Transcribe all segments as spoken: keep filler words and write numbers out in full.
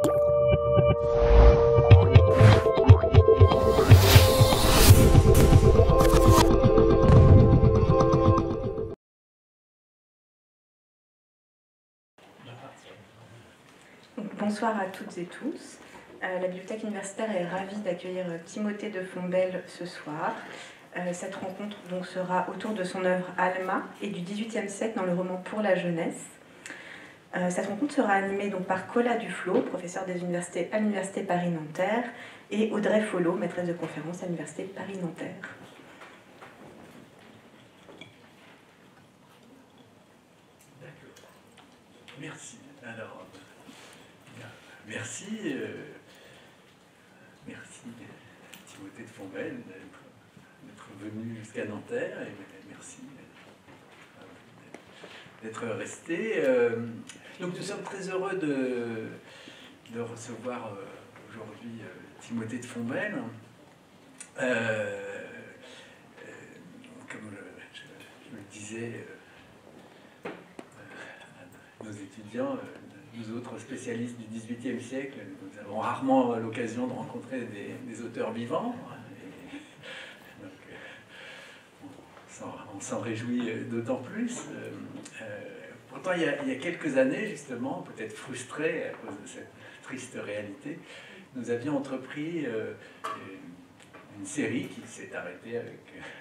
Bonsoir à toutes et tous. Euh, la Bibliothèque universitaire est ravie d'accueillir Timothée de Fontbelle ce soir. Euh, cette rencontre donc, sera autour de son œuvre Alma et du dix-huitième siècle dans le roman Pour la jeunesse. Euh, cette rencontre sera animée donc, par Colas Duflot, professeur des universités à l'Université Paris-Nanterre, et Audrey Folot, maîtresse de conférence à l'Université Paris-Nanterre. D'accord. Merci. Alors, merci, euh, merci Timothée de Fontbelle d'être venu jusqu'à Nanterre et merci d'être resté. Euh, donc nous sommes très heureux de, de recevoir euh, aujourd'hui euh, Timothée de Fontbelle. Euh, euh, comme je, je le disais euh, à nos étudiants, euh, nous autres spécialistes du dix-huitième siècle, nous avons rarement l'occasion de rencontrer des, des auteurs vivants. Et donc, on s'en réjouit d'autant plus. Euh, pourtant, il y, a, il y a quelques années, justement, peut-être frustrés à cause de cette triste réalité, nous avions entrepris euh, une série qui s'est arrêtée avec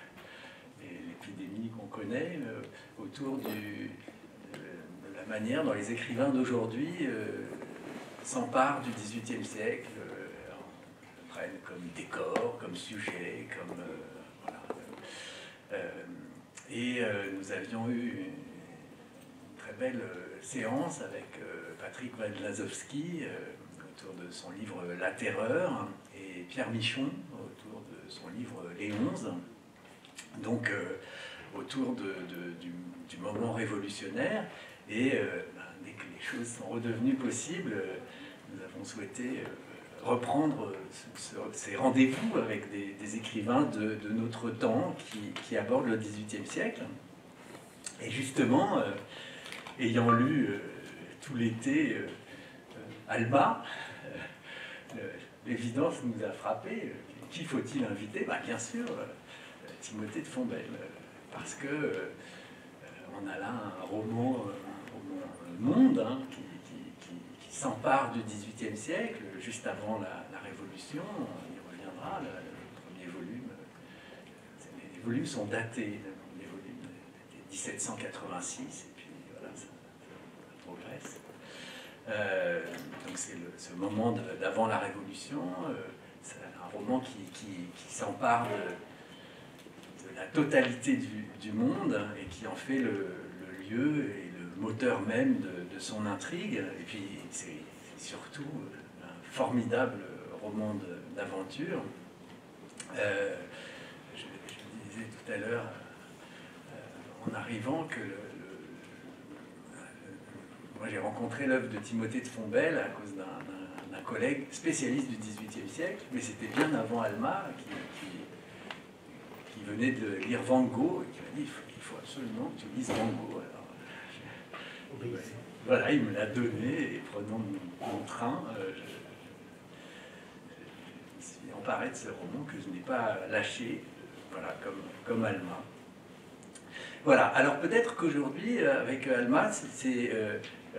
l'épidémie qu'on connaît, euh, autour du... la manière dont les écrivains d'aujourd'hui euh, s'emparent du dix-huitième siècle, euh, prennent comme décor, comme sujet, comme... Euh, voilà. Euh, et euh, nous avions eu une très belle euh, séance avec euh, Patrick Wędlazowski euh, autour de son livre La Terreur, et Pierre Michon autour de son livre Les Onze. Donc euh, autour de, de, du, du moment révolutionnaire. Et euh, ben, dès que les choses sont redevenues possibles, euh, nous avons souhaité euh, reprendre ce, ce, ces rendez-vous avec des, des écrivains de, de notre temps qui, qui abordent le dix-huitième siècle. Et justement, euh, ayant lu euh, tout l'été euh, euh, Alma, euh, l'évidence nous a frappé. Qui faut-il inviter? Ben, bien sûr, euh, Timothée de Fontbelle, euh, parce que euh, on a là un roman... Euh, monde hein, qui, qui, qui, qui s'empare du dix-huitième siècle, juste avant la, la Révolution, on y reviendra, le, le premier volume, les volumes sont datés, le premier volume était dix-sept cent quatre-vingt-six, et puis voilà, ça, ça progresse. Euh, donc c'est ce moment d'avant la Révolution, euh, c'est un roman qui, qui, qui s'empare de, de la totalité du, du monde et qui en fait le, le lieu et moteur même de, de son intrigue, et puis c'est surtout un formidable roman d'aventure. Euh, je, je disais tout à l'heure, euh, en arrivant, que le, le, le, moi j'ai rencontré l'œuvre de Timothée de Fontbelle à cause d'un collègue spécialiste du dix-huitième siècle, mais c'était bien avant Alma, qui, qui, qui venait de lire Van Gogh, et qui m'a dit il faut, il faut absolument que tu lises Van Gogh. Alors, voilà, il me l'a donné, et prenant mon, mon train, euh, je, je, je me suis emparé de ce roman que je n'ai pas lâché, euh, voilà, comme, comme Alma. Voilà, alors peut-être qu'aujourd'hui, avec Alma, c'est euh, euh,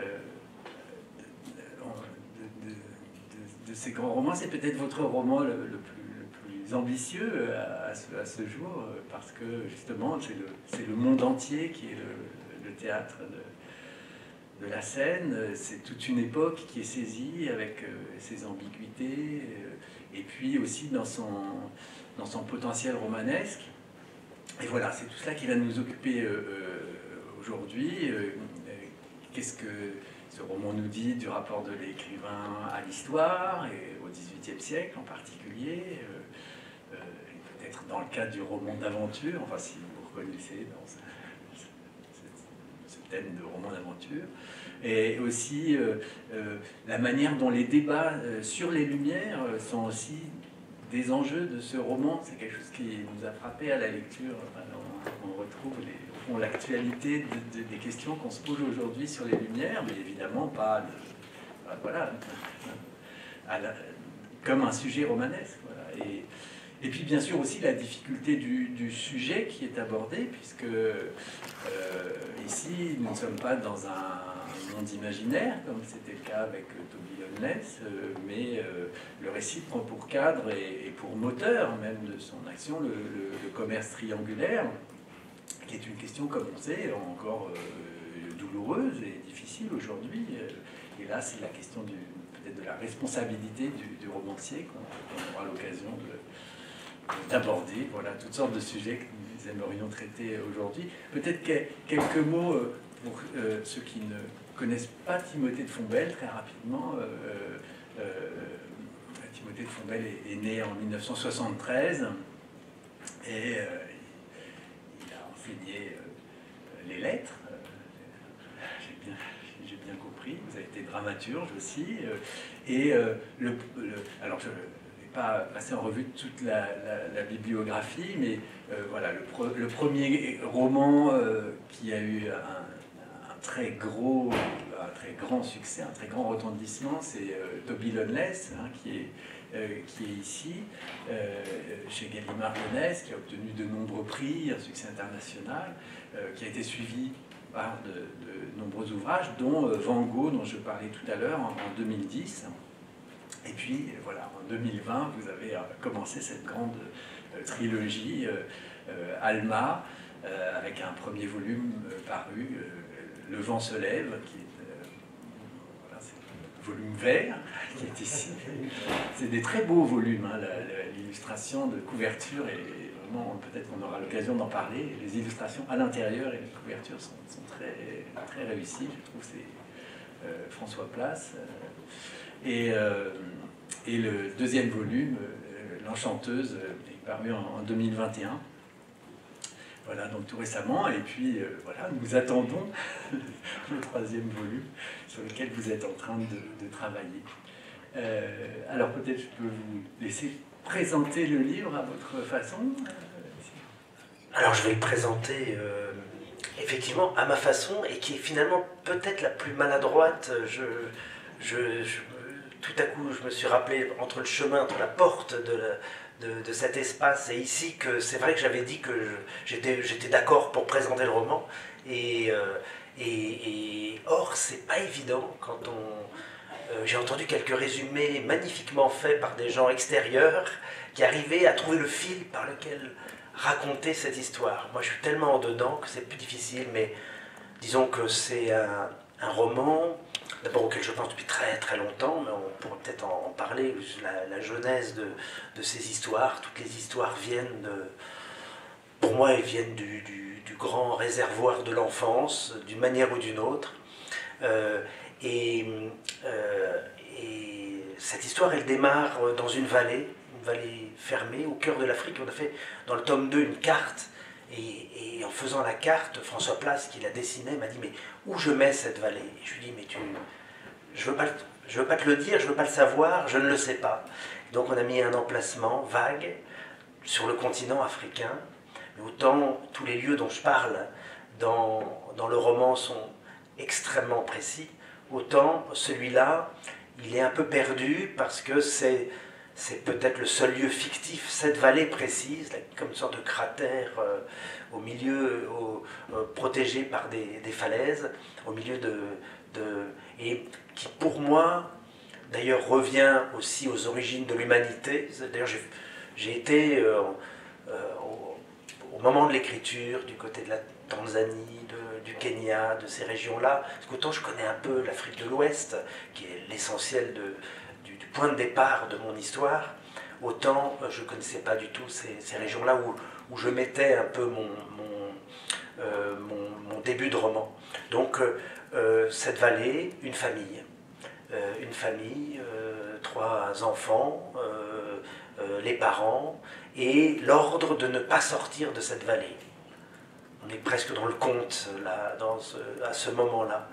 de, de, de, de ces grands romans, c'est peut-être votre roman le, le, plus, le plus ambitieux à, à, ce, à ce jour, parce que justement, c'est le, le monde entier qui est le, le théâtre de de la scène, c'est toute une époque qui est saisie avec euh, ses ambiguïtés, euh, et puis aussi dans son, dans son potentiel romanesque. Et voilà, c'est tout cela qui va nous occuper euh, euh, aujourd'hui. Euh, Qu'est-ce que ce roman nous dit du rapport de l'écrivain à l'histoire, et au dix-huitième siècle en particulier, euh, euh, peut-être dans le cadre du roman d'aventure, enfin si vous reconnaissez dans ce, thème de roman d'aventure, et aussi euh, euh, la manière dont les débats euh, sur les Lumières euh, sont aussi des enjeux de ce roman. C'est quelque chose qui nous a frappé à la lecture. Alors, on retrouve l'actualité de, de, des questions qu'on se pose aujourd'hui sur les Lumières, mais évidemment pas de, voilà, à la, comme un sujet romanesque. Voilà. Et, et puis bien sûr aussi la difficulté du, du sujet qui est abordé, puisque euh, ici nous ne sommes pas dans un monde imaginaire, comme c'était le cas avec Toby Loneless, euh, mais euh, le récit prend pour cadre et, et pour moteur même de son action le, le, le commerce triangulaire, qui est une question, comme on sait, encore euh, douloureuse et difficile aujourd'hui. Et là, c'est la question du, peut-être de la responsabilité du, du romancier qu'on qu aura l'occasion d'aborder. Voilà, toutes sortes de sujets que nous aimerions traiter aujourd'hui. Peut-être que, quelques mots euh, pour euh, ceux qui ne connaissent pas Timothée de Fontbelle, très rapidement. Euh, euh, Timothée de Fontbelle est, est né en mille neuf cent soixante-treize et euh, il a enseigné euh, les lettres. J'ai bien, j'ai bien compris. Vous avez été dramaturge aussi. Euh, et euh, le, le, alors je pas passer en revue toute la, la, la bibliographie, mais euh, voilà, le, pro, le premier roman euh, qui a eu un, un très gros, un très grand succès, un très grand retentissement, c'est euh, Toby Loneless, hein, qui, est, euh, qui est ici, euh, chez Gallimard Jeunesse, qui a obtenu de nombreux prix, un succès international, euh, qui a été suivi par de, de nombreux ouvrages, dont euh, Van Gogh, dont je parlais tout à l'heure, en, en deux mille dix. Et puis, voilà, en deux mille vingt, vous avez commencé cette grande euh, trilogie, euh, euh, Alma, euh, avec un premier volume euh, paru, euh, Le vent se lève, qui est, euh, voilà, c'est le volume vert, qui est ici. C'est des très beaux volumes, hein, l'illustration de couverture, et vraiment, peut-être qu'on aura l'occasion d'en parler. Les illustrations à l'intérieur et les couvertures sont, sont très, très réussies, je trouve, c'est euh, François Place. Euh, Et, euh, et le deuxième volume, euh, L'Enchanteuse, euh, est paru en, en deux mille vingt et un. Voilà, donc tout récemment. Et puis, euh, voilà, nous attendons le troisième volume sur lequel vous êtes en train de, de travailler. Euh, alors peut-être je peux vous laisser présenter le livre à votre façon. Alors je vais le présenter euh, effectivement à ma façon, et qui est finalement peut-être la plus maladroite. Je... Je, je, tout à coup, je me suis rappelé entre le chemin, entre la porte de, la, de, de cet espace et ici, que c'est vrai que j'avais dit que j'étais j'étais d'accord pour présenter le roman. Et, euh, et, et or, c'est pas évident quand on... Euh, j'ai entendu quelques résumés magnifiquement faits par des gens extérieurs qui arrivaient à trouver le fil par lequel raconter cette histoire. Moi, je suis tellement en dedans que c'est plus difficile, mais disons que c'est un, un roman... D'abord auquel je pense depuis très très longtemps, mais on pourrait peut-être en, en parler, la, la genèse de, de ces histoires. Toutes les histoires viennent, de, pour moi, elles viennent du, du, du grand réservoir de l'enfance, d'une manière ou d'une autre. Euh, et, euh, et cette histoire, elle démarre dans une vallée, une vallée fermée, au cœur de l'Afrique. On a fait dans le tome deux une carte, et, et en faisant la carte, François Place, qui la dessinait, m'a dit « mais où je mets cette vallée ?» Et je lui dis « mais tu... je veux pas, je veux pas te le dire, je veux pas le savoir, je ne le sais pas. » Donc on a mis un emplacement vague sur le continent africain. Mais autant tous les lieux dont je parle dans, dans le roman sont extrêmement précis, autant celui-là, il est un peu perdu parce que c'est... c'est peut-être le seul lieu fictif, cette vallée précise, comme une sorte de cratère euh, au milieu, au, euh, protégé par des, des falaises, au milieu de, de... et qui pour moi, d'ailleurs, revient aussi aux origines de l'humanité. D'ailleurs, j'ai été, euh, euh, au, au moment de l'écriture, du côté de la Tanzanie, de, du Kenya, de ces régions-là, parce qu'autant je connais un peu l'Afrique de l'Ouest, qui est l'essentiel de... du point de départ de mon histoire, autant je ne connaissais pas du tout ces, ces régions-là où, où je mettais un peu mon, mon, euh, mon, mon début de roman. Donc euh, cette vallée, une famille, euh, une famille, euh, trois enfants, euh, euh, les parents, et l'ordre de ne pas sortir de cette vallée. On est presque dans le conte, là, dans ce, à ce moment-là.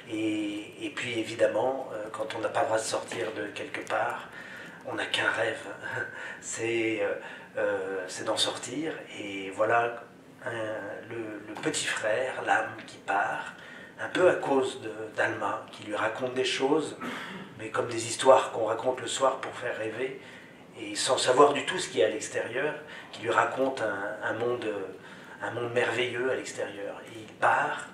Et, et puis, évidemment, euh, quand on n'a pas le droit de sortir de quelque part, on n'a qu'un rêve. C'est euh, d'en sortir. Et voilà un, le, le petit frère, l'âme qui part, un peu à cause d'Alma, qui lui raconte des choses, mais comme des histoires qu'on raconte le soir pour faire rêver, et sans savoir du tout ce qu'il y a à l'extérieur, qui lui raconte un, un, monde, un monde merveilleux à l'extérieur. Et il part,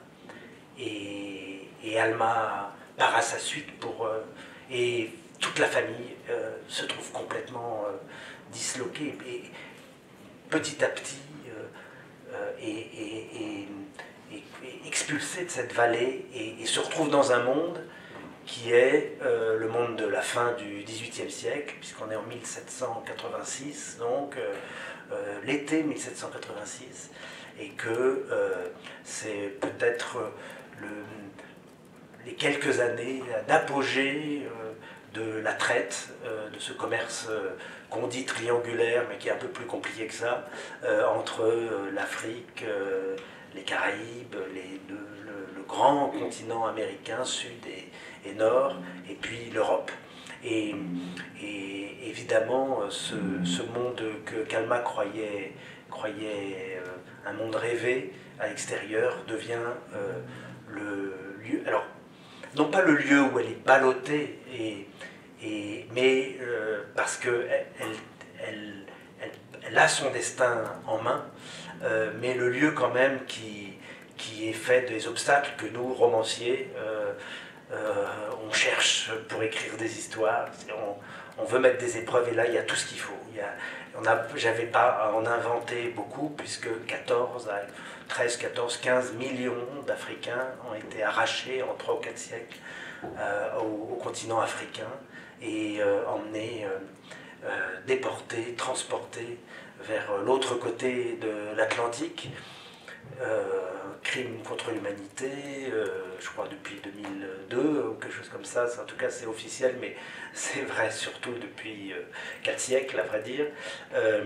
et, et Alma part à sa suite, pour, euh, et toute la famille euh, se trouve complètement euh, disloquée, et petit à petit, euh, euh, et, et, et, et, et expulsée de cette vallée, et, et se retrouve dans un monde qui est euh, le monde de la fin du dix-huitième siècle, puisqu'on est en mille sept cent quatre-vingt-six, donc euh, euh, l'été mille sept cent quatre-vingt-six, et que euh, c'est peut-être le, les quelques années d'apogée euh, de la traite, euh, de ce commerce euh, qu'on dit triangulaire, mais qui est un peu plus compliqué que ça, euh, entre euh, l'Afrique, euh, les Caraïbes, les, le, le, le grand continent américain, sud et et nord, et puis l'Europe. Et, et évidemment, ce, ce monde que qu'Alma croyait, croyait euh, un monde rêvé à l'extérieur devient euh, le lieu, alors non pas le lieu où elle est ballottée, et, et, mais euh, parce qu'elle elle, elle, elle, elle a son destin en main, euh, mais le lieu quand même qui, qui est fait des obstacles que nous, romanciers, euh, Euh, on cherche pour écrire des histoires, on, on veut mettre des épreuves, et là il y a tout ce qu'il faut. J'avais pas à en inventer beaucoup, puisque quatorze, treize, quatorze, quinze millions d'Africains ont été arrachés en trois ou quatre siècles euh, au, au continent africain, et euh, emmenés, euh, euh, déportés, transportés vers l'autre côté de l'Atlantique. Euh, crimes contre l'humanité, euh, je crois depuis deux mille deux ou quelque chose comme ça, en tout cas c'est officiel, mais c'est vrai surtout depuis euh, quatre siècles à vrai dire. Euh,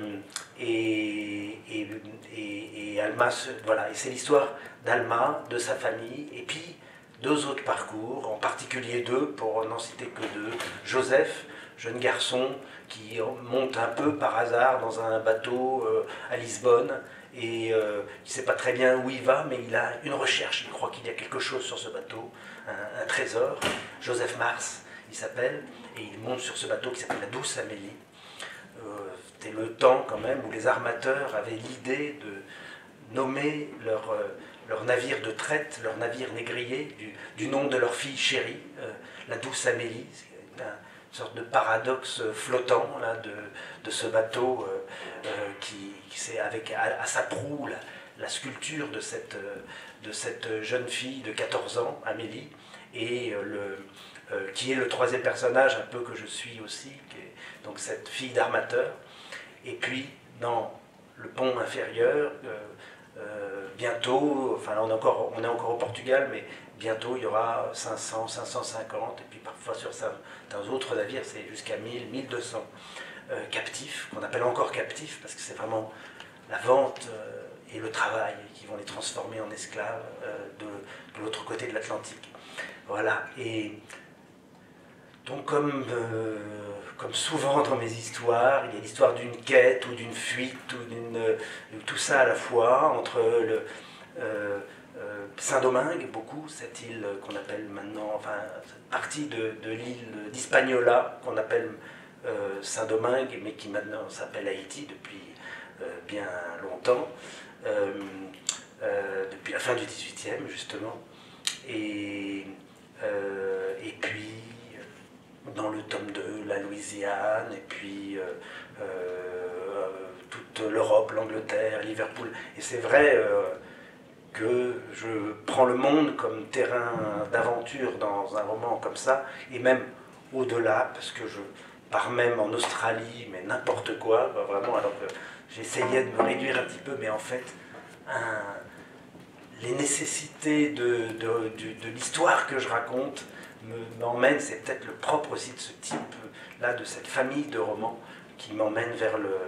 et, et, et, et Alma, voilà, et c'est l'histoire d'Alma, de sa famille, et puis deux autres parcours, en particulier deux, pour n'en citer que deux. Joseph, jeune garçon qui monte un peu par hasard dans un bateau euh, à Lisbonne, et euh, il ne sait pas très bien où il va, mais il a une recherche, il croit qu'il y a quelque chose sur ce bateau, un, un trésor. Joseph Mars, il s'appelle, et il monte sur ce bateau qui s'appelle la Douce Amélie. Euh, C'était le temps quand même où les armateurs avaient l'idée de nommer leur, euh, leur navire de traite, leur navire négrier, du, du nom de leur fille chérie, euh, la Douce Amélie. C'est un, une sorte de paradoxe flottant là, de, de ce bateau euh, euh, qui, qui c'est avec à, à sa proue la, la sculpture de cette, de cette jeune fille de quatorze ans, Amélie, et euh, le, euh, qui est le troisième personnage un peu que je suis aussi, qui est donc cette fille d'armateur. Et puis dans le pont inférieur, euh, euh, bientôt, enfin là on est, encore, on est encore au Portugal, mais bientôt il y aura cinq cents, cinq cent cinquante, et puis parfois sur certains autres navires c'est jusqu'à mille, mille deux cents euh, captifs, qu'on appelle encore captifs, parce que c'est vraiment la vente euh, et le travail qui vont les transformer en esclaves euh, de, de l'autre côté de l'Atlantique. Voilà, et donc comme, euh, comme souvent dans mes histoires, il y a l'histoire d'une quête ou d'une fuite, ou d'une, euh, tout ça à la fois, entre le... Euh, Euh, Saint-Domingue, beaucoup, cette île qu'on appelle maintenant, enfin, cette partie de, de l'île d'Hispaniola qu'on appelle euh, Saint-Domingue, mais qui maintenant s'appelle Haïti depuis euh, bien longtemps, euh, euh, depuis la fin du dix-huitième justement, et, euh, et puis dans le tome deux, la Louisiane, et puis euh, euh, toute l'Europe, l'Angleterre, Liverpool, et c'est vrai euh, que je prends le monde comme terrain d'aventure dans un roman comme ça, et même au-delà, parce que je pars même en Australie, mais n'importe quoi, vraiment, alors que j'essayais de me réduire un petit peu, mais en fait, un, les nécessités de, de, de, de l'histoire que je raconte m'emmènent, c'est peut-être le propre aussi de ce type-là, de cette famille de romans, qui m'emmène vers le...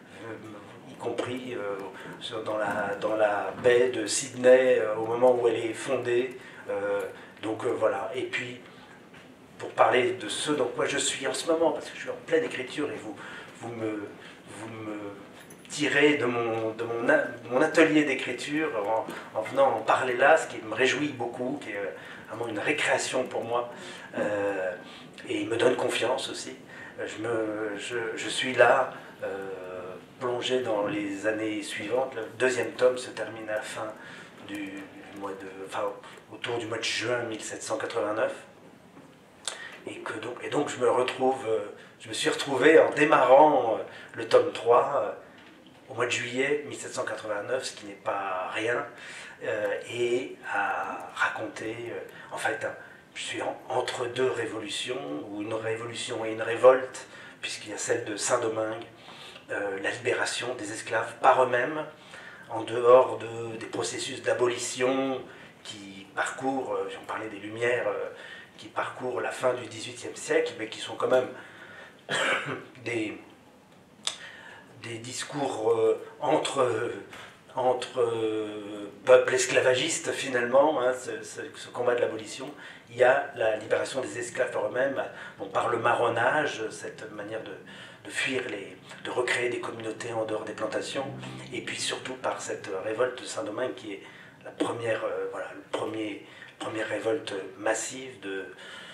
y compris euh, dans, la, dans la baie de Sydney, euh, au moment où elle est fondée. Euh, donc euh, voilà. Et puis, pour parler de ce dans quoi je suis en ce moment, parce que je suis en pleine écriture et vous, vous, me, vous me tiré de mon, de mon, de mon atelier d'écriture en, en venant en parler là, ce qui me réjouit beaucoup, qui est vraiment une récréation pour moi, euh, et il me donne confiance aussi. Je, me, je, je suis là, euh, plongé dans les années suivantes. Le deuxième tome se termine à la fin du, du mois de, enfin, autour du mois de juin mille sept cent quatre-vingt-neuf. Et, que donc, et donc je me retrouve, je me suis retrouvé en démarrant le tome trois au mois de juillet mille sept cent quatre-vingt-neuf, ce qui n'est pas rien, euh, et à raconter, euh, en fait, hein, je suis en, entre deux révolutions, ou une révolution et une révolte, puisqu'il y a celle de Saint-Domingue, euh, la libération des esclaves par eux-mêmes, en dehors de, des processus d'abolition qui parcourent, euh, j'en parlais des Lumières, euh, qui parcourent la fin du dix-huitième siècle, mais qui sont quand même des, des discours euh, entre, euh, entre euh, peuples esclavagistes finalement, hein, ce, ce, ce combat de l'abolition. Il y a la libération des esclaves par eux-mêmes, bon, par le marronnage, cette manière de, de fuir, les, de recréer des communautés en dehors des plantations, et puis surtout par cette révolte de Saint-Domingue qui est la première, euh, voilà, le premier, première révolte massive de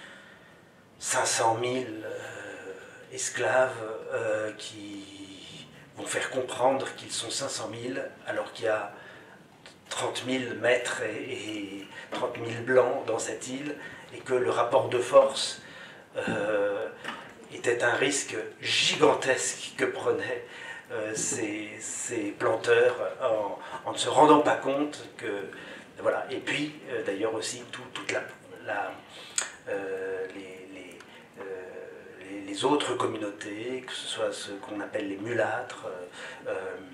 cinq cent mille euh, esclaves euh, qui vont faire comprendre qu'ils sont cinq cent mille alors qu'il y a trente mille maîtres et, et trente mille blancs dans cette île, et que le rapport de force euh, était un risque gigantesque que prenaient euh, ces, ces planteurs en, en ne se rendant pas compte que... Voilà. Et puis, euh, d'ailleurs aussi, tout, toute la... la euh, les, les, euh, les, les autres communautés, que ce soit ce qu'on appelle les mulâtres, euh,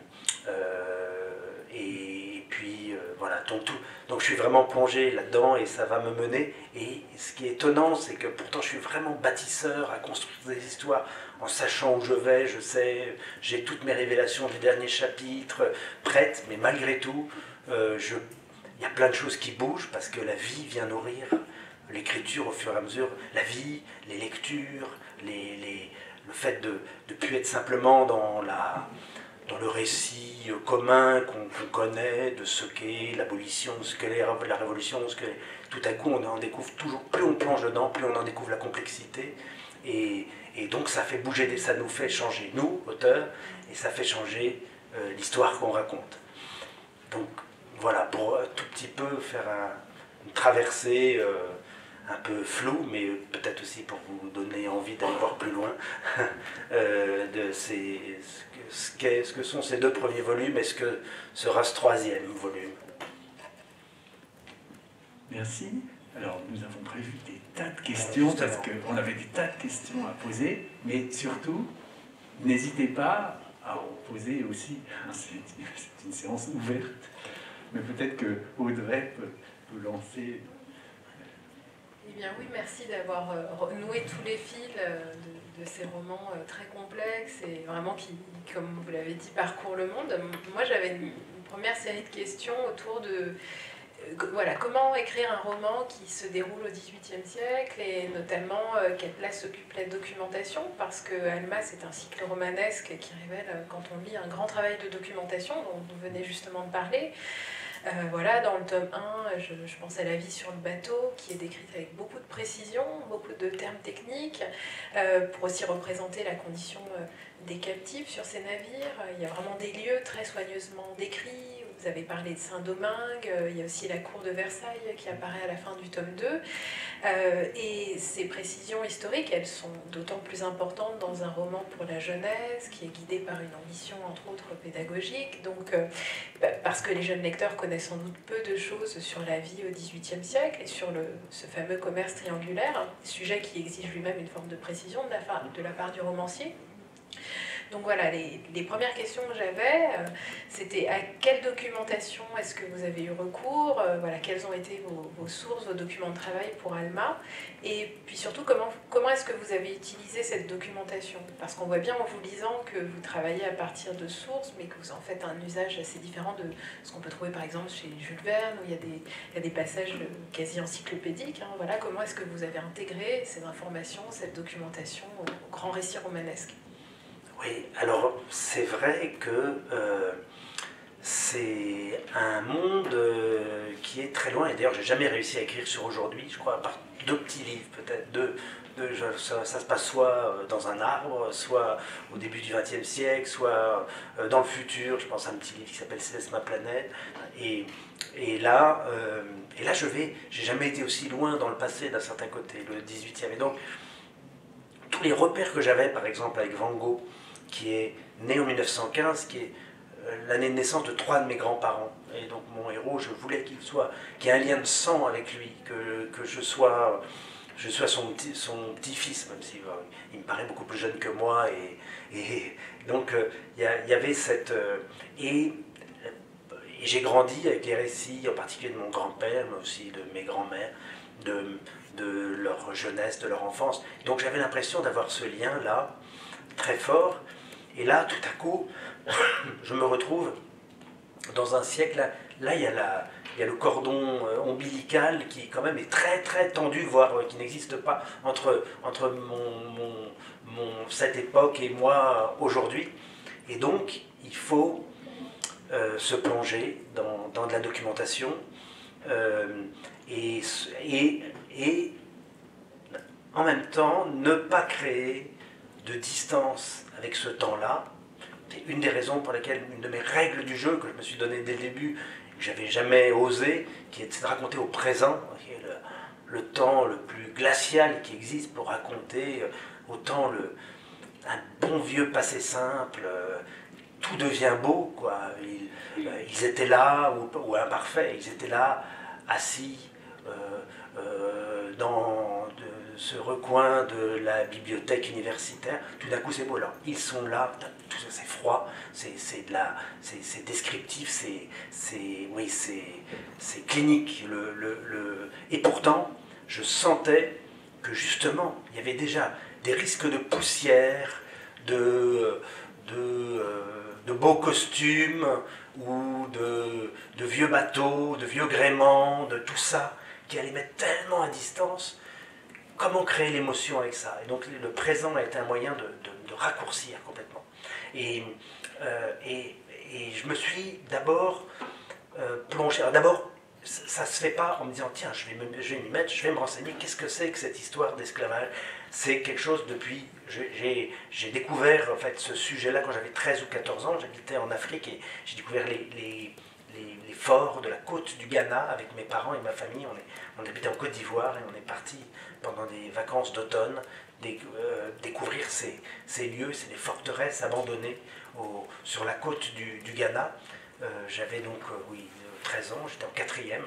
euh, et puis euh, voilà, donc, tout, donc je suis vraiment plongé là-dedans et ça va me mener. Et ce qui est étonnant, c'est que pourtant je suis vraiment bâtisseur à construire des histoires en sachant où je vais, je sais, j'ai toutes mes révélations du dernier chapitre prêtes, mais malgré tout, euh, je, il y a plein de choses qui bougent parce que la vie vient nourrir l'écriture au fur et à mesure, la vie, les lectures, les, les, le fait de ne plus être simplement dans la... dans le récit commun qu'on qu'on connaît de ce qu'est l'abolition, ce qu'est la révolution, ce que tout à coup on en découvre toujours, plus on plonge dedans, plus on en découvre la complexité, et, et donc ça fait bouger, ça nous fait changer, nous, auteurs, et ça fait changer euh, l'histoire qu'on raconte. Donc voilà, pour un tout petit peu faire un, une traversée euh, un peu floue, mais peut-être aussi pour vous donner envie d'aller voir plus loin, euh, de ces... Ce, ce que sont ces deux premiers volumes et ce que sera ce troisième volume. Merci. Alors, nous avons prévu des tas de questions, Justement. parce qu'on avait des tas de questions à poser, mais surtout, n'hésitez pas à en poser aussi. C'est une séance ouverte, mais peut-être que Audrey peut, peut lancer. Eh bien oui, merci d'avoir euh, renoué tous les fils euh, de, de ces romans euh, très complexes et vraiment qui, comme vous l'avez dit, parcourent le monde. Moi, j'avais une, une première série de questions autour de euh, voilà, comment écrire un roman qui se déroule au dix-huitième siècle et notamment euh, quelle place occupe la documentation, parce que Alma, c'est un cycle romanesque qui révèle, euh, quand on lit, un grand travail de documentation dont vous venez justement de parler. Euh, voilà, dans le tome un, je, je pense à la vie sur le bateau, qui est décrite avec beaucoup de précision, beaucoup de termes techniques, euh, pour aussi représenter la condition euh, des captifs sur ces navires. Il y a vraiment des lieux très soigneusement décrits. Vous avez parlé de Saint-Domingue, euh, il y a aussi la cour de Versailles qui apparaît à la fin du tome deux. Euh, et ces précisions historiques, elles sont d'autant plus importantes dans un roman pour la jeunesse, qui est guidé par une ambition, entre autres, pédagogique. Donc, euh, bah, parce que les jeunes lecteurs connaissent sans doute peu de choses sur la vie au dix-huitième siècle et sur le, ce fameux commerce triangulaire, un sujet qui exige lui-même une forme de précision de la, de la part du romancier. Donc voilà, les, les premières questions que j'avais, euh, c'était à quelle documentation est-ce que vous avez eu recours, euh, voilà, quelles ont été vos, vos sources, vos documents de travail pour Alma, et puis surtout comment, comment est-ce que vous avez utilisé cette documentation, parce qu'on voit bien en vous lisant que vous travaillez à partir de sources, mais que vous en faites un usage assez différent de ce qu'on peut trouver par exemple chez Jules Verne, où il y a des, il y a des passages quasi encyclopédiques. Hein, voilà, comment est-ce que vous avez intégré ces informations, cette documentation au, au grand récit romanesque? Oui, alors c'est vrai que euh, c'est un monde euh, qui est très loin, et d'ailleurs j'ai jamais réussi à écrire sur aujourd'hui, je crois, à part deux petits livres peut-être, deux, deux, je- ça, ça se passe soit dans un arbre, soit au début du vingtième siècle, soit euh, dans le futur, je pense à un petit livre qui s'appelle Céleste ma planète, et, et là, euh, et là je vais, j'ai jamais été aussi loin dans le passé d'un certain côté, le dix-huitième, et donc tous les repères que j'avais par exemple avec Van Gogh, qui est né en mille neuf cent quinze, qui est l'année de naissance de trois de mes grands-parents. Et donc mon héros, je voulais qu'il soit, qu'il y ait un lien de sang avec lui, que, que je sois, je sois son, petit, son petit-fils, même s'il il me paraît beaucoup plus jeune que moi. Et, et donc il y, y avait cette... Et, et j'ai grandi avec les récits, en particulier de mon grand-père, mais aussi de mes grands-mères, de, de leur jeunesse, de leur enfance. Donc j'avais l'impression d'avoir ce lien-là, très fort. Et là, tout à coup, je me retrouve dans un siècle, là, là il, y a la, il y a le cordon euh, ombilical qui quand même est très très tendu, voire euh, qui n'existe pas entre, entre mon, mon, mon, cette époque et moi aujourd'hui. Et donc, il faut euh, se plonger dans, dans de la documentation euh, et, et, et en même temps ne pas créer de distance avec ce temps-là. C'est une des raisons pour lesquelles, une de mes règles du jeu que je me suis donné dès le début, que j'avais jamais osé, qui est de raconter au présent, qui est le, le temps le plus glacial qui existe pour raconter autant le, un bon vieux passé simple, tout devient beau, quoi. Ils, ils étaient là, ou, ou imparfaits, ils étaient là, assis, euh, euh, dans de, ce recoin de la bibliothèque universitaire, tout d'un coup c'est beau. Alors, ils sont là, tout ça c'est froid, c'est de la, c'est descriptif, c'est oui, c'est clinique. Le, le, le... Et pourtant, je sentais que justement, il y avait déjà des risques de poussière, de, de, euh, de beaux costumes, ou de, de vieux bateaux, de vieux gréements, de tout ça, qui allait mettre tellement à distance. Comment créer l'émotion avec ça? Et donc le présent a été un moyen de, de, de raccourcir complètement. Et, euh, et, et je me suis d'abord euh, plongé. D'abord, ça ne se fait pas en me disant tiens, je vais m'y mettre, je vais me renseigner, qu'est-ce que c'est que cette histoire d'esclavage? C'est quelque chose depuis. J'ai découvert en fait ce sujet-là quand j'avais treize ou quatorze ans, j'habitais en Afrique et j'ai découvert les, les, les, les forts de la côte du Ghana avec mes parents et ma famille. On, est, on habitait en Côte d'Ivoire et on est parti pendant des vacances d'automne euh, découvrir ces, ces lieux, c'est des forteresses abandonnées au, sur la côte du, du Ghana. Euh, J'avais donc euh, oui, treize ans, j'étais en quatrième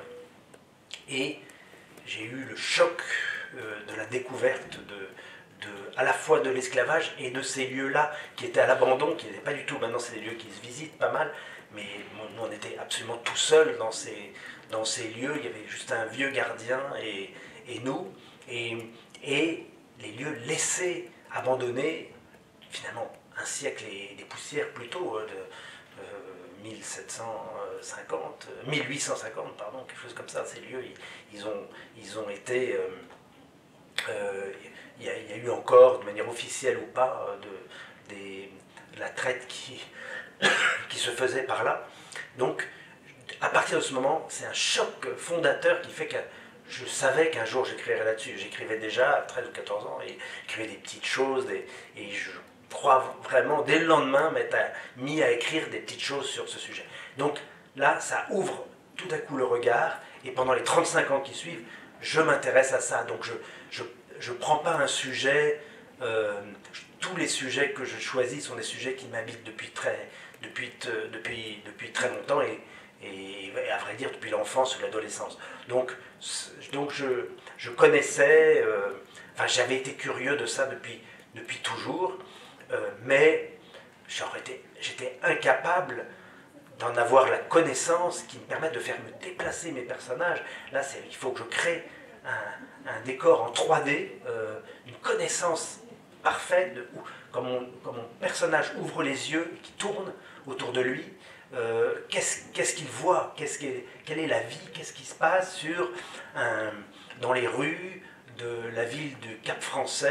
et j'ai eu le choc euh, de la découverte de, de, à la fois de l'esclavage et de ces lieux-là qui étaient à l'abandon, qui n'étaient pas du tout, maintenant c'est des lieux qui se visitent pas mal, mais nous on était absolument tout seuls dans ces, dans ces lieux, il y avait juste un vieux gardien et, et nous, et, et les lieux laissés, abandonnés, finalement un siècle et des poussières plutôt, de euh, mille sept cent cinquante, mille huit cent cinquante, pardon, quelque chose comme ça, ces lieux, ils, ils, ont, ils ont été... Euh, euh, il y, a, il y a eu encore, de manière officielle ou pas, de, des, de la traite qui, qui se faisait par là. Donc, à partir de ce moment, c'est un choc fondateur qui fait que je savais qu'un jour j'écrirais là-dessus. J'écrivais déjà à treize ou quatorze ans, et j'écrivais des petites choses, des, et je crois vraiment, dès le lendemain, m'être mis à écrire des petites choses sur ce sujet. Donc là, ça ouvre tout à coup le regard, et pendant les trente-cinq ans qui suivent, je m'intéresse à ça. Donc je je, je prends pas un sujet, euh, tous les sujets que je choisis sont des sujets qui m'habitent depuis très, depuis, depuis, depuis très longtemps, et, et, et à vrai dire depuis l'enfance ou l'adolescence. Donc, donc je, je connaissais, euh, enfin j'avais été curieux de ça depuis, depuis toujours, euh, mais j'étais incapable d'en avoir la connaissance qui me permette de faire me déplacer mes personnages. Là, il faut que je crée un, un décor en trois D, euh, une connaissance parfaite de où, quand, mon, quand mon personnage ouvre les yeux et qui tourne autour de lui, euh, qu'est-ce qu'est-ce qu'il voit, qu'est-ce qu'est, quelle est la vie, qu'est-ce qui se passe sur un, dans les rues de la ville du Cap Français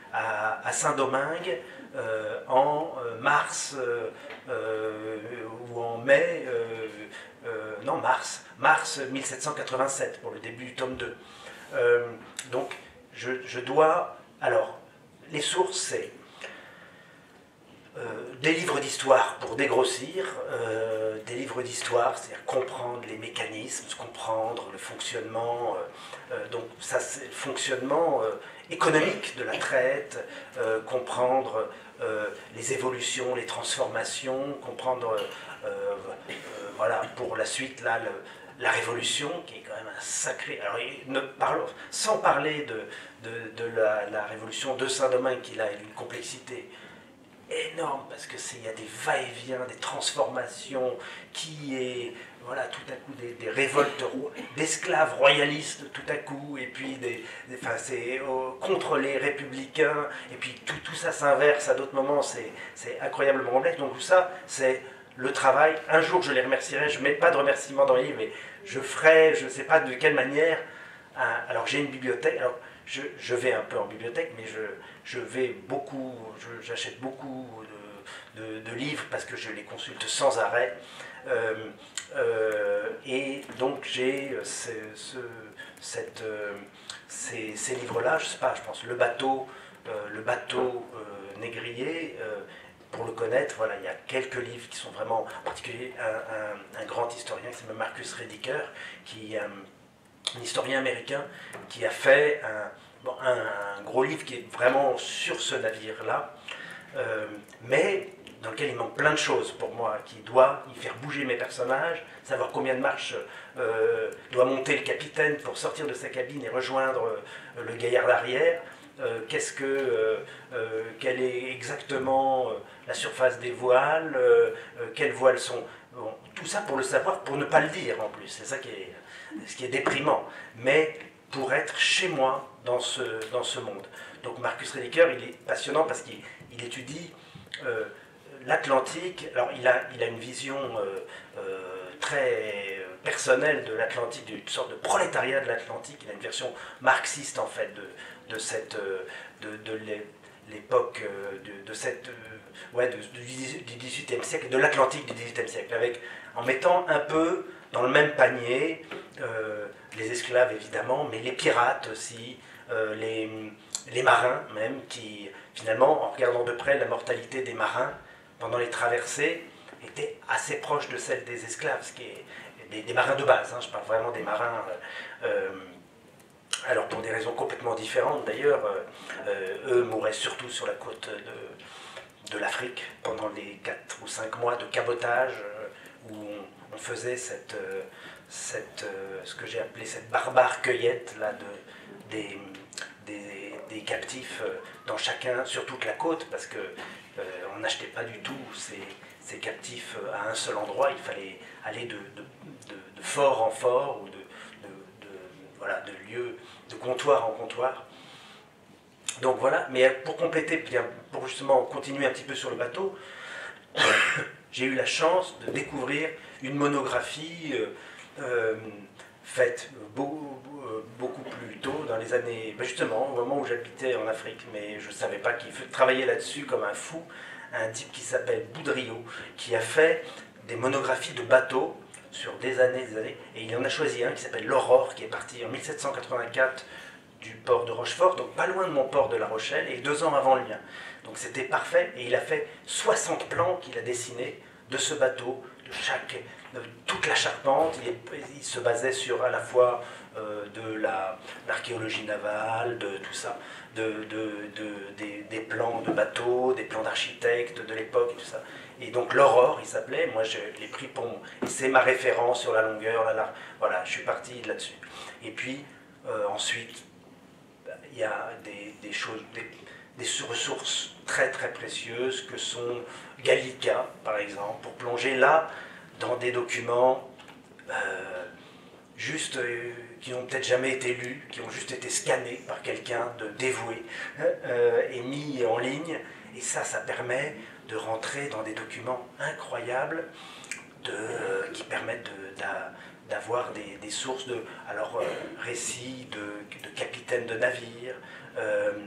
à, à Saint-Domingue euh, en euh, mars euh, euh, ou en mai, euh, euh, non mars, mars mille sept cent quatre-vingt-sept pour le début du tome deux. Euh, donc je, je dois, alors les sources c'est euh, des livres d'histoire pour dégrossir, euh, des livres d'histoire, c'est-à-dire comprendre les mécanismes, comprendre le fonctionnement, euh, euh, donc ça c'est le fonctionnement euh, économique de la traite, euh, comprendre euh, les évolutions, les transformations, comprendre, euh, euh, voilà, pour la suite, là, le, la Révolution, qui est quand même un sacré... Alors, ne parlons, sans parler de, de, de la, la Révolution de Saint-Domingue, qui là a une complexité énorme, parce que c'est, il y a des va-et-vient, des transformations, qui est, voilà, tout à coup, des, des révoltes d'esclaves royalistes, tout à coup, et puis, des, des, enfin, c'est euh, contre les républicains, et puis tout, tout ça s'inverse à d'autres moments, c'est, c'est incroyablement complexe, donc tout ça, c'est le travail. Un jour, je les remercierai, je ne mets pas de remerciements dans les livres, mais je ferai, je ne sais pas de quelle manière, un, alors j'ai une bibliothèque, alors, Je, je vais un peu en bibliothèque, mais je, je vais beaucoup, je, j'achète beaucoup de, de, de livres parce que je les consulte sans arrêt. Euh, euh, et donc j'ai ce, ce, cette, euh, ces, ces livres-là, je sais pas, je pense Le Bateau, euh, Le Bateau euh, Négrier, euh, pour le connaître, voilà, il y a quelques livres qui sont vraiment, en particulier un, un, un grand historien qui s'appelle Marcus Rediker, qui euh, un historien américain qui a fait un, bon, un, un gros livre qui est vraiment sur ce navire-là, euh, mais dans lequel il manque plein de choses pour moi, qui doit y faire bouger mes personnages, savoir combien de marches euh, doit monter le capitaine pour sortir de sa cabine et rejoindre euh, le gaillard d'arrière, euh, qu'est-ce que, euh, euh, quelle est exactement euh, la surface des voiles, euh, euh, quelles voiles sont... Bon, tout ça pour le savoir, pour ne pas le dire en plus, c'est ça qui est... ce qui est déprimant, mais pour être chez moi dans ce, dans ce monde. Donc Marcus Rediker, il est passionnant parce qu'il il étudie euh, l'Atlantique. Alors il a, il a une vision euh, euh, très personnelle de l'Atlantique, d'une sorte de prolétariat de l'Atlantique. Il a une version marxiste en fait de, de, cette, de, de l'époque, de, de cette, ouais, de, du dix-huitième siècle, de l'Atlantique du dix-huitième siècle, avec, en mettant un peu dans le même panier, euh, les esclaves évidemment, mais les pirates aussi, euh, les, les marins même, qui finalement, en regardant de près la mortalité des marins pendant les traversées, était assez proche de celle des esclaves, ce qui est des, des marins de base, hein, je parle vraiment des marins, euh, alors pour des raisons complètement différentes d'ailleurs, euh, eux mouraient surtout sur la côte de, de l'Afrique pendant les quatre ou cinq mois de cabotage, euh, où on, on faisait cette, cette, ce que j'ai appelé cette barbare cueillette là, de, des, des, des captifs dans chacun, sur toute la côte, parce qu'on euh, n'achetait pas du tout ces, ces captifs à un seul endroit, il fallait aller de, de, de, de fort en fort, ou de, de, de, voilà, de lieu, de comptoir en comptoir. Donc voilà, mais pour compléter, pour justement continuer un petit peu sur le bateau, j'ai eu la chance de découvrir une monographie euh, euh, faite beaucoup, beaucoup plus tôt, dans les années, ben justement, au moment où j'habitais en Afrique, mais je ne savais pas qu'il travaillait là-dessus comme un fou, un type qui s'appelle Boudrio, qui a fait des monographies de bateaux sur des années, des années, et il en a choisi un qui s'appelle l'Aurore, qui est parti en mille sept cent quatre-vingt-quatre du port de Rochefort, donc pas loin de mon port de La Rochelle, et deux ans avant le mien. Donc c'était parfait, et il a fait soixante plans qu'il a dessinés de ce bateau, de chaque, de toute la charpente. Il, est, il se basait sur à la fois euh, de la, l'archéologie navale, de tout ça, de, de, de, des, des plans de bateaux, des plans d'architectes de l'époque, et tout ça. Et donc l'Aurore, il s'appelait, moi je l'ai pris pour mon... c'est ma référence sur la longueur, la, la, voilà, je suis parti là-dessus. Et puis euh, ensuite, il y a des, des choses... Des, des ressources très très précieuses que sont Gallica, par exemple, pour plonger là dans des documents euh, juste, euh, qui n'ont peut-être jamais été lus, qui ont juste été scannés par quelqu'un de dévoué euh, et mis en ligne. Et ça, ça permet de rentrer dans des documents incroyables de, euh, qui permettent de, d'avoir des, des sources de alors, euh, récits de, de capitaines de navires, euh,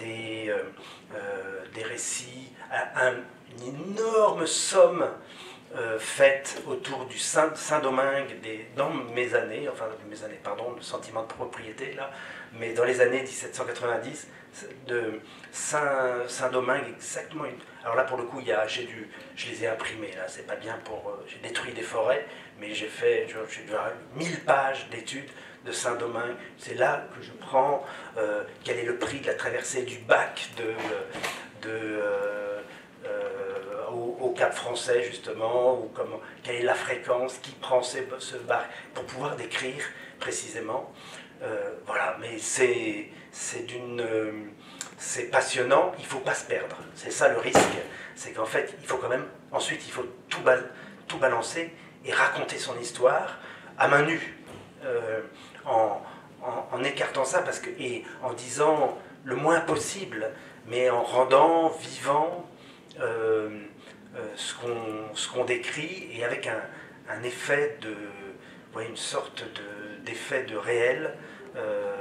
des, euh, euh, des récits, un, une énorme somme euh, faite autour du Saint, Saint-Domingue des, dans mes années, enfin mes années, pardon, le sentiment de propriété là, mais dans les années dix-sept cent quatre-vingt-dix, de Saint, Saint-Domingue exactement. Une, alors là pour le coup, il y a, j'ai dû, je les ai imprimés là, c'est pas bien pour, euh, j'ai détruit des forêts, mais j'ai fait, j'ai dû avoir mille pages d'études de Saint-Domingue. C'est là que je prends euh, quel est le prix de la traversée du bac de, de euh, euh, au, au Cap Français justement, ou comment, quelle est la fréquence, qui prend ces, ce bac, pour pouvoir décrire précisément. Euh, voilà, mais c'est c'est d'une euh, c'est passionnant, il ne faut pas se perdre. C'est ça le risque, c'est qu'en fait, il faut quand même, ensuite, il faut tout, bal tout balancer et raconter son histoire à main nue, euh, en, en, en écartant ça, parce que, et en disant le moins possible, mais en rendant vivant euh, euh, ce qu'on ce qu'on décrit, et avec un, un effet de, ouais, une sorte d'effet de, de réel, euh,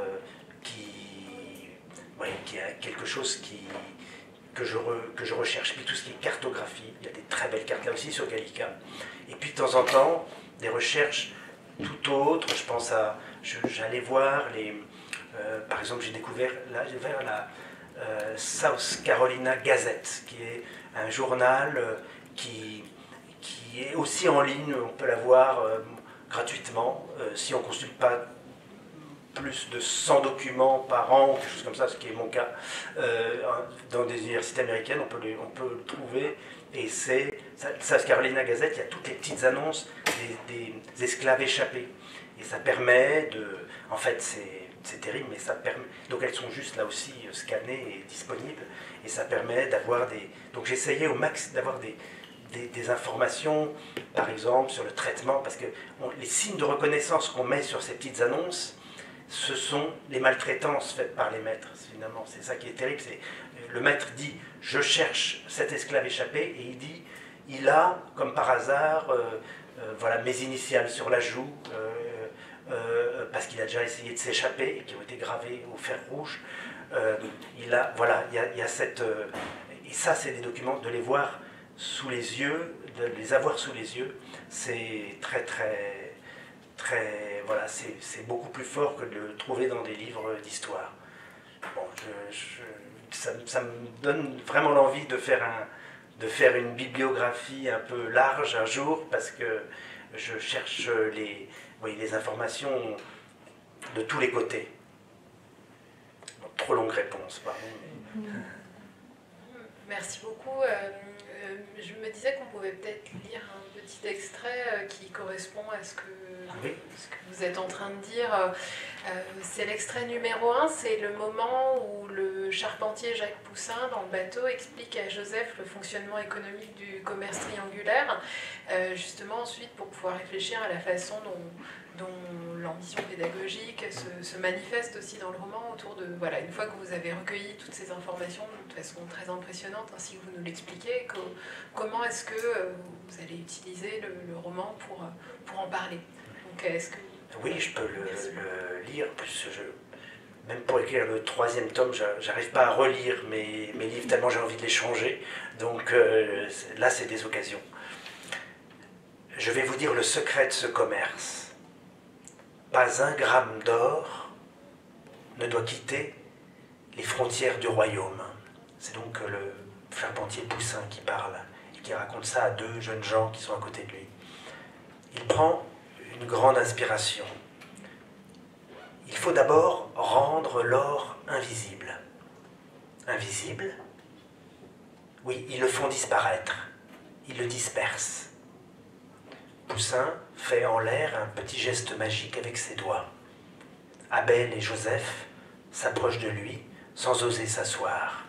qui, ouais, qui a quelque chose qui, que, je re, que je recherche. Puis tout ce qui est cartographie, il y a des très belles cartes là aussi sur Gallica. Et puis de temps en temps, des recherches tout autres. Je pense à, j'allais voir les, euh, par exemple, j'ai découvert, là, j'ai découvert la euh, South Carolina Gazette, qui est un journal euh, qui, qui est aussi en ligne. On peut la voir euh, gratuitement euh, si on ne consulte pas plus de cent documents par an, ou quelque chose comme ça, ce qui est mon cas, euh, dans des universités américaines, on peut, les, on peut le trouver, et c'est, South Carolina Gazette, il y a toutes les petites annonces des, des esclaves échappés, et ça permet de, en fait c'est terrible, mais ça permet, donc elles sont juste là aussi scannées et disponibles, et ça permet d'avoir des, donc j'essayais au max d'avoir des, Des, des informations, par exemple, sur le traitement, parce que on, les signes de reconnaissance qu'on met sur ces petites annonces, ce sont les maltraitances faites par les maîtres, finalement. C'est ça qui est terrible. C'est, le maître dit « je cherche cet esclave échappé » et il dit « il a, comme par hasard, euh, euh, voilà, mes initiales sur la joue, euh, euh, parce qu'il a déjà essayé de s'échapper, et qui ont été gravées au fer rouge. Euh, il a, voilà, il y a, il y a cette... Euh, et ça, c'est des documents, de les voir sous les yeux, de les avoir sous les yeux, c'est très très très voilà, c'est beaucoup plus fort que de le trouver dans des livres d'histoire. Bon, je, je, ça, ça me donne vraiment l'envie de faire un de faire une bibliographie un peu large un jour, parce que je cherche les oui, les informations de tous les côtés. Bon, trop longue réponse, pardon. Mais... Merci beaucoup. Euh... Je me disais qu'on pouvait peut-être lire un petit extrait qui correspond à ce que, oui. ce que vous êtes en train de dire. C'est l'extrait numéro un, c'est le moment où le charpentier Jacques Poussin, dans le bateau, explique à Joseph le fonctionnement économique du commerce triangulaire, justement ensuite pour pouvoir réfléchir à la façon dont, dont l'ambition pédagogique se, se manifeste aussi dans le roman, autour de, voilà, une fois que vous avez recueilli toutes ces informations de façon très impressionnante, ainsi que vous nous l'expliquez, que, comment est-ce que vous allez utiliser le, le roman pour, pour en parler. Donc, est-ce que... Oui, je peux le, le lire, plus je, même pour écrire le troisième tome, j'arrive pas à relire mes, mes livres tellement j'ai envie de les changer, donc euh, là c'est des occasions. Je vais vous dire le secret de ce commerce. Pas un gramme d'or ne doit quitter les frontières du royaume. C'est donc le charpentier Poussin qui parle et qui raconte ça à deux jeunes gens qui sont à côté de lui. Il prend une grande inspiration. Il faut d'abord rendre l'or invisible. Invisible? Oui, ils le font disparaître. Ils le dispersent. Poussin fait en l'air un petit geste magique avec ses doigts. Abel et Joseph s'approchent de lui sans oser s'asseoir.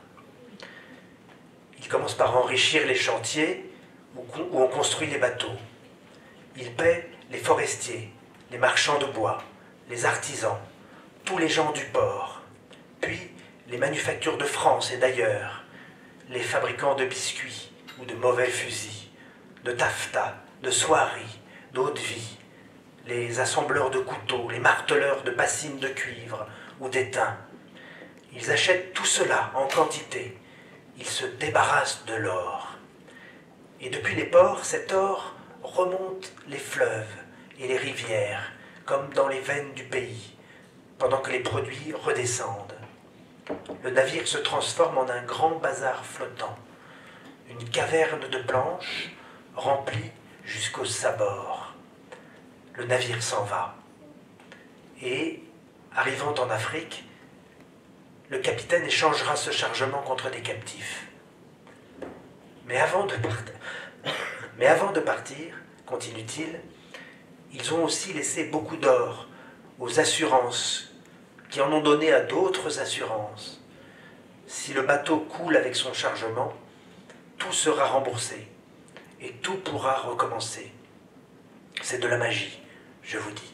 Il commence par enrichir les chantiers où on construit les bateaux. Il paie les forestiers, les marchands de bois, les artisans, tous les gens du port, puis les manufactures de France et d'ailleurs, les fabricants de biscuits ou de mauvais fusils, de taffetas, de soieries, d'eau-de-vie, les assembleurs de couteaux, les marteleurs de bassines de cuivre ou d'étain, Ils achètent tout cela en quantité. Ils se débarrassent de l'or. Et depuis les ports, cet or remonte les fleuves et les rivières, comme dans les veines du pays, pendant que les produits redescendent. Le navire se transforme en un grand bazar flottant, une caverne de planches remplie jusqu'aux sabords. Le navire s'en va. Et, arrivant en Afrique, le capitaine échangera ce chargement contre des captifs. Mais avant de partir, mais avant de partir, continue-t-il, ils ont aussi laissé beaucoup d'or aux assurances, qui en ont donné à d'autres assurances. Si le bateau coule avec son chargement, tout sera remboursé et tout pourra recommencer. C'est de la magie, je vous dis.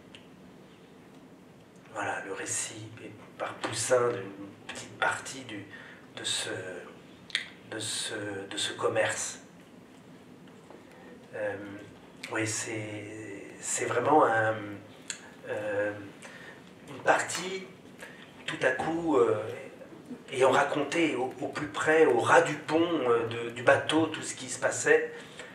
Voilà le récit par Poussin d'une petite partie du, de, ce, de, ce, de ce commerce. Euh, oui, c'est vraiment un, euh, une partie, tout à coup, euh, ayant raconté au, au plus près, au ras du pont euh, de, du bateau, tout ce qui se passait,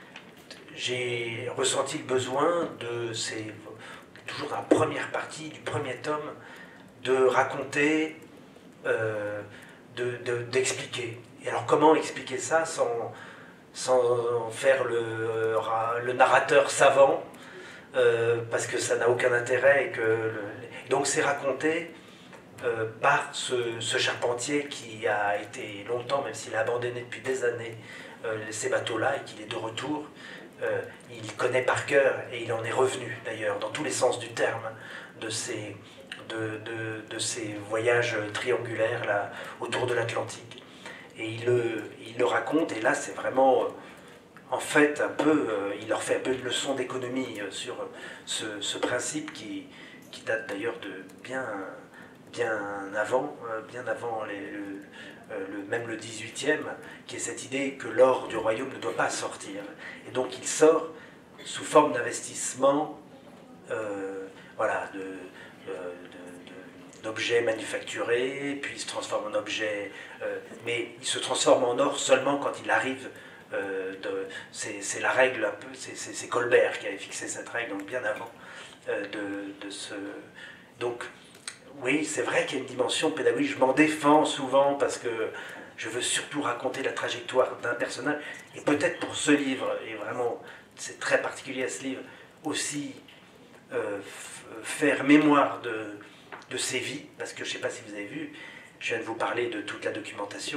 j'ai ressenti le besoin de, c'est toujours dans la première partie du premier tome, de raconter, euh, de, de, d'expliquer. Et alors comment expliquer ça sans, sans faire le, le narrateur savant, euh, parce que ça n'a aucun intérêt. Et que le, donc c'est raconté euh, par ce, ce charpentier qui a été longtemps, même s'il a abandonné depuis des années euh, ces bateaux-là et qu'il est de retour. Euh, il connaît par cœur et il en est revenu d'ailleurs dans tous les sens du terme de ces, de, de, de ces voyages triangulaires là, autour de l'Atlantique. Et il le, il le raconte, et là c'est vraiment en fait un peu, euh, il leur fait un peu une leçon d'économie euh, sur ce, ce principe qui, qui date d'ailleurs de bien, bien avant, euh, bien avant les, le, euh, le, même le dix-huitième, qui est cette idée que l'or du royaume ne doit pas sortir. Et donc il sort sous forme d'investissement, euh, voilà, de, de, d'objets manufacturés, puis il se transforme en objet, euh, mais il se transforme en or seulement quand il arrive, euh, c'est la règle un peu, c'est Colbert qui avait fixé cette règle, donc bien avant euh, de, de ce... Donc, oui, c'est vrai qu'il y a une dimension pédagogique, je m'en défends souvent parce que je veux surtout raconter la trajectoire d'un personnage, et peut-être pour ce livre, et vraiment, c'est très particulier à ce livre, aussi euh, faire mémoire de... de ces vies, parce que je ne sais pas si vous avez vu, je viens de vous parler de toute la documentation,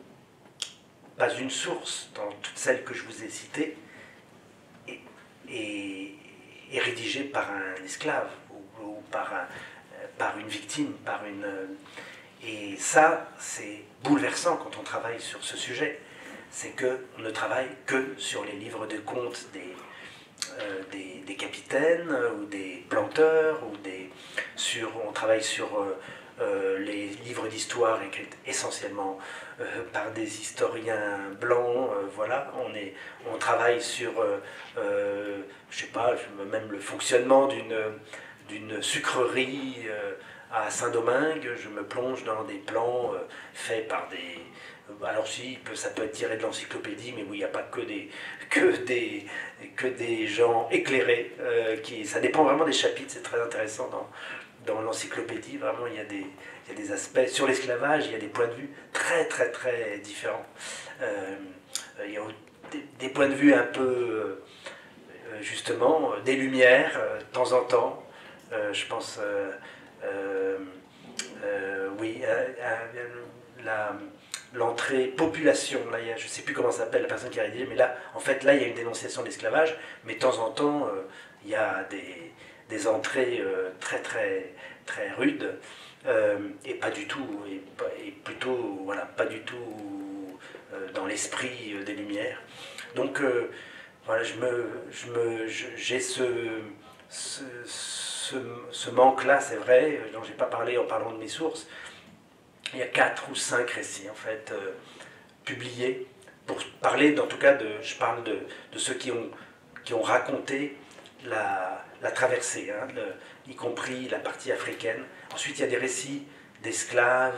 pas une source dans toutes celles que je vous ai citées est, est, est rédigée par un esclave ou, ou par, un, par une victime, par une... Et ça, c'est bouleversant quand on travaille sur ce sujet, c'est qu'on ne travaille que sur les livres de contes des... Euh, des, des capitaines ou des planteurs, ou des, sur, on travaille sur euh, euh, les livres d'histoire écrits essentiellement euh, par des historiens blancs, euh, voilà, on, est, on travaille sur, euh, euh, je sais pas, même le fonctionnement d'une d'une sucrerie euh, à Saint-Domingue, je me plonge dans des plans euh, faits par des... Alors si, ça peut être tiré de l'encyclopédie, mais oui, il n'y a pas que des, que des, que des gens éclairés. Euh, qui, ça dépend vraiment des chapitres, c'est très intéressant dans, dans l'encyclopédie. Vraiment, il y a des, il y a des aspects. Sur l'esclavage, il y a des points de vue très, très, très différents. Euh, il y a des, des points de vue un peu, euh, justement, des lumières, euh, de temps en temps. Euh, je pense, euh, euh, euh, oui, euh, euh, la... l'entrée population, là, il y a, je ne sais plus comment s'appelle la personne qui a rédigé, mais là, en fait, là, il y a une dénonciation de l'esclavage, mais de temps en temps, euh, il y a des, des entrées euh, très, très, très rudes, euh, et pas du tout, et, et plutôt, voilà, pas du tout euh, dans l'esprit euh, des Lumières. Donc, euh, voilà, je me, je me, j'ai ce, ce, ce, ce manque-là, c'est vrai, dont je n'ai pas parlé en parlant de mes sources. Il y a quatre ou cinq récits en fait euh, publiés pour parler, en tout cas, de, je parle de, de ceux qui ont, qui ont raconté la, la traversée, hein, le, y compris la partie africaine. Ensuite, il y a des récits d'esclaves,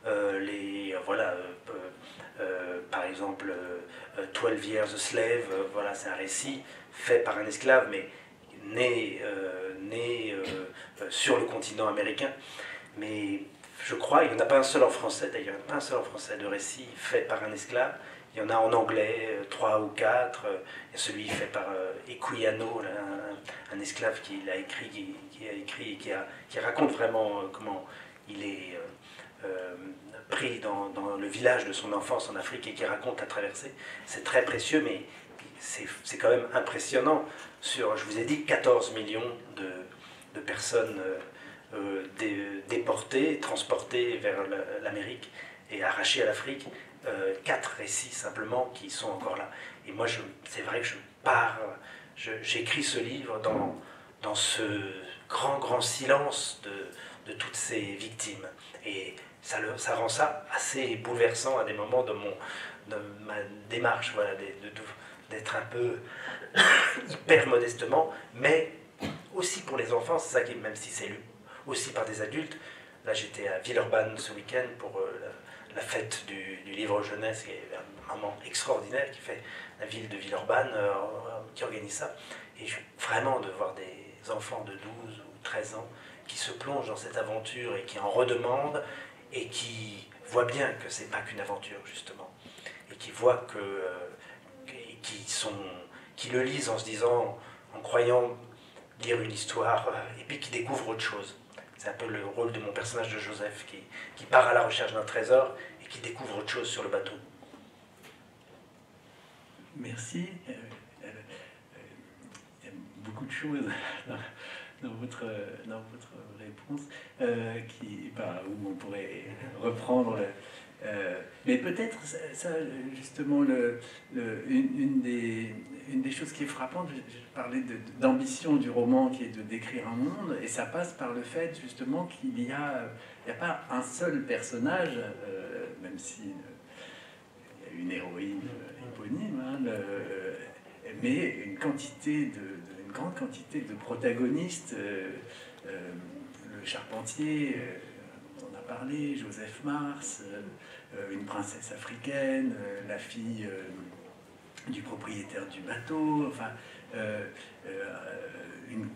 euh, les, voilà, euh, euh, par exemple, euh, twelve Years a Slave, euh, voilà, c'est un récit fait par un esclave, mais né, euh, né euh, sur le continent américain. Mais je crois, il n'y en a pas un seul en français, d'ailleurs, il n'y en a pas un seul en français de récit fait par un esclave. Il y en a en anglais, euh, trois ou quatre. Euh, il y a celui fait par euh, Equiano, là, un, un esclave qui l'a écrit, qui, qui a écrit, qui, a, qui raconte vraiment euh, comment il est euh, euh, pris dans, dans le village de son enfance en Afrique et qui raconte la traversée. C'est très précieux, mais c'est quand même impressionnant. Sur, je vous ai dit, quatorze millions de, de personnes euh, euh, dé, déportées, transportées vers l'Amérique et arrachées à l'Afrique. Euh, quatre récits simplement qui sont encore là. Et moi, c'est vrai que je pars, j'écris ce livre dans, dans ce grand, grand silence de, de toutes ces victimes. Et ça, le, ça rend ça assez bouleversant à des moments de, mon, de ma démarche, voilà, d'être un peu hyper modestement, mais aussi pour les enfants, c'est ça qui, même si c'est lu aussi par des adultes. Là, j'étais à Villeurbanne ce week-end pour euh, la, la fête du, du livre jeunesse, qui est un moment extraordinaire, qui fait la ville de Villeurbanne, euh, qui organise ça. Et je, vraiment de voir des enfants de douze ou treize ans qui se plongent dans cette aventure et qui en redemandent et qui voient bien que c'est pas qu'une aventure, justement. Et qui voient que, euh, qui, sont, qui le lisent en se disant, en croyant lire une histoire, euh, et puis qui découvrent autre chose. C'est un peu le rôle de mon personnage de Joseph qui, qui part à la recherche d'un trésor et qui découvre autre chose sur le bateau. Merci. Euh, euh, il y a beaucoup de choses dans, dans, votre, dans votre réponse euh, qui, bah, où on pourrait reprendre. Le, euh, mais peut-être, ça, ça, justement, le, le, une, une, des, une des choses qui est frappante, je, je parlais d'ambition du roman qui est de décrire un monde, et ça passe par le fait, justement, qu'il n'y a, il n'y a pas un seul personnage, euh, même si euh, il y a une héroïne éponyme, hein, le, mais une quantité de, de, une grande quantité de protagonistes, euh, euh, le charpentier, euh, dont on a parlé, Joseph Mars, euh, une princesse africaine, euh, la fille euh, du propriétaire du bateau, enfin, euh, euh, une,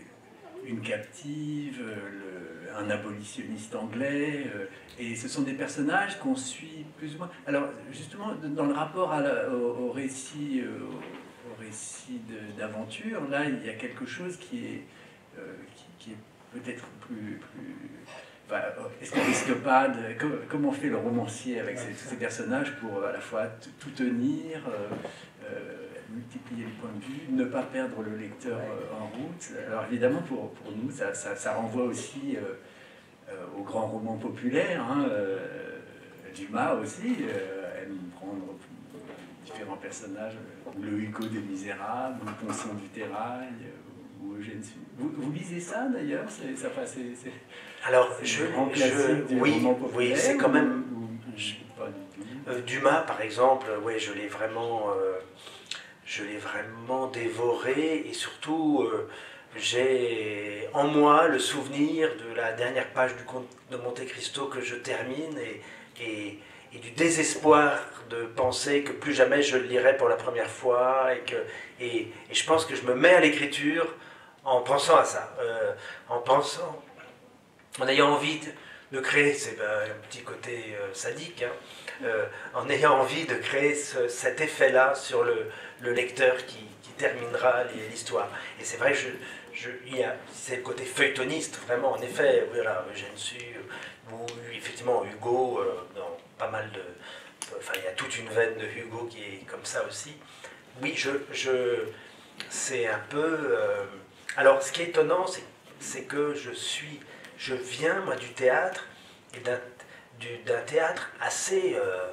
une captive, le, un abolitionniste anglais, euh, et ce sont des personnages qu'on suit plus ou moins. Alors, justement, dans le rapport à la, au, au récit, euh, au récit d'aventure, là, il y a quelque chose qui est, euh, qui, qui est peut-être plus... plus enfin, est-ce qu'on risque pas de... Comment fait le romancier avec ces, ces personnages pour à la fois tout tenir, euh, euh, multiplier les points de vue, ne pas perdre le lecteur euh, en route. Alors évidemment, pour, pour nous, ça, ça, ça renvoie aussi euh, euh, aux grands romans populaires. Hein, euh, Dumas aussi euh, aime prendre différents personnages, ou le Hugo des Misérables, ou Ponson du Terrail, ou Eugène Sue. Vous, vous lisez ça d'ailleurs? Ça passe. Alors, je, je oui, oui, c'est quand même. Ou, ou, je, pas du tout. Euh, Dumas, par exemple, ouais, je l'ai vraiment, euh, je l'ai vraiment dévoré, et surtout, euh, j'ai en moi le souvenir de la dernière page du Comte de Monte Cristo que je termine, et, et, et du désespoir de penser que plus jamais je le lirai pour la première fois, et que, et, et je pense que je me mets à l'écriture en pensant à ça, euh, en pensant, en ayant envie de, de créer, c'est ben, un petit côté euh, sadique, hein, euh, en ayant envie de créer ce, cet effet-là sur le, le lecteur qui, qui terminera l'histoire. Et c'est vrai, je, je, c'est le côté feuilletoniste, vraiment, en effet, voilà, Eugène Sue, ou effectivement Hugo, euh, dans pas mal de... Enfin, il y a toute une veine de Hugo qui est comme ça aussi. Oui, je, je, c'est un peu... Euh, alors, ce qui est étonnant, c'est que je suis... Je viens, moi, du théâtre, et d'un théâtre assez, euh,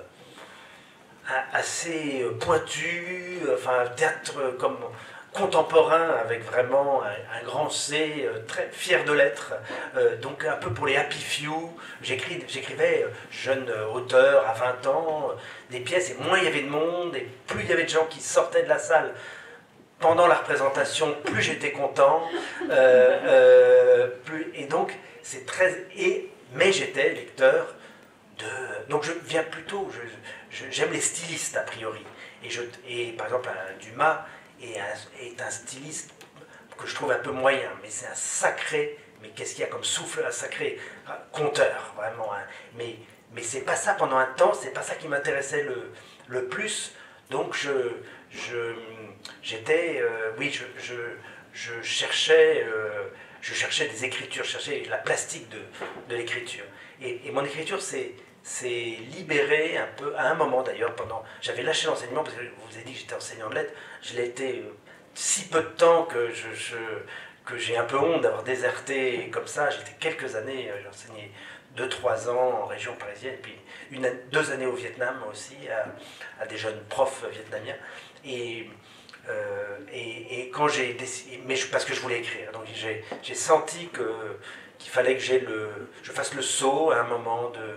assez pointu, enfin, théâtre comme contemporain, avec vraiment un, un grand C, très fier de l'être, euh, donc un peu pour les happy few. J'écrivais, jeune auteur, à vingt ans, des pièces, et moins il y avait de monde, et plus il y avait de gens qui sortaient de la salle pendant la représentation, plus j'étais content, euh, euh, plus, et donc c'est très... Et, mais j'étais lecteur de... Donc je viens plutôt, je, je, j'aime les stylistes a priori. Et, je, et par exemple, un Dumas est un, est un styliste que je trouve un peu moyen, mais c'est un sacré, mais qu'est-ce qu'il y a comme souffle, un sacré conteur, vraiment. Hein. Mais, mais c'est pas ça pendant un temps, c'est pas ça qui m'intéressait le, le plus. Donc je, je, j'étais, euh, oui, je, je, je cherchais... Euh, Je cherchais des écritures, je cherchais la plastique de, de l'écriture. Et, et mon écriture s'est libérée un peu, à un moment d'ailleurs, pendant... J'avais lâché l'enseignement, parce que je vous ai dit que j'étais enseignant de lettres, je l'ai été euh, si peu de temps que je, je, que j'ai un peu honte d'avoir déserté comme ça. J'étais quelques années, euh, j'ai enseigné deux trois ans en région parisienne, puis une, deux années au Vietnam aussi, à, à des jeunes profs vietnamiens. Et... Euh, et, et quand j'ai décidé, mais je, parce que je voulais écrire, donc j'ai senti que qu'il fallait que j'ai le, je fasse le saut à un moment de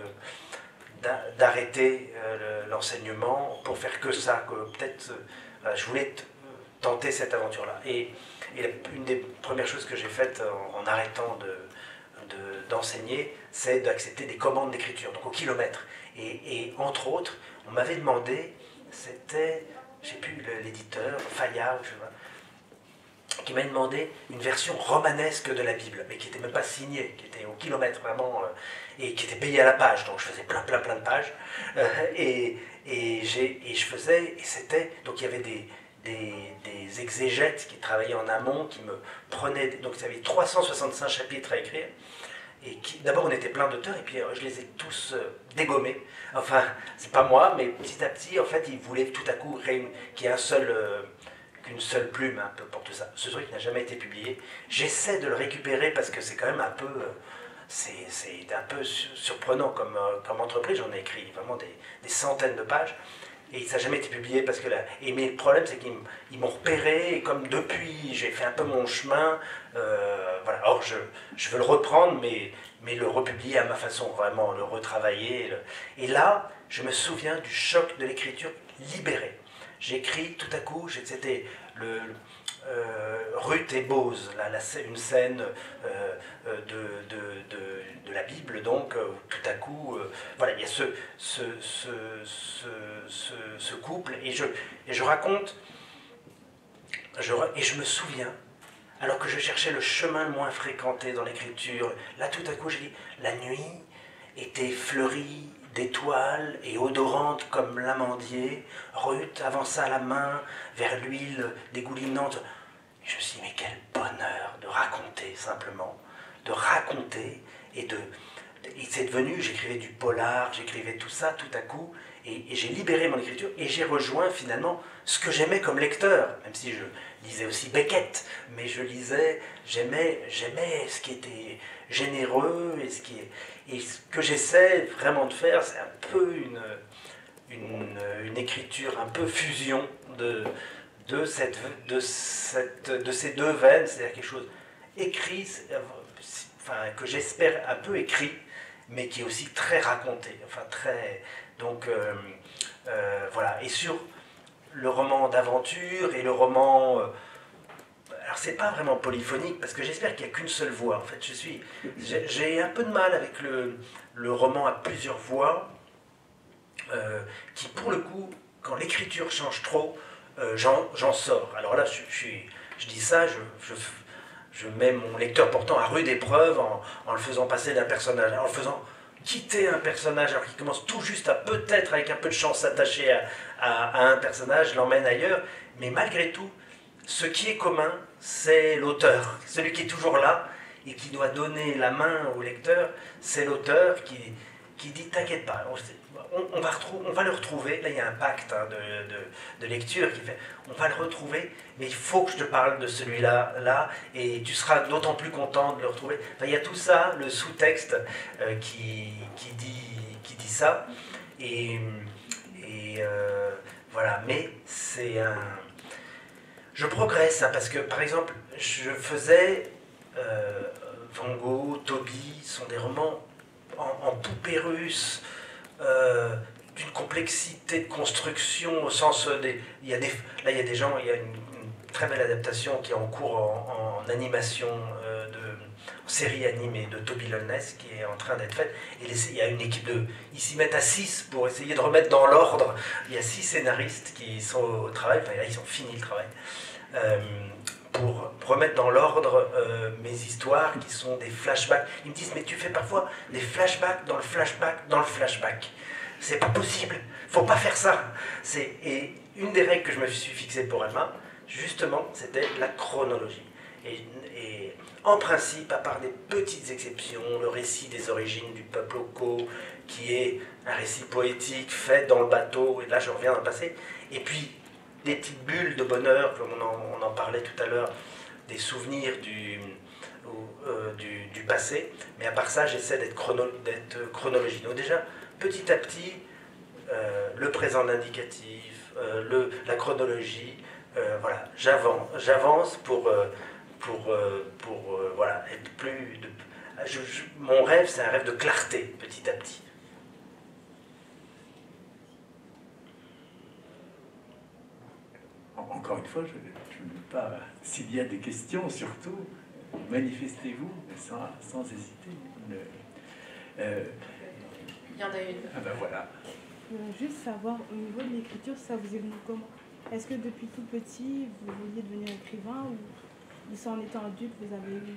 d'arrêter euh, l'enseignement pour faire que ça, que peut-être euh, je voulais tenter cette aventure-là. Et, et la, une des premières choses que j'ai faites en, en arrêtant de d'enseigner, c'est d'accepter des commandes d'écriture, donc au kilomètre. Et, et entre autres, on m'avait demandé, c'était je ne sais plus, l'éditeur, Fayard, je sais pas, qui m'a demandé une version romanesque de la Bible, mais qui n'était même pas signée, qui était au kilomètre vraiment, euh, et qui était payée à la page, donc je faisais plein, plein, plein de pages, euh, et, et, et je faisais, et c'était, donc il y avait des, des, des exégètes qui travaillaient en amont, qui me prenaient, donc il y avait trois cent soixante-cinq chapitres à écrire, et d'abord on était plein d'auteurs, et puis euh, je les ai tous euh, dégommés. Enfin, c'est pas moi, mais petit à petit, en fait, ils voulaient tout à coup qu'il y ait un seul, euh, qu'une seule plume un peu pour tout ça. Ce truc n'a jamais été publié. J'essaie de le récupérer parce que c'est quand même un peu, euh, c'est un peu surprenant comme, euh, comme entreprise. J'en ai écrit vraiment des, des centaines de pages. Et ça n'a jamais été publié parce que là. Et mais le problème, c'est qu'ils m'ont repéré, et comme depuis, j'ai fait un peu mon chemin, euh, voilà. Or, je, je veux le reprendre, mais, mais le republier à ma façon, vraiment, le retravailler. Le... Et là, je me souviens du choc de l'écriture libérée. J'écris tout à coup, c'était le. Euh, Ruth et Bose, la, la, une scène euh, de, de, de, de la Bible, donc euh, tout à coup, euh, voilà, il y a ce, ce, ce, ce, ce, ce couple, et je, et je raconte, je, et je me souviens, alors que je cherchais le chemin le moins fréquenté dans l'écriture, là tout à coup, je dis, la nuit était fleurie d'étoiles et odorante comme l'amandier. Ruth avança la main vers l'huile dégoulinante. Et je me suis dit, mais quel bonheur de raconter simplement, de raconter, et de... Et c'est devenu, j'écrivais du polar, j'écrivais tout ça tout à coup, et, et j'ai libéré mon écriture, et j'ai rejoint finalement ce que j'aimais comme lecteur, même si je lisais aussi Beckett, mais je lisais, j'aimais j'aimais ce qui était généreux, et ce, qui est, et ce que j'essaie vraiment de faire, c'est un peu une, une, une écriture, un peu fusion de, de, cette, de, cette, de ces deux veines, c'est-à-dire quelque chose écrit, enfin, que j'espère un peu écrit, mais qui est aussi très raconté, enfin très, donc euh, euh, voilà, et sur le roman d'aventure et le roman, euh, alors c'est pas vraiment polyphonique, parce que j'espère qu'il n'y a qu'une seule voix, en fait, je suis, j'ai un peu de mal avec le, le roman à plusieurs voix, euh, qui pour le coup, quand l'écriture change trop, euh, j'en sors, alors là, je, je, je dis ça, je, je Je mets mon lecteur pourtant à rude épreuve en, en le faisant passer d'un personnage, en le faisant quitter un personnage alors qu'il commence tout juste à peut-être avec un peu de chance s'attacher à, à, à un personnage, l'emmène ailleurs. Mais malgré tout, ce qui est commun, c'est l'auteur. Celui qui est toujours là et qui doit donner la main au lecteur, c'est l'auteur qui, qui dit « t'inquiète pas, on, on, va on va le retrouver ». Là, il y a un pacte hein, de, de, de lecture qui fait « on va le retrouver, mais il faut que je te parle de celui-là, là, et tu seras d'autant plus content de le retrouver ». Enfin, il y a tout ça, le sous-texte euh, qui, qui, dit, qui dit ça. Et, et euh, voilà, mais c'est un... Je progresse, hein, parce que, par exemple, je faisais... Euh, Van Gogh, Toby, sont des romans en, en poupée russe, euh, d'une complexité de construction au sens des, il y a des, là il y a des gens, il y a une, une très belle adaptation qui est en cours en, en animation euh, de série animée de Toby Lowness qui est en train d'être faite. Et il y a une équipe de... Ils s'y mettent à six pour essayer de remettre dans l'ordre. Il y a six scénaristes qui sont au travail, enfin là ils ont fini le travail, euh, pour remettre dans l'ordre euh, mes histoires qui sont des flashbacks. Ils me disent, mais tu fais parfois des flashbacks dans le flashback dans le flashback. C'est pas possible, faut pas faire ça. Et une des règles que je me suis fixée pour Alma, justement, c'était la chronologie. Et, et en principe, à part des petites exceptions, le récit des origines du peuple local, qui est un récit poétique fait dans le bateau, et là je reviens dans le passé, et puis des petites bulles de bonheur, comme on en, on en parlait tout à l'heure, des souvenirs du, euh, du, du passé, mais à part ça, j'essaie d'être chrono, d'être chronologique. Donc déjà, petit à petit, euh, le présent l'indicatif, euh, le, la chronologie, euh, voilà, j'avance, j'avance pour, euh, pour, euh, pour euh, voilà, être plus... De, je, je, mon rêve, c'est un rêve de clarté, petit à petit. Encore une fois, je, je ne veux pas... S'il y a des questions, surtout, manifestez-vous sans, sans hésiter. Le, euh, Il y en a une. Ah ben voilà. Euh, juste savoir, au niveau de l'écriture, ça vous est venu comment? Est-ce que depuis tout petit, vous vouliez devenir écrivain ou c'est en étant adulte, vous avez eu...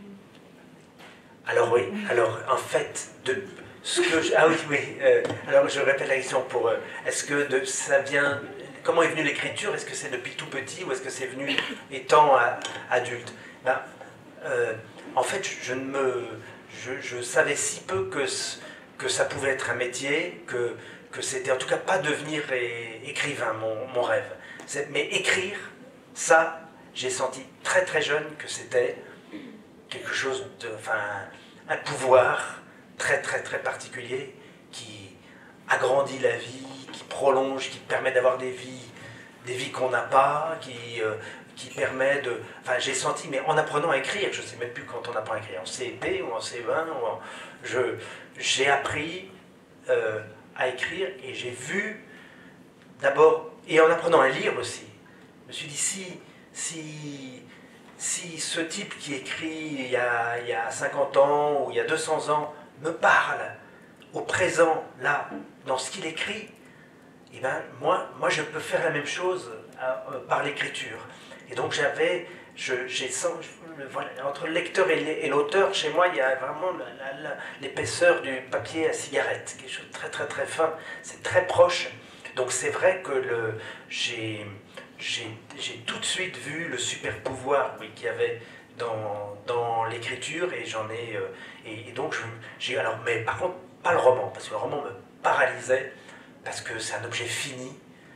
Alors oui, alors en fait, de, ce que je, ah oui, oui, euh, alors je répète la question pour, euh, est-ce que de, ça vient, comment est venue l'écriture? Est-ce que c'est depuis tout petit ou est-ce que c'est venu étant à, adulte? Ben, euh, en fait, je, ne me, je, je savais si peu que, que ça pouvait être un métier, que, que c'était en tout cas pas devenir é, écrivain, mon, mon rêve. Mais écrire, ça, j'ai senti très très jeune que c'était quelque chose de, enfin, un pouvoir très très très particulier qui agrandit la vie, qui prolonge, qui permet d'avoir des vies, des vies qu'on n'a pas, qui, euh, qui permet de, enfin, j'ai senti, mais en apprenant à écrire, je ne sais même plus quand on apprend à écrire, en C E P ou en C E un, ou en, je, j'ai appris euh, à écrire et j'ai vu d'abord, et en apprenant à lire aussi, je me suis dit si si Si ce type qui écrit il y, a, il y a cinquante ans ou il y a deux cents ans me parle au présent, là, dans ce qu'il écrit, eh ben, moi, moi je peux faire la même chose euh, par l'écriture. Et donc j'avais, je, j'ai sens, je, voilà, entre le lecteur et l'auteur, chez moi, il y a vraiment la, la, la, l'épaisseur du papier à cigarette, quelque chose de très très très fin, c'est très proche. Donc c'est vrai que le, j'ai... J'ai tout de suite vu le super pouvoir oui, qu'il y avait dans, dans l'écriture et j'en ai euh, et, et donc j'ai alors mais par contre pas le roman parce que le roman me paralysait parce que c'est un objet fini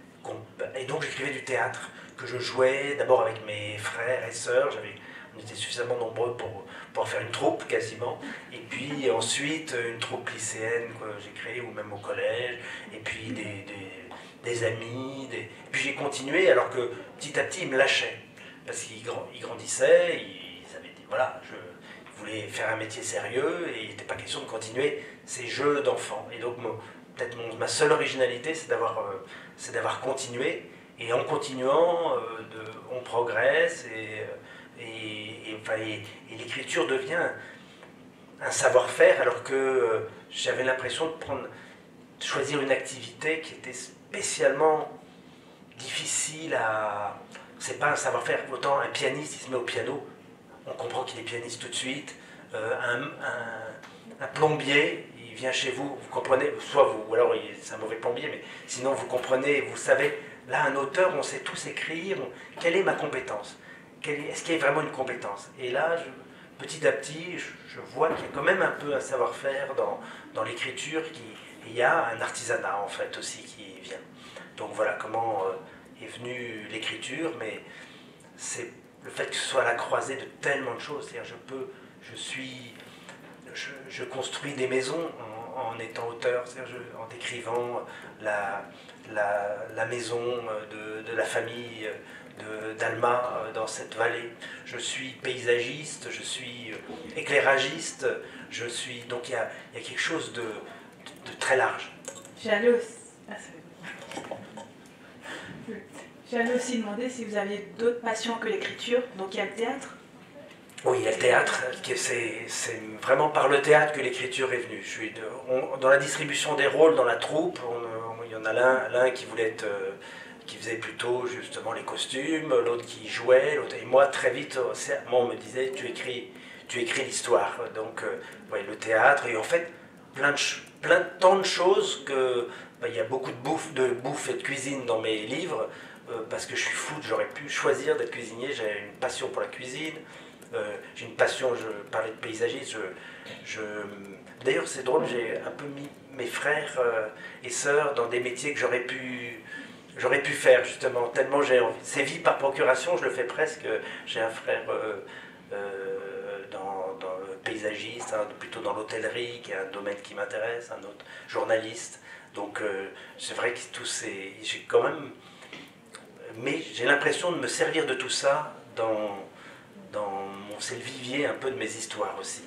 et donc j'écrivais du théâtre que je jouais d'abord avec mes frères et sœurs, j'avais on était suffisamment nombreux pour, pour faire une troupe quasiment et puis ensuite une troupe lycéenne que j'ai créée ou même au collège et puis des, des des amis, des... et puis j'ai continué alors que petit à petit ils me lâchaient parce qu'ils grandissaient, ils avaient dit voilà, je voulais faire un métier sérieux et il n'était pas question de continuer ces jeux d'enfants. Et donc peut-être ma seule originalité c'est d'avoir euh, c'est d'avoir continué et en continuant euh, de, on progresse et, et, et, enfin, et, et l'écriture devient un savoir-faire alors que euh, j'avais l'impression de prendre de choisir une activité qui était spécialement difficile à... C'est pas un savoir-faire, autant un pianiste, il se met au piano, on comprend qu'il est pianiste tout de suite, euh, un, un, un plombier, il vient chez vous, vous comprenez, soit vous, ou alors c'est un mauvais plombier, mais sinon vous comprenez, vous savez, là un auteur, on sait tous écrire, on, quelle est ma compétence? Est-ce qu'il y a vraiment une compétence? Et là, je, petit à petit, je, je vois qu'il y a quand même un peu un savoir-faire dans, dans l'écriture qui... Il y a un artisanat en fait aussi qui vient. Donc voilà comment euh, est venue l'écriture, mais c'est le fait que ce soit à la croisée de tellement de choses. C'est-à-dire je peux, je suis, je, je construis des maisons en, en étant auteur, c'est-à-dire je, en décrivant la, la, la maison de, de la famille d'Alma dans cette vallée. Je suis paysagiste, je suis éclairagiste, je suis donc il y a, il y a quelque chose de de très large. J'allais aussi... Ah, J'allais aussi demander si vous aviez d'autres passions que l'écriture, donc il y a le théâtre. Oui, il y a le théâtre, c'est vraiment par le théâtre que l'écriture est venue. Je suis de, on, dans la distribution des rôles dans la troupe, on, il y en a l'un qui voulait être, euh, qui faisait plutôt justement les costumes, l'autre qui jouait, et moi très vite, moi, on me disait tu écris, tu écris l'histoire. Donc, euh, ouais, le théâtre, et en fait, plein de, plein de tant de choses que bah, il y a beaucoup de bouffe, de bouffe et de cuisine dans mes livres, euh, parce que je suis fou, j'aurais pu choisir d'être cuisinier, j'ai une passion pour la cuisine. Euh, j'ai une passion, je parlais de paysagisme, je, je, d'ailleurs c'est drôle, j'ai un peu mis mes frères euh, et sœurs dans des métiers que j'aurais pu, j'aurais pu faire justement, tellement j'ai envie. C'est vie par procuration, je le fais presque, j'ai un frère euh, euh, dans, dans le paysagiste, hein, plutôt dans l'hôtellerie, qui est un domaine qui m'intéresse, un autre journaliste, donc euh, c'est vrai que tous ces, j'ai quand même, mais j'ai l'impression de me servir de tout ça dans... c'est le vivier un peu de mes histoires aussi.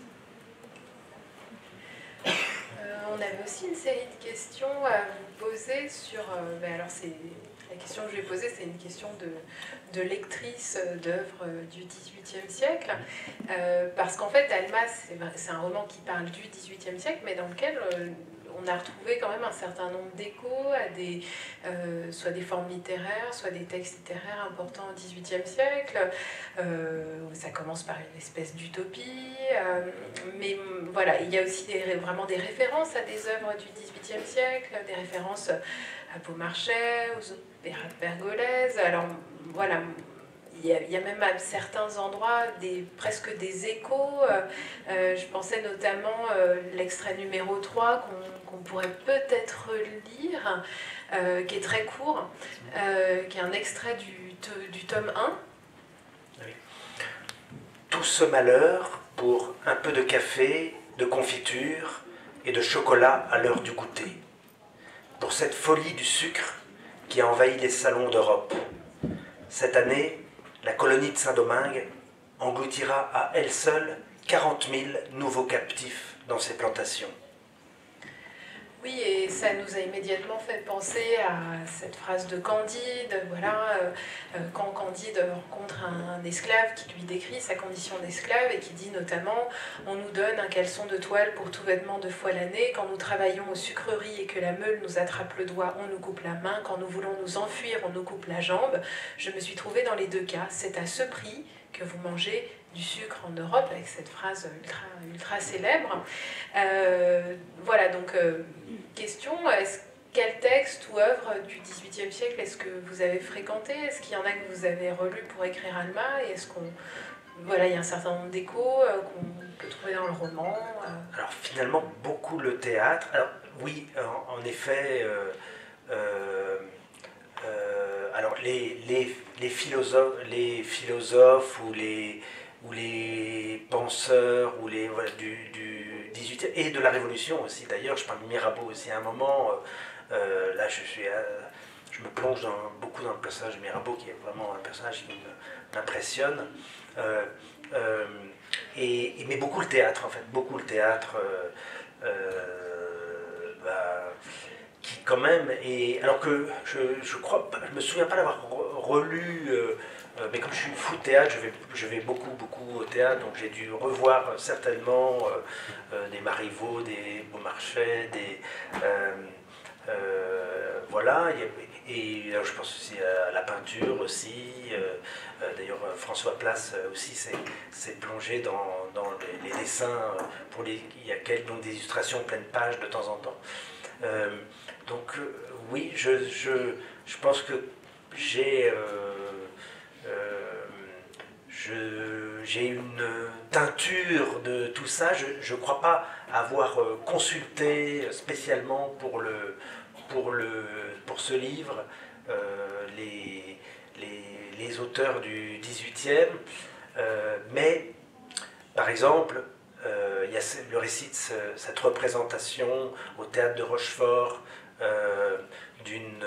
Euh, on avait aussi une série de questions à vous poser sur... Euh, ben alors c'est la question que je vais poser, c'est une question de, de lectrice d'œuvres du dix-huitième siècle. Euh, parce qu'en fait, Alma, c'est un roman qui parle du dix-huitième siècle, mais dans lequel... Euh, on a retrouvé quand même un certain nombre d'échos à des, euh, soit des formes littéraires, soit des textes littéraires importants au dix-huitième siècle. Euh, ça commence par une espèce d'utopie. Euh, mais voilà, il y a aussi des, vraiment des références à des œuvres du dix-huitième siècle, des références à Beaumarchais, aux opéras de Pergolèse. Alors voilà... Il y, a, il y a même à certains endroits des, presque des échos. Euh, je pensais notamment euh, l'extrait numéro trois qu'on qu'on pourrait peut-être lire, euh, qui est très court, euh, qui est un extrait du, du tome un. Oui. Tout ce malheur pour un peu de café, de confiture et de chocolat à l'heure du goûter. Pour cette folie du sucre qui a envahi les salons d'Europe. Cette année, la colonie de Saint-Domingue engloutira à elle seule quarante mille nouveaux captifs dans ses plantations. Oui, et ça nous a immédiatement fait penser à cette phrase de Candide, voilà, euh, quand Candide rencontre un, un esclave qui lui décrit sa condition d'esclave et qui dit notamment « On nous donne un caleçon de toile pour tout vêtement deux fois l'année, quand nous travaillons aux sucreries et que la meule nous attrape le doigt, on nous coupe la main, quand nous voulons nous enfuir, on nous coupe la jambe. Je me suis trouvée dans les deux cas, c'est à ce prix que vous mangez du sucre en Europe », avec cette phrase ultra, ultra célèbre. Euh, voilà, donc... Euh, question, est-ce, quel texte ou œuvre du dix-huitième siècle est-ce que vous avez fréquenté? Est-ce qu'il y en a que vous avez relu pour écrire Alma? Et est-ce qu'on... Voilà, il y a un certain nombre d'échos euh, qu'on peut trouver dans le roman. Euh... Alors finalement, beaucoup le théâtre. Alors oui, en, en effet, euh, euh, euh, alors les, les, les, philosophes, les philosophes ou les... ou les penseurs, ou les, voilà, du, du dix-huitième, et de la Révolution aussi. D'ailleurs, je parle de Mirabeau aussi à un moment. Euh, là, je, suis, euh, je me plonge dans, beaucoup dans le personnage de Mirabeau, qui est vraiment un personnage qui m'impressionne. Euh, euh, et, et, mais beaucoup le théâtre, en fait. Beaucoup le théâtre, euh, euh, bah, qui quand même... Et, alors que je, je crois, je me souviens pas d'avoir relu... Euh, mais comme je suis fou de théâtre, je vais, je vais beaucoup, beaucoup au théâtre, donc j'ai dû revoir certainement euh, euh, des Marivaux, des Beaumarchais, des... Euh, euh, voilà, et, et alors je pense aussi à la peinture aussi, euh, euh, d'ailleurs François Place aussi s'est plongé dans, dans les, les dessins, pour les, il y a quelques, donc des illustrations pleine page de temps en temps. Euh, donc euh, oui, je, je, je pense que j'ai... Euh, Euh, j'ai une teinture de tout ça. Je ne crois pas avoir consulté spécialement pour, le, pour, le, pour ce livre euh, les, les, les auteurs du dix-huitième, euh, mais par exemple, euh, il y a le récit de ce, cette représentation au théâtre de Rochefort euh, d'une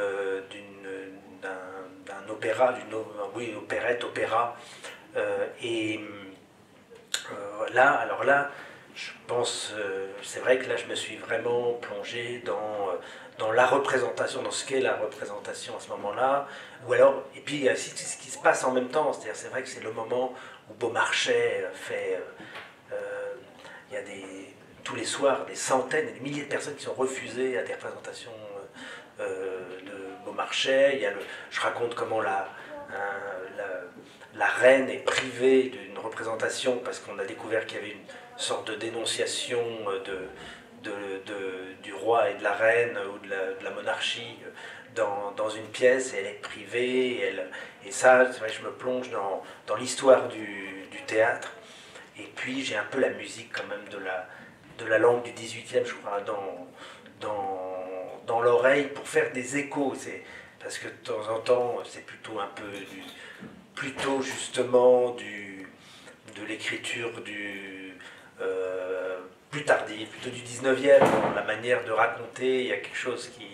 d'un opéra, d'une oui, opérette, opéra. Euh, et euh, là, alors là, je pense, euh, c'est vrai que là je me suis vraiment plongé dans, euh, dans la représentation, dans ce qu'est la représentation à ce moment-là, ou alors, et puis il y a aussi ce qui se passe en même temps, c'est-à-dire c'est vrai que c'est le moment où Beaumarchais fait, euh, euh, il y a des, tous les soirs des centaines et des milliers de personnes qui sont refusées à des représentations euh, de Beaumarchais. Il y a le, je raconte comment la, un, la, la reine est privée d'une représentation parce qu'on a découvert qu'il y avait une sorte de dénonciation de, de, de, du roi et de la reine ou de la, de la monarchie dans, dans une pièce, et elle est privée, et, elle, et ça, c'est vrai, je me plonge dans, dans l'histoire du, du théâtre, et puis j'ai un peu la musique quand même de la, de la langue du dix-huitième, je crois, dans, dans, dans l'oreille pour faire des échos, c'est, parce que de temps en temps, c'est plutôt un peu du, plutôt justement du, de l'écriture du... Euh, plus tardive, plutôt du dix-neuvième, dans la manière de raconter, il y a quelque chose qui...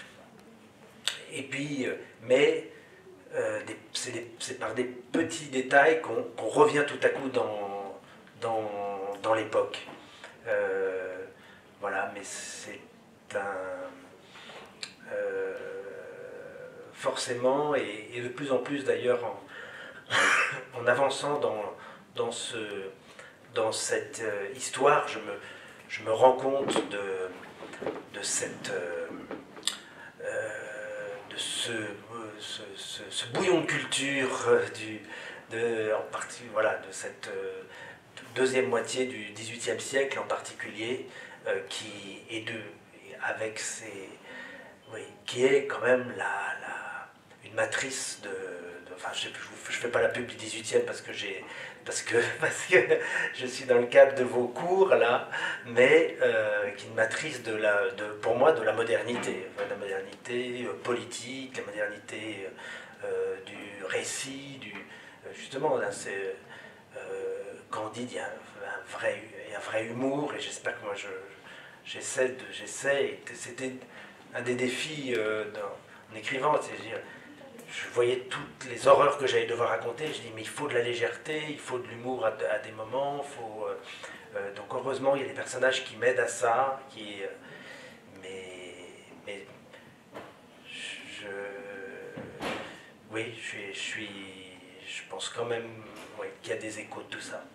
Et puis, mais euh, c'est par des petits détails qu'on qu'on revient tout à coup dans, dans, dans l'époque. Euh, voilà, mais c'est un... Euh, forcément, et, et de plus en plus d'ailleurs, en, en avançant dans, dans, ce, dans cette euh, histoire, je me, je me rends compte de, de cette... Euh, euh, de ce, ce, ce, ce bouillon de culture euh, du, de, en partie, voilà, de cette euh, deuxième moitié du dix-huitième siècle en particulier, euh, qui est de, avec ses, oui, qui est quand même la, la, une matrice de, de enfin je ne fais pas la pub du dix-huitième parce que j'ai parce que, parce que je suis dans le cadre de vos cours là, mais euh, qui est une matrice de la, de, pour moi de la modernité, enfin, la modernité euh, politique, la modernité euh, du récit, du, justement là c'est euh, Candide, il y a un vrai, il y a un vrai humour, et j'espère que moi je, j'essaie de, j'essaie, c'était un des défis euh, en écrivant, c'est-à-dire je voyais toutes les horreurs que j'allais devoir raconter, je dis mais il faut de la légèreté, il faut de l'humour à, à des moments, faut, euh, euh, donc heureusement il y a des personnages qui m'aident à ça, qui, euh, mais, mais je, oui, je suis, je suis, je pense quand même ouais, qu'il y a des échos de tout ça.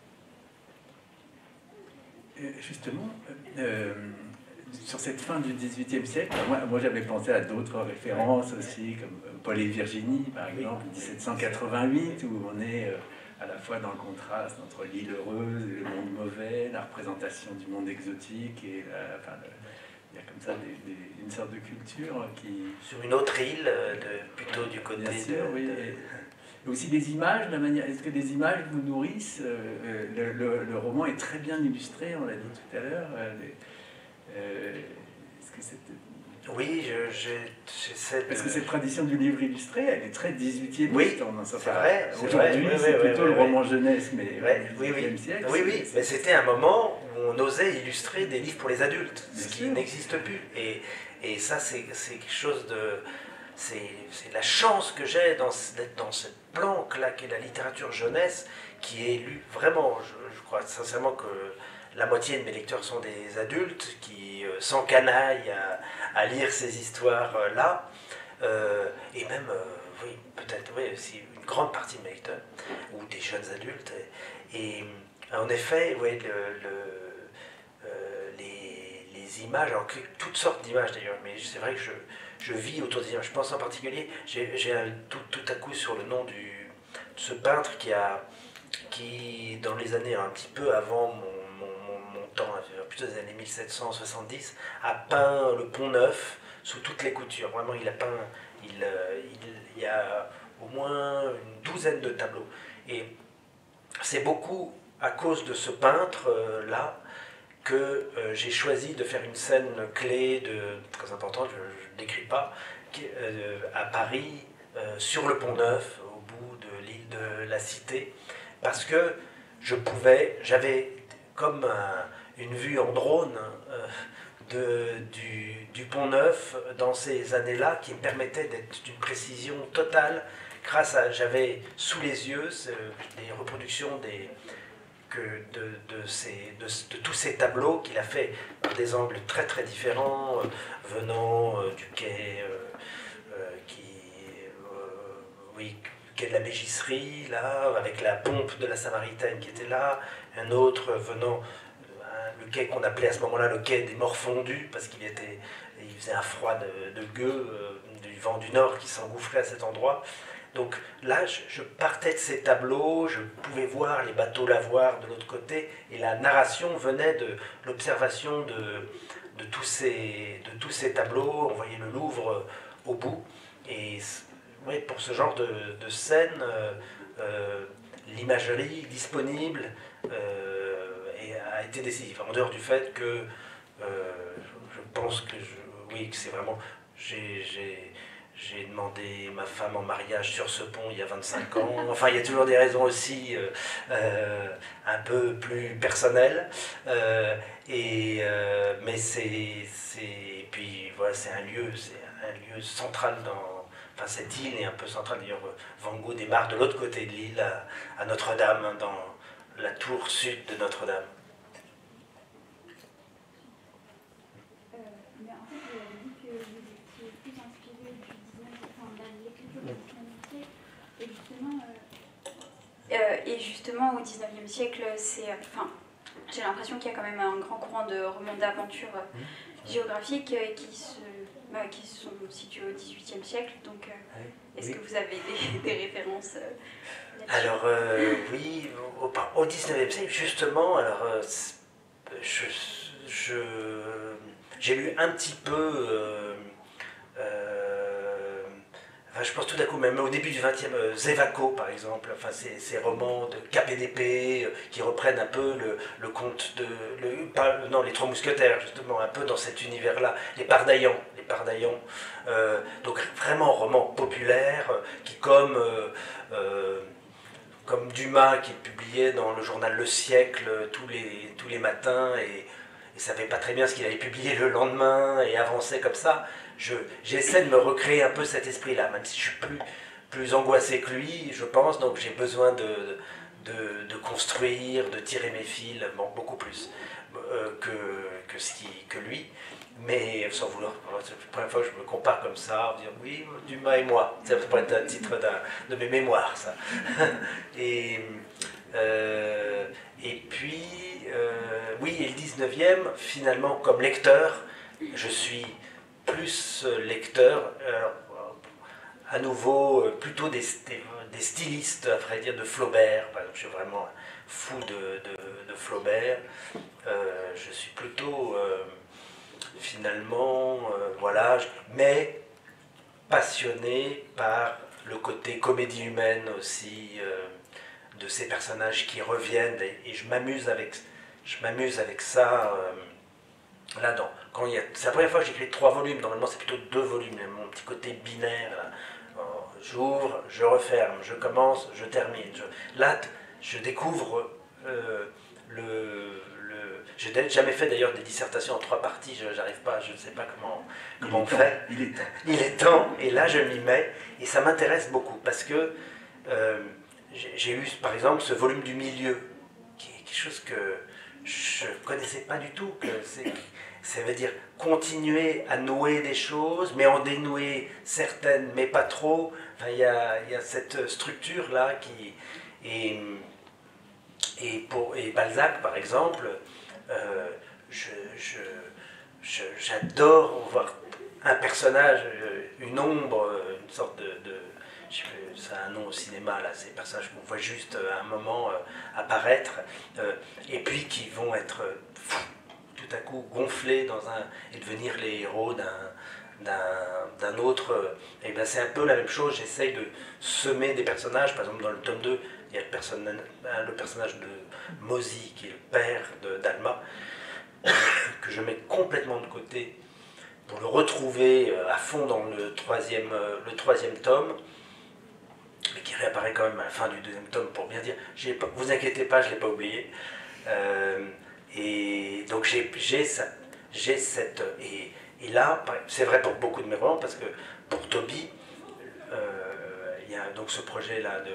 Justement, euh, sur cette fin du dix-huitième siècle, moi, moi j'avais pensé à d'autres références aussi, comme Paul et Virginie, par exemple, oui. dix-sept cent quatre-vingt-huit, où on est euh, à la fois dans le contraste entre l'île heureuse et le monde mauvais, la représentation du monde exotique, et la, enfin, le, il y a comme ça des, des, une sorte de culture qui... Sur une autre île, de, plutôt du côté Bien sûr, de... oui. Et, et aussi des images, la manière, est-ce que des images vous nourrissent? euh, le, le, le roman est très bien illustré, on l'a dit tout à l'heure. Euh, Euh, est-ce que c'est... Oui, j'essaie de... Parce que cette tradition du livre illustré, elle est très dix-huitième. Oui, c'est vrai. Aujourd'hui, c'est oui, plutôt oui, le oui, roman jeunesse, mais ouais, au dix-huitième oui, siècle... Oui, oui, mais c'était un moment où on osait illustrer des livres pour les adultes, ce qui n'existe plus. Et, et ça, c'est quelque chose de... C'est la chance que j'ai d'être dans cette planque-là, qui est la littérature jeunesse, qui est lue vraiment, je, je crois sincèrement que... La moitié de mes lecteurs sont des adultes qui euh, s'encanaillent à, à lire ces histoires-là. Euh, et même, euh, oui, peut-être, oui, aussi une grande partie de mes lecteurs, ou des jeunes adultes. Et, et en effet, oui, le, le, euh, les, les images, alors que, toutes sortes d'images d'ailleurs, mais c'est vrai que je, je vis autour des images. Je pense en particulier, j'ai tout, tout à coup sur le nom du, de ce peintre qui a, qui, dans les années un petit peu avant mon temps, plutôt des années mille sept cent soixante-dix, a peint le Pont Neuf sous toutes les coutures. Vraiment, il a peint, il, il, il y a au moins une douzaine de tableaux. Et c'est beaucoup à cause de ce peintre-là que euh, j'ai choisi de faire une scène clé, de, très importante, je ne décris pas, qui, euh, à Paris, euh, sur le Pont Neuf, au bout de l'île de la Cité, parce que je pouvais, j'avais comme un, une vue en drone euh, de, du, du Pont Neuf dans ces années-là qui me permettait d'être d'une précision totale grâce à, j'avais sous les yeux euh, des reproductions des, que de, de, ces, de, de tous ces tableaux qu'il a fait par des angles très très différents, euh, venant euh, du quai, euh, euh, qui, euh, oui, quai de la Mégisserie, là, avec la pompe de la Samaritaine qui était là, un autre venant, euh, le quai qu'on appelait à ce moment-là le quai des morts fondus, parce qu'il était, il faisait un froid de, de gueux, euh, du vent du nord qui s'engouffrait à cet endroit. Donc là, je, je partais de ces tableaux, je pouvais voir les bateaux lavoirs de l'autre côté, et la narration venait de l'observation de, de, tous ces, de tous ces tableaux. On voyait le Louvre au bout, et oui, pour ce genre de, de scène, euh, euh, l'imagerie disponible euh, et a été décisive. En dehors du fait que euh, je pense que je, oui, que c'est vraiment... j'ai J'ai demandé ma femme en mariage sur ce pont il y a vingt-cinq ans. Enfin, il y a toujours des raisons aussi euh, euh, un peu plus personnelles. Euh, et, euh, mais c'est... Et puis, voilà, c'est un lieu, c'est un lieu central dans... Enfin, cette île est un peu centrale. D'ailleurs, Van Gogh démarre de l'autre côté de l'île, à, à Notre-Dame, hein, dans la tour sud de Notre-Dame. Euh, et justement, au dix-neuvième siècle, c'est, enfin, j'ai l'impression qu'il y a quand même un grand courant de romans d'aventure mmh. géographiques euh, qui, se, bah, qui sont situés au dix-huitième siècle. Donc, euh, oui. est-ce oui. que vous avez des, des références euh, Alors, euh, oui, au, au dix-neuvième siècle, justement, alors, euh, je, je, j'ai lu un petit peu... Euh, euh, Enfin, je pense tout à coup, même au début du vingtième, euh, Zévaco par exemple, enfin, ces, ces romans de K P D P euh, qui reprennent un peu le, le conte de. Le, pas, non, les Trois Mousquetaires, justement, un peu dans cet univers-là. Les Pardaillans, les Pardaillans. Euh, donc vraiment romans populaires euh, qui, comme, euh, euh, comme Dumas, qui publiait dans le journal Le Siècle euh, tous, les, tous les matins et ne savait pas très bien ce qu'il allait publier le lendemain et avançait comme ça. Je, j'essaie de me recréer un peu cet esprit-là, même si je suis plus, plus angoissé que lui, je pense, donc j'ai besoin de, de, de construire, de tirer mes fils, bon, beaucoup plus euh, que, que, ce qui, que lui, mais sans vouloir, c'est la première fois que je me compare comme ça, on dire oui, Dumas et moi, ça pourrait être un titre d'un, de mes mémoires, ça. et, euh, et puis, euh, oui, et le dix-neuvième, finalement, comme lecteur, je suis plus lecteur, alors, à nouveau plutôt des, des, des stylistes, à vrai dire, de Flaubert. Par exemple, je suis vraiment fou de, de, de Flaubert. Euh, je suis plutôt, euh, finalement, euh, voilà, mais passionné par le côté comédie humaine aussi, euh, de ces personnages qui reviennent, et, et je m'amuse avec, je m'amuse avec ça. Euh, là-dedans. Quand il y a, c'est la première fois que j'écris trois volumes, normalement c'est plutôt deux volumes, mon petit côté binaire, là. J'ouvre, je referme, je commence, je termine. Je, là, je découvre euh, le, le... J'ai jamais fait d'ailleurs des dissertations en trois parties, je n'arrive pas, je ne sais pas comment, comment on fait. Il est temps. Il est temps, et là je m'y mets, et ça m'intéresse beaucoup, parce que euh, j'ai eu par exemple ce volume du milieu, qui est quelque chose que je ne connaissais pas du tout, que c'est, ça veut dire continuer à nouer des choses, mais en dénouer certaines, mais pas trop. Enfin, il y a, il y a cette structure-là qui... Et, et, pour, et Balzac, par exemple, euh, je, je, je, j'adore voir un personnage, une ombre, une sorte de... de ça a un nom au cinéma, là, ces personnages qu'on voit juste à un moment euh, apparaître, euh, et puis qui vont être euh, tout à coup gonflés dans un, et devenir les héros d'un, d'un, d'un autre. Et bien c'est un peu la même chose, j'essaye de semer des personnages. Par exemple, dans le tome deux, il y a le personnage, le personnage de Mozy, qui est le père de, d'Alma, que je mets complètement de côté pour le retrouver à fond dans le troisième, le troisième tome, mais qui réapparaît quand même à la fin du deuxième tome pour bien dire, j'ai pas, vous inquiétez pas, je ne l'ai pas oublié. Euh, et donc j'ai, j'ai, ça, j'ai cette... Et, et là, c'est vrai pour beaucoup de mes romans, parce que pour Toby, euh, il y a donc ce projet-là de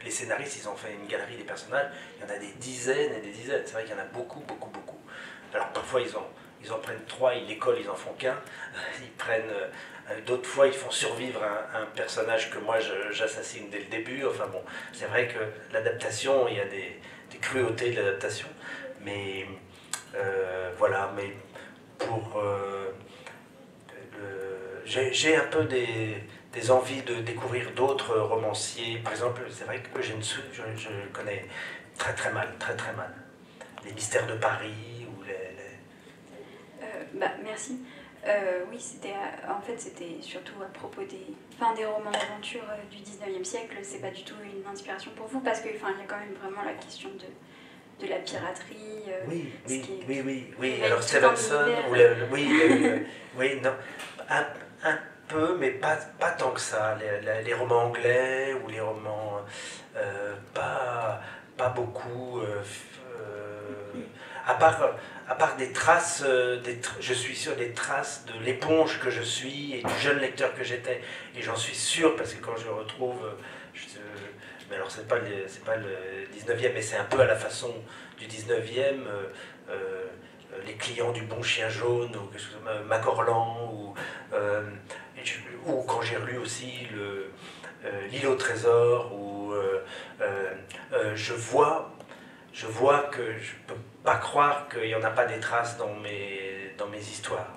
les scénaristes, ils ont fait une galerie des personnages, il y en a des dizaines et des dizaines, c'est vrai qu'il y en a beaucoup, beaucoup, beaucoup. Alors parfois ils en, ils en prennent trois, ils les collent, ils en font qu'un, ils prennent, euh, d'autres fois ils font survivre un, un personnage que moi j'assassine dès le début, enfin bon, c'est vrai que l'adaptation, il y a des, des cruautés de l'adaptation, mais euh, voilà, mais pour... Euh, j'ai un peu des, des envies de découvrir d'autres romanciers. Par exemple, c'est vrai que Eugène Sue, je, je connais très très mal, très très mal. Les Mystères de Paris ou les... les... Euh, bah, merci. Euh, oui, c'était en fait c'était surtout à propos des, enfin, des romans d'aventure du dix-neuvième siècle. C'est pas du tout une inspiration pour vous parce que, enfin, il y a quand même vraiment la question de, de la piraterie. Euh, oui, oui, qui est, oui, oui, oui. qui Alors Stevenson, ou le, le, oui, le, oui, non, un, un peu, mais pas, pas tant que ça. Les, les, les romans anglais ou les romans, euh, pas, pas beaucoup. Euh, euh, à part, à part des traces, euh, des tra je suis sûr des traces de l'éponge que je suis et du jeune lecteur que j'étais. Et j'en suis sûr parce que quand je retrouve, je, mais alors c'est pas le, c'est pas le dix-neuvième, mais c'est un peu à la façon du dix-neuvième. Euh, euh, les clients du Bon Chien Jaune ou quelque chose, euh, Macorlan ou euh, ou quand j'ai relu aussi le euh, L'île au trésor où euh, euh, euh, je vois je vois que je peux pas croire qu'il n'y en a pas des traces dans mes dans mes histoires.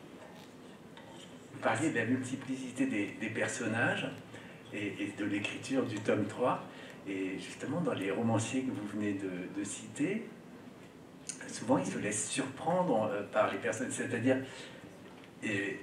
Vous parliez de la multiplicité des, des personnages et, et de l'écriture du tome trois, et justement dans les romanciers que vous venez de, de citer, souvent ils se laissent surprendre par les personnes, c'est-à-dire les,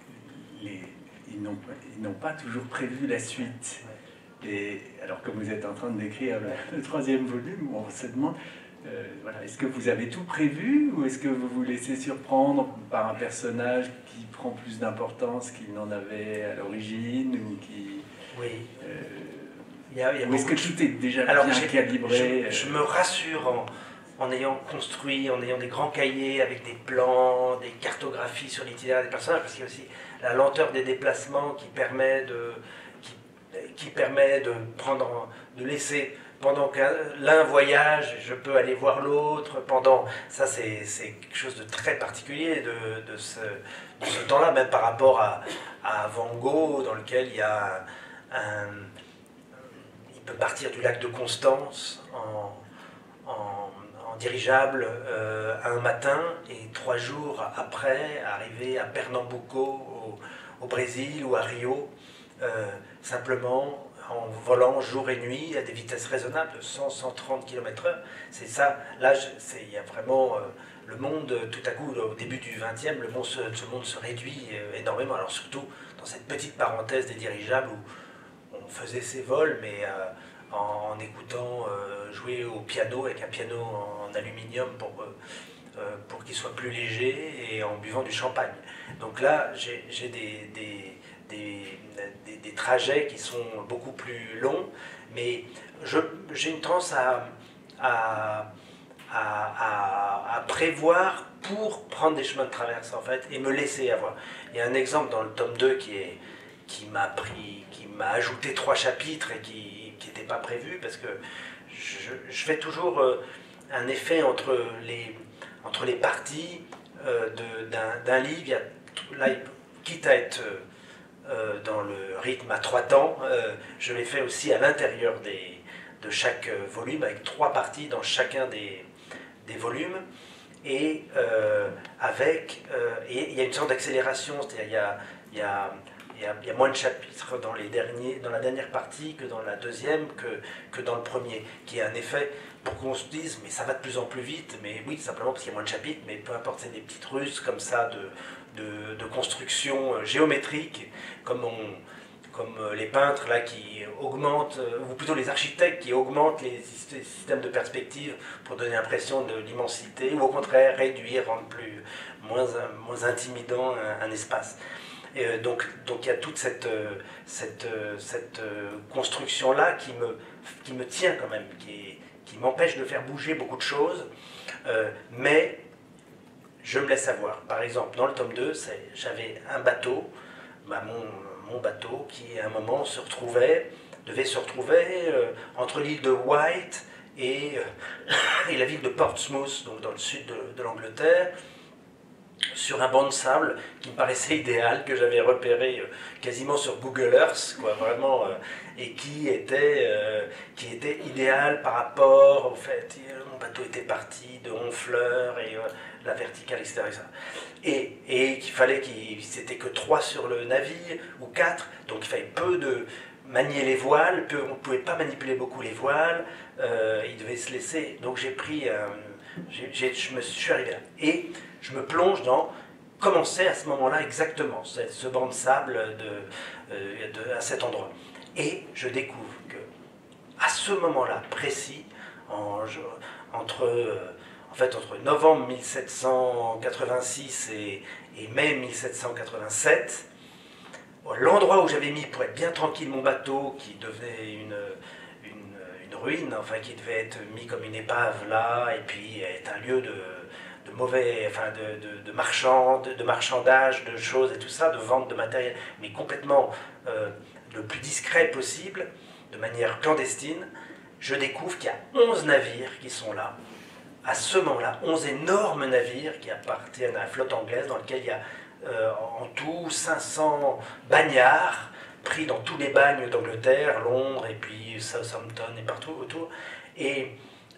ils n'ont pas toujours prévu la suite. Et alors que vous êtes en train de décrire le, le troisième volume, on se demande, euh, voilà, est-ce que vous avez tout prévu ou est-ce que vous vous laissez surprendre par un personnage qui prend plus d'importance qu'il n'en avait à l'origine ou qui... Oui. Euh, il y a, il y a ou est-ce que tout est déjà alors, bien calibré? Je, je me rassure en, en ayant construit, en ayant des grands cahiers avec des plans, des cartographies sur l'itinéraire des personnages, parce qu'il y a aussi la lenteur des déplacements qui permet de, qui, qui permet de prendre, de laisser, pendant que l'un voyage, je peux aller voir l'autre, pendant, ça c'est quelque chose de très particulier de, de ce, de ce temps-là, même par rapport à, à Van Gogh, dans lequel il y a un, un il peut partir du lac de Constance en, en, en dirigeable euh, un matin et trois jours après arriver à Pernambuco au, au Brésil ou à Rio, euh, simplement en volant jour et nuit à des vitesses raisonnables de cent à cent trente kilomètres heure. C'est ça, là il y a vraiment euh, le monde, tout à coup au début du vingtième, le monde se, ce monde se réduit euh, énormément, alors surtout dans cette petite parenthèse des dirigeables où on faisait ses vols, mais euh, en, en écoutant euh, jouer au piano, avec un piano en, en aluminium pour, euh, pour qu'il soit plus léger, et en buvant du champagne. Donc là, j'ai des, des, des, des, des trajets qui sont beaucoup plus longs, mais j'ai une tendance à, à, à, à prévoir pour prendre des chemins de traverse, en fait, et me laisser avoir. Il y a un exemple dans le tome deux qui est qui m'a pris, qui m'a ajouté trois chapitres et qui n'était pas prévu, parce que je, je fais toujours euh, un effet entre les, entre les parties euh, d'un livre. Il y a, là, quitte à être euh, dans le rythme à trois temps, euh, je l'ai fait aussi à l'intérieur de chaque volume, avec trois parties dans chacun des, des volumes, et euh, avec, euh, et il y a une sorte d'accélération, c'est-à-dire il y a, il y a Il y, a, il y a moins de chapitres dans, les derniers, dans la dernière partie que dans la deuxième, que, que dans le premier, qui a un effet pour qu'on se dise, mais ça va de plus en plus vite, mais oui, simplement parce qu'il y a moins de chapitres, mais peu importe, c'est des petites ruses comme ça de, de, de construction géométrique, comme, on, comme les peintres là qui augmentent, ou plutôt les architectes qui augmentent les systèmes de perspective pour donner l'impression de l'immensité, ou au contraire réduire, rendre plus, moins, moins intimidant un, un espace. Et donc, donc il y a toute cette, cette, cette construction-là qui me, qui me tient quand même, qui, qui m'empêche de faire bouger beaucoup de choses, euh, mais je me laisse avoir. Par exemple, dans le tome deux, j'avais un bateau, bah mon, mon bateau, qui à un moment se retrouvait devait se retrouver euh, entre l'île de Wight et, euh, et la ville de Portsmouth, donc dans le sud de, de l'Angleterre, sur un banc de sable qui me paraissait idéal, que j'avais repéré euh, quasiment sur Google Earth, quoi, vraiment, euh, et qui était, euh, qui était idéal par rapport au fait, mon bateau était parti de Honfleur et euh, la verticale, et cetera, et cetera. Et, et qu'il fallait qu'il c'était que trois sur le navire, ou quatre, donc il fallait peu de manier les voiles, peu, on ne pouvait pas manipuler beaucoup les voiles, euh, il devait se laisser, donc j'ai pris, euh, j'ai, j'ai, je me suis arrivé là. Et je me plonge dans comment c'est à ce moment-là exactement, ce, ce banc de sable de, euh, de, à cet endroit. Et je découvre que à ce moment-là précis, en, je, entre, euh, en fait, entre novembre mille sept cent quatre-vingt-six et, et mai mille sept cent quatre-vingt-sept, l'endroit où j'avais mis pour être bien tranquille mon bateau, qui devenait une, une, une ruine, enfin qui devait être mis comme une épave là, et puis être un lieu de de mauvais, enfin de, de, de, marchand, de, de marchandage, de choses et tout ça, de vente de matériel, mais complètement euh, le plus discret possible, de manière clandestine, je découvre qu'il y a onze navires qui sont là, à ce moment-là, onze énormes navires qui appartiennent à la flotte anglaise, dans lequel il y a euh, en tout cinq cents bagnards, pris dans tous les bagnes d'Angleterre, Londres, et puis Southampton et partout autour, et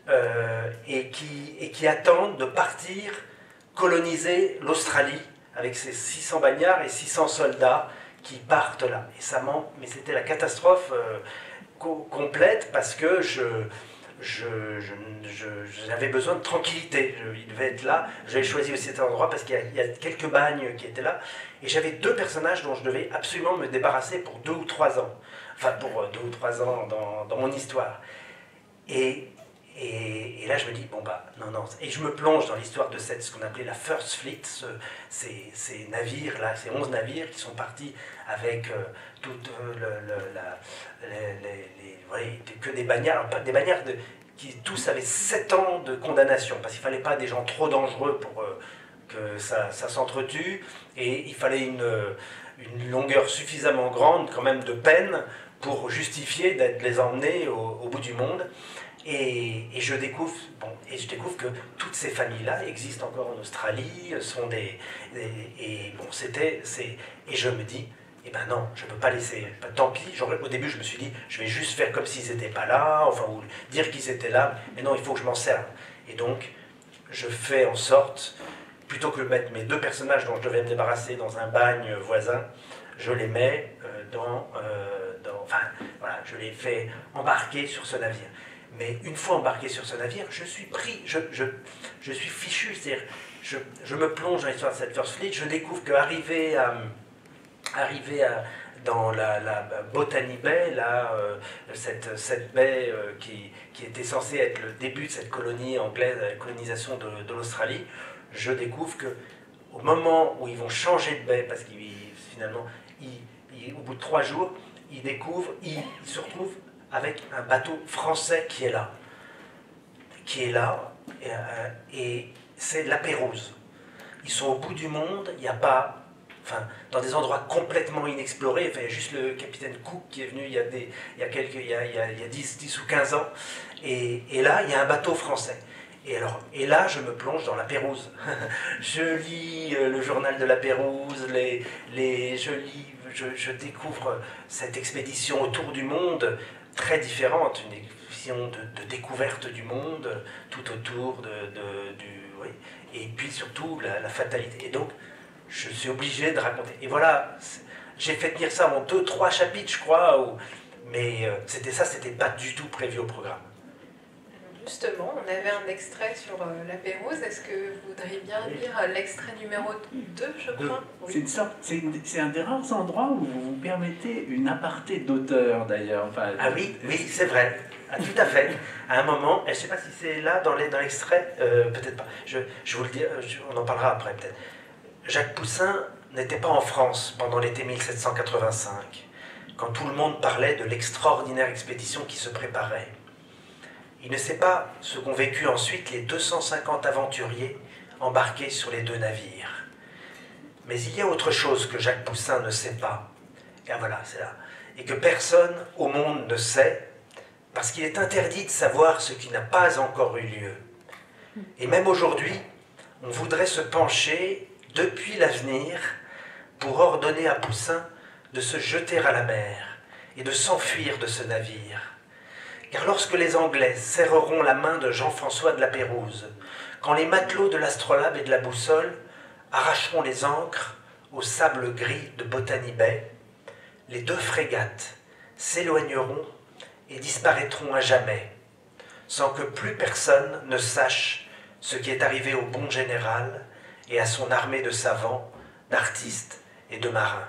Euh, et, qui, et qui attendent de partir coloniser l'Australie avec ses six cents bagnards et six cents soldats qui partent là. Et ça ment, mais c'était la catastrophe euh, co complète parce que je, je, je, je, j'avais besoin de tranquillité. Je, il devait être là. J'avais choisi aussi cet endroit parce qu'il y, y a quelques bagnes qui étaient là. Et j'avais deux personnages dont je devais absolument me débarrasser pour deux ou trois ans. Enfin, pour deux ou trois ans dans, dans mon histoire. Et Et, et là, je me dis, bon bah, non, non. Et je me plonge dans l'histoire de cette, ce qu'on appelait la First Fleet, ce, ces, ces navires-là, ces onze navires qui sont partis avec euh, toutes euh, le, le, la, les, les, les, ouais, que des bagnards, pas, des bagnards de, qui tous avaient sept ans de condamnation, parce qu'il ne fallait pas des gens trop dangereux pour euh, que ça, ça s'entretue, et il fallait une, une longueur suffisamment grande, quand même, de peine pour justifier d'être les emmenés au, au bout du monde. Et, et, je découvre, bon, et je découvre que toutes ces familles-là existent encore en Australie, sont des, des et bon, c'était, c'est, et je me dis, eh ben non, je ne peux pas laisser, ben, tant pis. Au début, je me suis dit, je vais juste faire comme s'ils n'étaient pas là, enfin, ou dire qu'ils étaient là, mais non, il faut que je m'en serve. Et donc, je fais en sorte, plutôt que de mettre mes deux personnages dont je devais me débarrasser dans un bagne voisin, je les mets euh, dans, euh, dans, enfin, voilà, je les fais embarquer sur ce navire. Mais une fois embarqué sur ce navire, je suis pris, je, je, je suis fichu, c'est-à-dire, je, je me plonge dans l'histoire de cette First Fleet, je découvre qu'arrivé à, arrivé à, dans la, la Botany Bay, là, euh, cette, cette baie euh, qui, qui était censée être le début de cette colonie anglaise, la colonisation de, de l'Australie, je découvre que au moment où ils vont changer de baie, parce qu'ils finalement, ils, ils, au bout de trois jours, ils découvrent, ils, ils se retrouvent avec un bateau français qui est là, qui est là, et, euh, et c'est la Pérouse. Ils sont au bout du monde, il n'y a pas, enfin, dans des endroits complètement inexplorés, enfin, il y a juste le capitaine Cook qui est venu il y a, des, il y a, quelques, il y a, il y a, il y a dix, dix ou quinze ans, et, et là, il y a un bateau français. Et, alors, et là, je me plonge dans la Pérouse. Je lis euh, le journal de la Pérouse, les, les, je, lis, je, je découvre cette expédition autour du monde, très différente, une vision de, de découverte du monde, tout autour de, de, du... Oui, et puis surtout la, la fatalité. Et donc, je suis obligé de raconter. Et voilà, j'ai fait tenir ça en deux, trois chapitres, je crois, où, mais euh, c'était ça, c'était pas du tout prévu au programme. Justement, on avait un extrait sur euh, la Pérouse. Est-ce que vous voudriez bien lire l'extrait numéro deux, je crois? Oui. C'est une sorte, c'est, une, c'est un des rares endroits où vous vous permettez une aparté d'auteur, d'ailleurs. Enfin, ah oui, oui, c'est vrai. Ah, tout à fait. À un moment, et je ne sais pas si c'est là dans, les, dans l'extrait, euh, peut-être pas. Je, je vous le dis, je, on en parlera après peut-être. Jacques Poussin n'était pas en France pendant l'été mille sept cent quatre-vingt-cinq, quand tout le monde parlait de l'extraordinaire expédition qui se préparait. Il ne sait pas ce qu'ont vécu ensuite les deux cent cinquante aventuriers embarqués sur les deux navires. Mais il y a autre chose que Jacques Poussin ne sait pas. Et voilà, c'est là. et que personne au monde ne sait, parce qu'il est interdit de savoir ce qui n'a pas encore eu lieu. Et même aujourd'hui, on voudrait se pencher depuis l'avenir pour ordonner à Poussin de se jeter à la mer et de s'enfuir de ce navire. Car lorsque les Anglais serreront la main de Jean-François de la Pérouse, quand les matelots de l'Astrolabe et de la Boussole arracheront les ancres au sable gris de Botany Bay, les deux frégates s'éloigneront et disparaîtront à jamais, sans que plus personne ne sache ce qui est arrivé au bon général et à son armée de savants, d'artistes et de marins.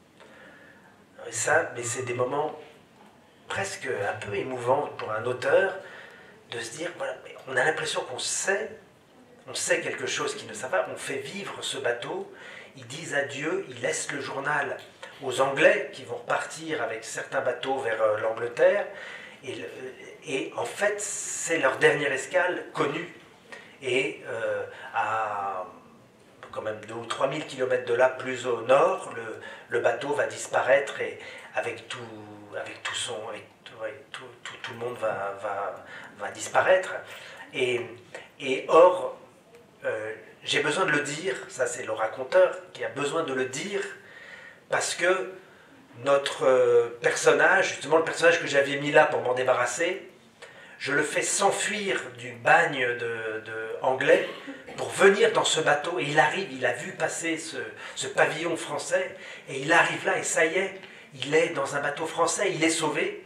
Et ça, mais c'est des moments presque un peu émouvants pour un auteur de se dire, voilà, mais on a l'impression qu'on sait, on sait quelque chose qui ne sait pas, on fait vivre ce bateau, ils disent adieu, ils laissent le journal aux Anglais qui vont repartir avec certains bateaux vers euh, l'Angleterre, et, et en fait, c'est leur dernière escale connue. Et euh, à quand même deux ou trois mille kilomètres de là, plus au nord, le, le bateau va disparaître et avec tout, avec tout son, avec tout, avec tout, tout, tout le monde va, va, va disparaître. Et, et or, euh, j'ai besoin de le dire, ça c'est le raconteur qui a besoin de le dire, parce que notre euh, personnage, justement le personnage que j'avais mis là pour m'en débarrasser, je le fais s'enfuir du bagne de, de anglais pour venir dans ce bateau, et il arrive, il a vu passer ce, ce pavillon français, et il arrive là, et ça y est, il est dans un bateau français, il est sauvé,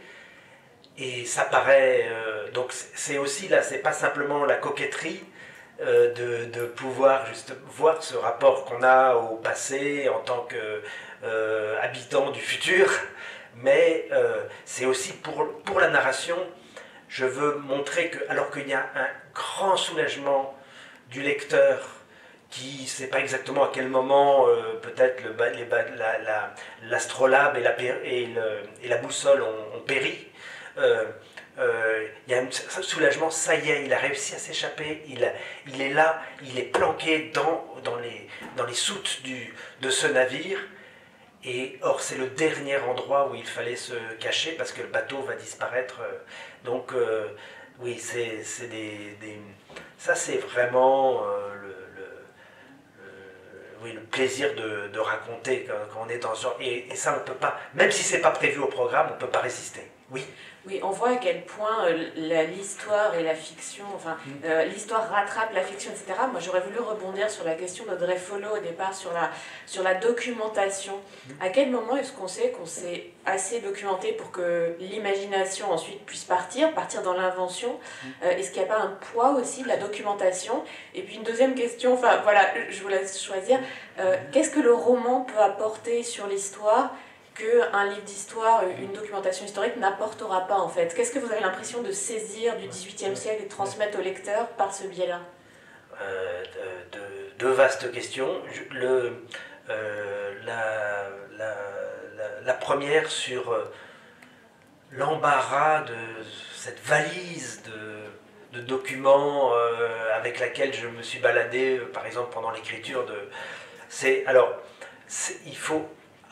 et ça paraît, euh, donc c'est aussi là, c'est pas simplement la coquetterie euh, de, de pouvoir juste voir ce rapport qu'on a au passé en tant que euh, habitant du futur, mais euh, c'est aussi pour, pour la narration. Je veux montrer que, alors qu'il y a un grand soulagement du lecteur qui ne sait pas exactement à quel moment, euh, peut-être le, les, la, la, l'astrolabe et la, et, le, et la boussole ont, ont péri, euh, euh, il y a un soulagement, ça y est, il a réussi à s'échapper, il, a, il est là, il est planqué dans, dans, les, dans les soutes du, de ce navire. Et or, c'est le dernier endroit où il fallait se cacher parce que le bateau va disparaître. Donc, euh, oui, c'est, c'est des, des... ça, c'est vraiment euh, le, le, le, oui, le plaisir de, de raconter quand, quand on est dans ce genre. Et, et ça, on peut pas, même si c'est pas prévu au programme, on peut pas résister. Oui. Oui, on voit à quel point euh, la, l'histoire et la fiction, enfin, euh, l'histoire rattrape la fiction, et cetera. Moi, j'aurais voulu rebondir sur la question d'Audrey Folot au départ, sur la, sur la documentation. À quel moment est-ce qu'on sait qu'on s'est assez documenté pour que l'imagination ensuite puisse partir, partir dans l'invention? euh, Est-ce qu'il n'y a pas un poids aussi de la documentation? Et puis une deuxième question, enfin voilà, je vous laisse choisir. Euh, qu'est-ce que le roman peut apporter sur l'histoire qu'un livre d'histoire, une documentation historique n'apportera pas en fait? Qu'est-ce que vous avez l'impression de saisir du dix-huitième siècle et de transmettre au lecteur par ce biais-là? euh, de, de, Deux vastes questions. Je, le, euh, la, la, la, la première sur euh, l'embarras de cette valise de, de documents euh, avec laquelle je me suis baladé, euh, par exemple pendant l'écriture de... C'est, alors, c'est, il faut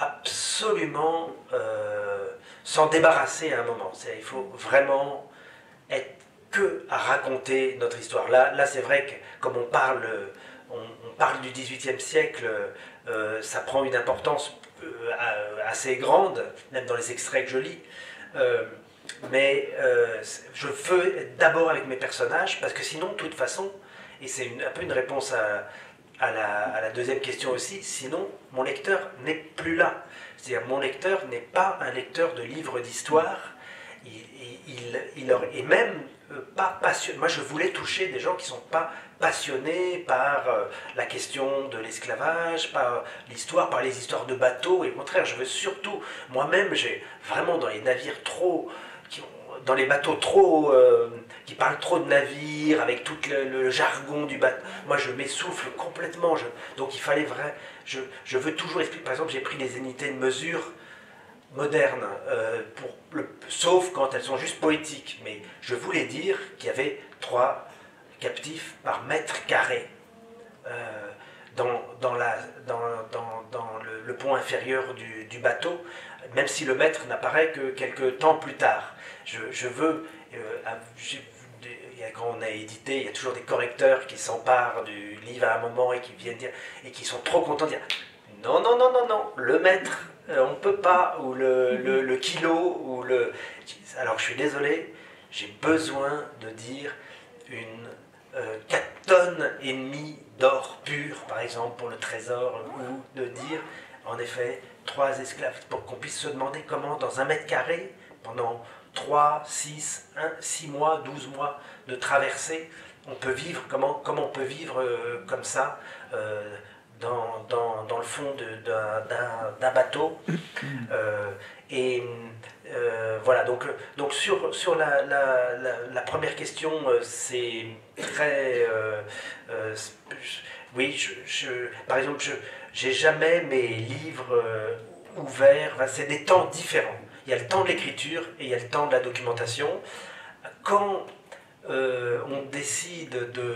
absolument euh, s'en débarrasser à un moment. C'est, il faut vraiment être que à raconter notre histoire. Là, là c'est vrai que comme on parle, on, on parle du dix-huitième siècle, euh, ça prend une importance euh, assez grande, même dans les extraits que je lis. Euh, mais euh, je veux être d'abord avec mes personnages, parce que sinon, de toute façon, et c'est une, un peu une réponse à... À la, à la deuxième question aussi, sinon mon lecteur n'est plus là. C'est-à-dire mon lecteur n'est pas un lecteur de livres d'histoire, il, il, il, il est même euh, pas passionné. Moi je voulais toucher des gens qui ne sont pas passionnés par euh, la question de l'esclavage, par l'histoire, par les histoires de bateaux, et au contraire je veux surtout, moi-même j'ai vraiment dans les navires trop... Qui ont, dans les bateaux trop, euh, qui parlent trop de navires, avec tout le, le jargon du bateau, moi je m'essouffle complètement, je, donc il fallait vrai, je, je veux toujours expliquer, par exemple j'ai pris des unités de mesure modernes, euh, pour le, sauf quand elles sont juste poétiques, mais je voulais dire qu'il y avait trois captifs par mètre carré, euh, dans, dans, la, dans, dans, dans le, le pont inférieur du, du bateau, même si le maître n'apparaît que quelques temps plus tard. Je, je veux, euh, quand on a édité, il y a toujours des correcteurs qui s'emparent du livre à un moment et qui viennent dire, et qui sont trop contents de dire non, non, non, non, non, le maître, euh, on ne peut pas, ou le, le, le kilo, ou le... Alors je suis désolé, j'ai besoin de dire une euh, quatre tonnes et demie d'or pur, par exemple, pour le trésor, ou de dire, en effet, trois esclaves, pour qu'on puisse se demander comment, dans un mètre carré, pendant trois, six, six mois, douze mois de traversée, on peut vivre, comment, comment on peut vivre euh, comme ça, euh, dans, dans, dans le fond d'un bateau. Euh, et euh, voilà, donc, donc sur, sur la, la, la, la première question, c'est très... Euh, euh, je, oui, je, je, par exemple, je j'ai jamais mes livres euh, ouverts, enfin, c'est des temps différents. Il y a le temps de l'écriture et il y a le temps de la documentation. Quand euh, on décide de...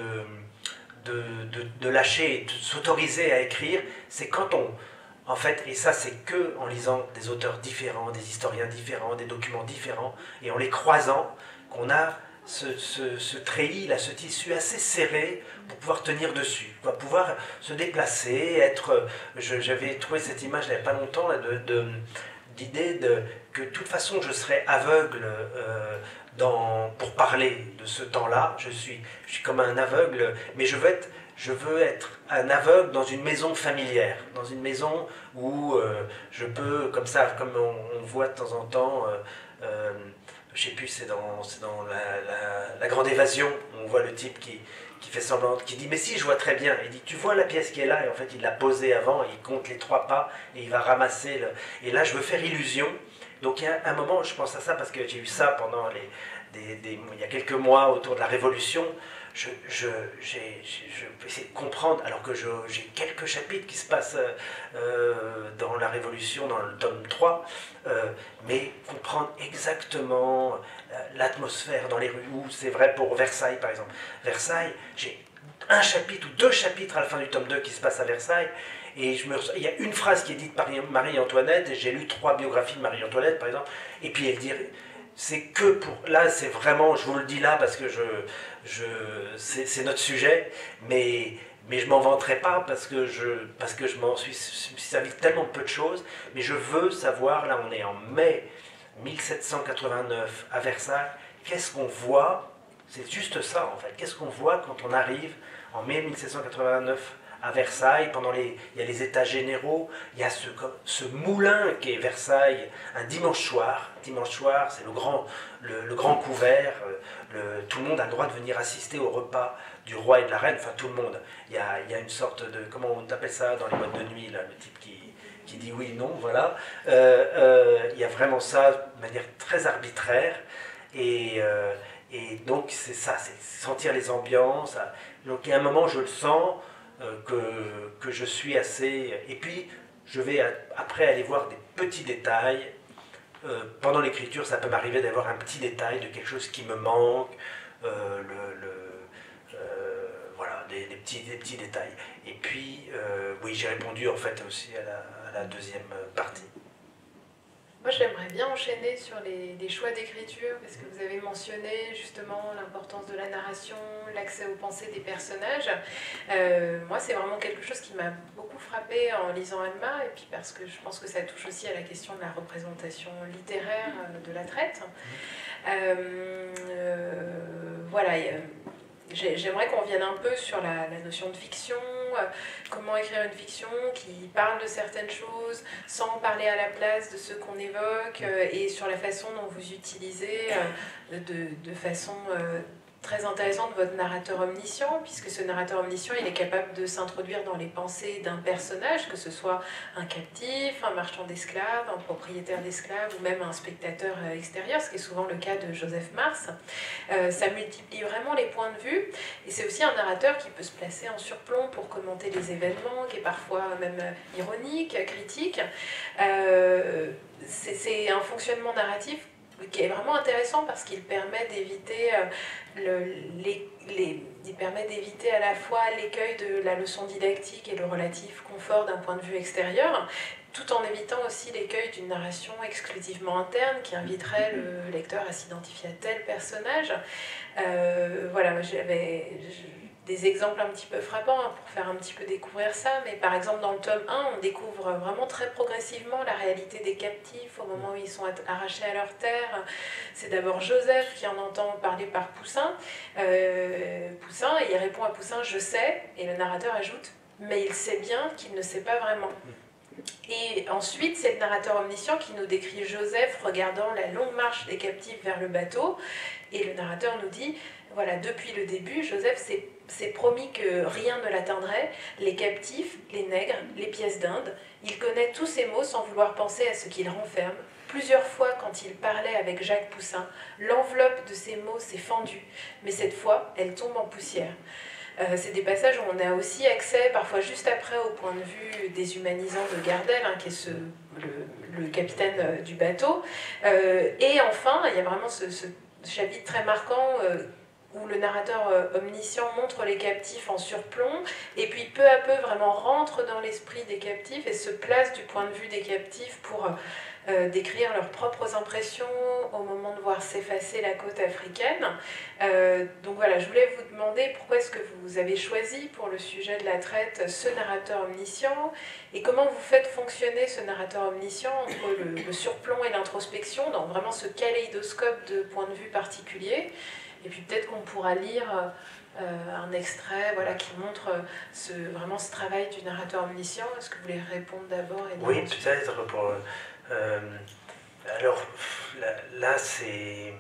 De, de, de lâcher, de s'autoriser à écrire, c'est quand on, en fait, et ça c'est que en lisant des auteurs différents, des historiens différents, des documents différents, et en les croisant, qu'on a ce, ce, ce treillis, là, ce tissu assez serré pour pouvoir tenir dessus, pour pouvoir se déplacer, être... J'avais trouvé cette image il n'y a pas longtemps, là, de, de, d'idée de, que de toute façon je serais aveugle euh, Dans, pour parler de ce temps-là, je suis, je suis comme un aveugle, mais je veux, être, je veux être un aveugle dans une maison familière, dans une maison où euh, je peux, comme ça, comme on, on voit de temps en temps, euh, euh, je sais plus, c'est dans, c'est dans la, la, la Grande Évasion, on voit le type qui, qui fait semblant, qui dit « mais si, je vois très bien », il dit « tu vois la pièce qui est là ?» et en fait il l'a posée avant, il compte les trois pas et il va ramasser, le... et là je veux faire illusion. Donc il y a un moment, je pense à ça parce que j'ai eu ça pendant les, des, des, il y a quelques mois autour de la Révolution, je, je, j'ai, je peux essayer de comprendre, alors que je, j'ai quelques chapitres qui se passent euh, dans la Révolution, dans le tome trois, euh, mais comprendre exactement l'atmosphère dans les rues, où c'est vrai pour Versailles par exemple. Versailles, j'ai un chapitre ou deux chapitres à la fin du tome deux qui se passent à Versailles, et je me, il y a une phrase qui est dite par Marie-Antoinette, et j'ai lu trois biographies de Marie-Antoinette par exemple, et puis elle dit, c'est que pour, là c'est vraiment, je vous le dis là parce que je, je, c'est, c'est notre sujet, mais, mais je m'en vanterai pas parce que je, parce que je m'en suis, suis servi tellement peu de choses, mais je veux savoir, là on est en mai mille sept cent quatre-vingt-neuf à Versailles, qu'est-ce qu'on voit, c'est juste ça en fait, qu'est-ce qu'on voit quand on arrive en mai mille sept cent quatre-vingt-neuf à Versailles, pendant les, il y a les états généraux, il y a ce, ce moulin qui est Versailles, un dimanche soir, dimanche soir, c'est le grand, le, le grand couvert, le, tout le monde a le droit de venir assister au repas du roi et de la reine, enfin tout le monde, il y a, il y a une sorte de, comment on appelle ça dans les boîtes de nuit, là, le type qui, qui dit oui, non, voilà, euh, euh, il y a vraiment ça de manière très arbitraire, et, euh, et donc c'est ça, c'est sentir les ambiances, donc il y a un moment je le sens, Que, que je suis assez... Et puis, je vais après aller voir des petits détails. Euh, pendant l'écriture, ça peut m'arriver d'avoir un petit détail de quelque chose qui me manque. Euh, le, le, euh, voilà, des, des, petits, des petits détails. Et puis, euh, oui, j'ai répondu en fait aussi à la, à la deuxième partie. Moi, j'aimerais bien enchaîner sur les, les choix d'écriture, parce que vous avez mentionné justement l'importance de la narration, l'accès aux pensées des personnages. Euh, moi, c'est vraiment quelque chose qui m'a beaucoup frappée en lisant Alma, et puis parce que je pense que ça touche aussi à la question de la représentation littéraire de la traite. Euh, euh, voilà, j'aimerais qu'on revienne un peu sur la, la notion de fiction, euh, comment écrire une fiction qui parle de certaines choses sans parler à la place de ceux qu'on évoque, euh, et sur la façon dont vous utilisez euh, de, de façon euh, très intéressante votre narrateur omniscient, puisque ce narrateur omniscient, il est capable de s'introduire dans les pensées d'un personnage, que ce soit un captif, un marchand d'esclaves, un propriétaire d'esclaves, ou même un spectateur extérieur, ce qui est souvent le cas de Joseph Mars. Euh, ça multiplie vraiment les points de vue, et c'est aussi un narrateur qui peut se placer en surplomb pour commenter les événements, qui est parfois même ironique, critique. Euh, c'est, c'est un fonctionnement narratif qui est vraiment intéressant parce qu'il permet d'éviter euh, le, les, les, il permet d'éviter à la fois l'écueil de la leçon didactique et le relatif confort d'un point de vue extérieur, tout en évitant aussi l'écueil d'une narration exclusivement interne qui inviterait le lecteur à s'identifier à tel personnage. Euh, voilà, j'avais des exemples un petit peu frappants hein, pour faire un petit peu découvrir ça, mais par exemple dans le tome un, on découvre vraiment très progressivement la réalité des captifs au moment où ils sont arrachés à leur terre. C'est d'abord Joseph qui en entend parler par Poussin, euh, Poussin, et il répond à Poussin « je sais », et le narrateur ajoute « mais il sait bien qu'il ne sait pas vraiment ». Et ensuite, c'est le narrateur omniscient qui nous décrit Joseph regardant la longue marche des captifs vers le bateau, et le narrateur nous dit « voilà, depuis le début, Joseph s'est s'est promis que rien ne l'atteindrait, les captifs, les nègres, les pièces d'Inde. Il connaît tous ces mots sans vouloir penser à ce qu'ils renferment. Plusieurs fois, quand il parlait avec Jacques Poussin, l'enveloppe de ces mots s'est fendue, mais cette fois, elle tombe en poussière. Euh, c'est des passages où on a aussi accès, parfois juste après, au point de vue déshumanisant de Gardel, hein, qui est ce, le, le capitaine euh, du bateau. Euh, et enfin, il y a vraiment ce, ce chapitre très marquant euh, où le narrateur euh, omniscient montre les captifs en surplomb, et puis peu à peu vraiment rentre dans l'esprit des captifs et se place du point de vue des captifs pour euh, décrire leurs propres impressions au moment de voir s'effacer la côte africaine. Euh, donc voilà, je voulais vous demander pourquoi est-ce que vous avez choisi pour le sujet de la traite ce narrateur omniscient, et comment vous faites fonctionner ce narrateur omniscient entre le, le surplomb et l'introspection dans vraiment ce kaléidoscope de points de vue particuliers. Et puis peut-être qu'on pourra lire euh, un extrait voilà, qui montre ce, vraiment ce travail du narrateur omniscient. Est-ce que vous voulez répondre d'abord? Oui, peut-être. Pour, euh, alors là, là c'est...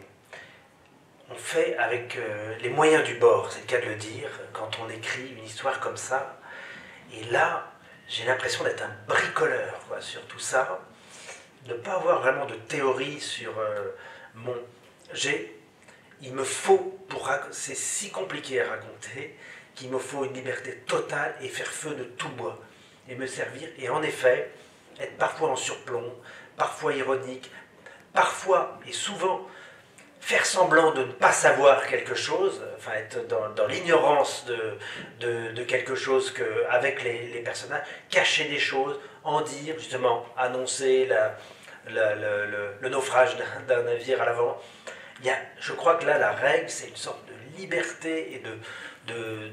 On fait avec euh, les moyens du bord, c'est le cas de le dire, quand on écrit une histoire comme ça. Et là, j'ai l'impression d'être un bricoleur quoi, sur tout ça. De ne pas avoir vraiment de théorie sur euh, mon... J'ai... Il me faut, pour c'est si compliqué à raconter, qu'il me faut une liberté totale et faire feu de tout bois. Et me servir, et en effet, être parfois en surplomb, parfois ironique, parfois et souvent faire semblant de ne pas savoir quelque chose, enfin être dans, dans l'ignorance de, de, de quelque chose que, avec les, les personnages, cacher des choses, en dire, justement, annoncer la, la, la, le, le naufrage d'un navire à l'avant. Il y a, je crois que là, la règle, c'est une sorte de liberté et de, de,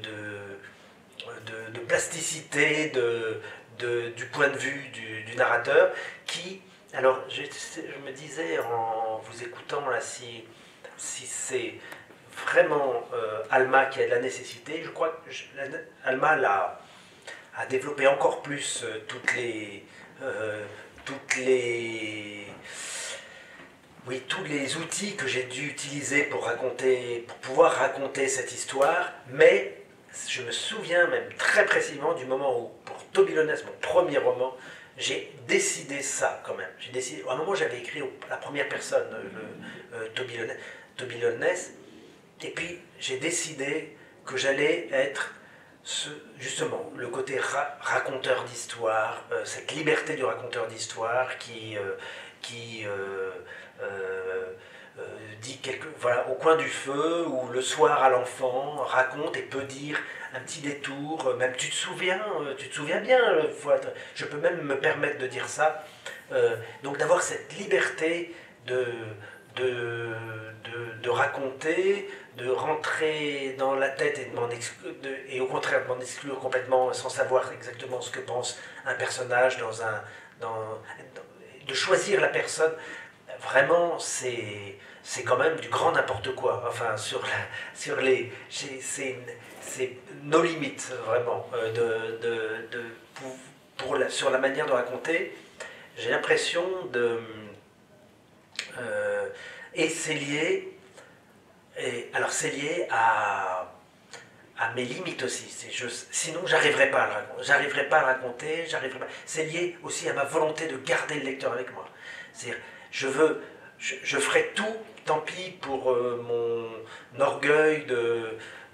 de, de, de plasticité de, de, du point de vue du, du narrateur qui, alors je, je me disais en vous écoutant là, si, si c'est vraiment euh, Alma qui a de la nécessité, je crois que je, Alma l'a, a développé encore plus euh, toutes les... Euh, toutes les Oui, tous les outils que j'ai dû utiliser pour, raconter, pour pouvoir raconter cette histoire, mais je me souviens même très précisément du moment où, pour Toby Lones, mon premier roman, j'ai décidé ça quand même. J'ai décidé, à un moment j'avais écrit la première personne, le, euh, Toby Lones, Toby Lones, et puis j'ai décidé que j'allais être ce, justement le côté ra raconteur d'histoire, euh, cette liberté du raconteur d'histoire qui... Euh, qui euh, Euh, euh, dit quelque, voilà, au coin du feu ou le soir à l'enfant, raconte et peut dire un petit détour, même tu te souviens, tu te souviens bien, je peux même me permettre de dire ça, euh, donc d'avoir cette liberté de, de, de, de raconter, de rentrer dans la tête et, de m'en exclure, de, et au contraire de m'en exclure complètement sans savoir exactement ce que pense un personnage, dans un, dans, de choisir la personne. Vraiment, c'est c'est quand même du grand n'importe quoi. Enfin, sur, la, sur les... C'est nos limites, vraiment, euh, de, de, de, pour, pour la, sur la manière de raconter. J'ai l'impression de... Euh, et c'est lié... Et, alors, c'est lié à, à mes limites aussi. Je, sinon, j'arriverai pas à le raconter. J'arriverai pas à raconter, j'arriverai pas... C'est lié aussi à ma volonté de garder le lecteur avec moi. C'est-à-dire, je veux, je, je ferai tout, tant pis pour euh, mon orgueil de,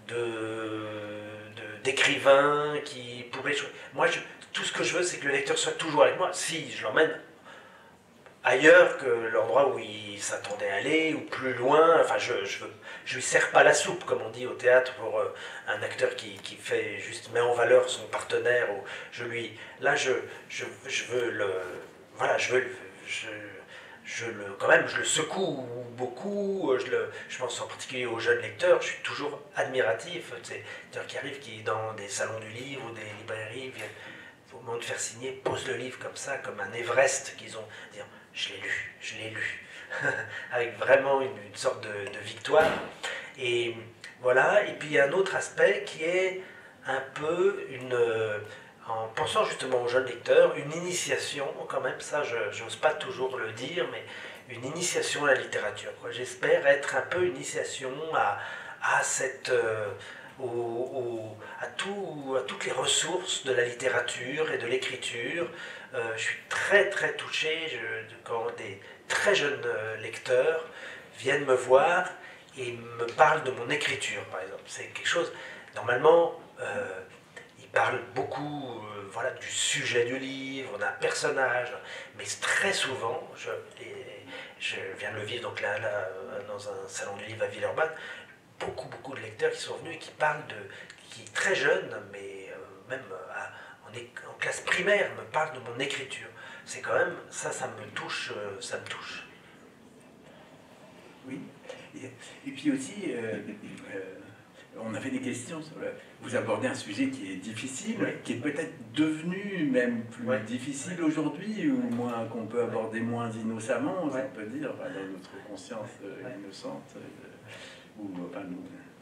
de, d'écrivain qui pourrait... Moi, je, tout ce que je veux, c'est que le lecteur soit toujours avec moi. Si je l'emmène ailleurs que l'endroit où il s'attendait à aller, ou plus loin. Enfin, je je, veux, je lui sers pas la soupe, comme on dit au théâtre, pour euh, un acteur qui, qui fait juste met en valeur son partenaire. Ou je lui, là, je, je, je veux le, voilà, je veux, je, je le, quand même, je le secoue beaucoup. Je le, je pense en particulier aux jeunes lecteurs. Je suis toujours admiratif. C'est-à-dire qui arrivent, qui dans des salons du livre ou des librairies viennent au moment de faire signer, posent le livre comme ça, comme un Everest qu'ils ont, dire je l'ai lu, je l'ai lu, avec vraiment une, une sorte de, de victoire. Et voilà, et puis il y a un autre aspect qui est un peu une, euh, en pensant justement aux jeunes lecteurs, une initiation, quand même, ça je n'ose pas toujours le dire, mais une initiation à la littérature. J'espère être un peu une initiation à, à cette... Euh, Au, au, à, tout, à toutes les ressources de la littérature et de l'écriture. Euh, je suis très très touché je, quand des très jeunes lecteurs viennent me voir et me parlent de mon écriture, par exemple. C'est quelque chose, normalement, euh, ils parlent beaucoup euh, voilà, du sujet du livre, d'un personnage, mais très souvent, je, et, je viens de le vivre donc là, là, dans un salon du livre à Villeurbanne, beaucoup, beaucoup de lecteurs qui sont venus et qui parlent de, qui très jeunes, mais euh, même à, en, en classe primaire, me parlent de mon écriture. C'est quand même, ça, ça me touche, euh, ça me touche. Oui, et, et puis aussi, euh, euh, on avait des questions sur le, vous abordez un sujet qui est difficile, oui. qui est peut-être devenu même plus ouais. difficile aujourd'hui, ou moins qu'on peut aborder moins innocemment, ouais. on peut dire, enfin, dans notre conscience euh, ouais. innocente. Euh, ou enfin nous.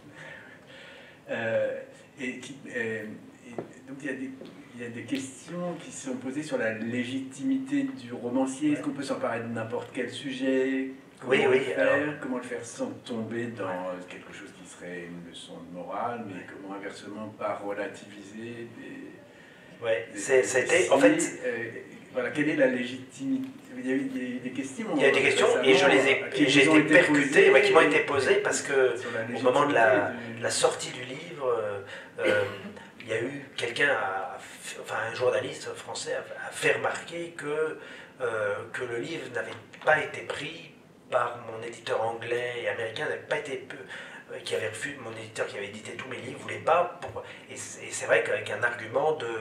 Euh, et, qui, euh, et donc il y, a des, il y a des questions qui sont posées sur la légitimité du romancier. Est-ce qu'on peut s'emparer de n'importe quel sujet? Comment oui, le oui, faire alors... Comment le faire sans tomber dans quelque chose qui serait une leçon de morale, mais comment inversement pas relativiser des. Ouais, c'était en fait. Euh, voilà, quelle est la légitimité? Il y a eu des questions. Il y a eu des questions et je les ai, j'ai été percuté, ouais, qui m'ont été posées parce que au moment de la, du... la sortie du livre, euh, il y a eu quelqu'un, enfin un journaliste français, a fait remarquer que euh, que le livre n'avait pas été pris par mon éditeur anglais et américain, n'avait pas été euh, qui avait refusé, mon éditeur qui avait édité tous mes livres voulait pas. Pour, et c'est vrai qu'avec un argument de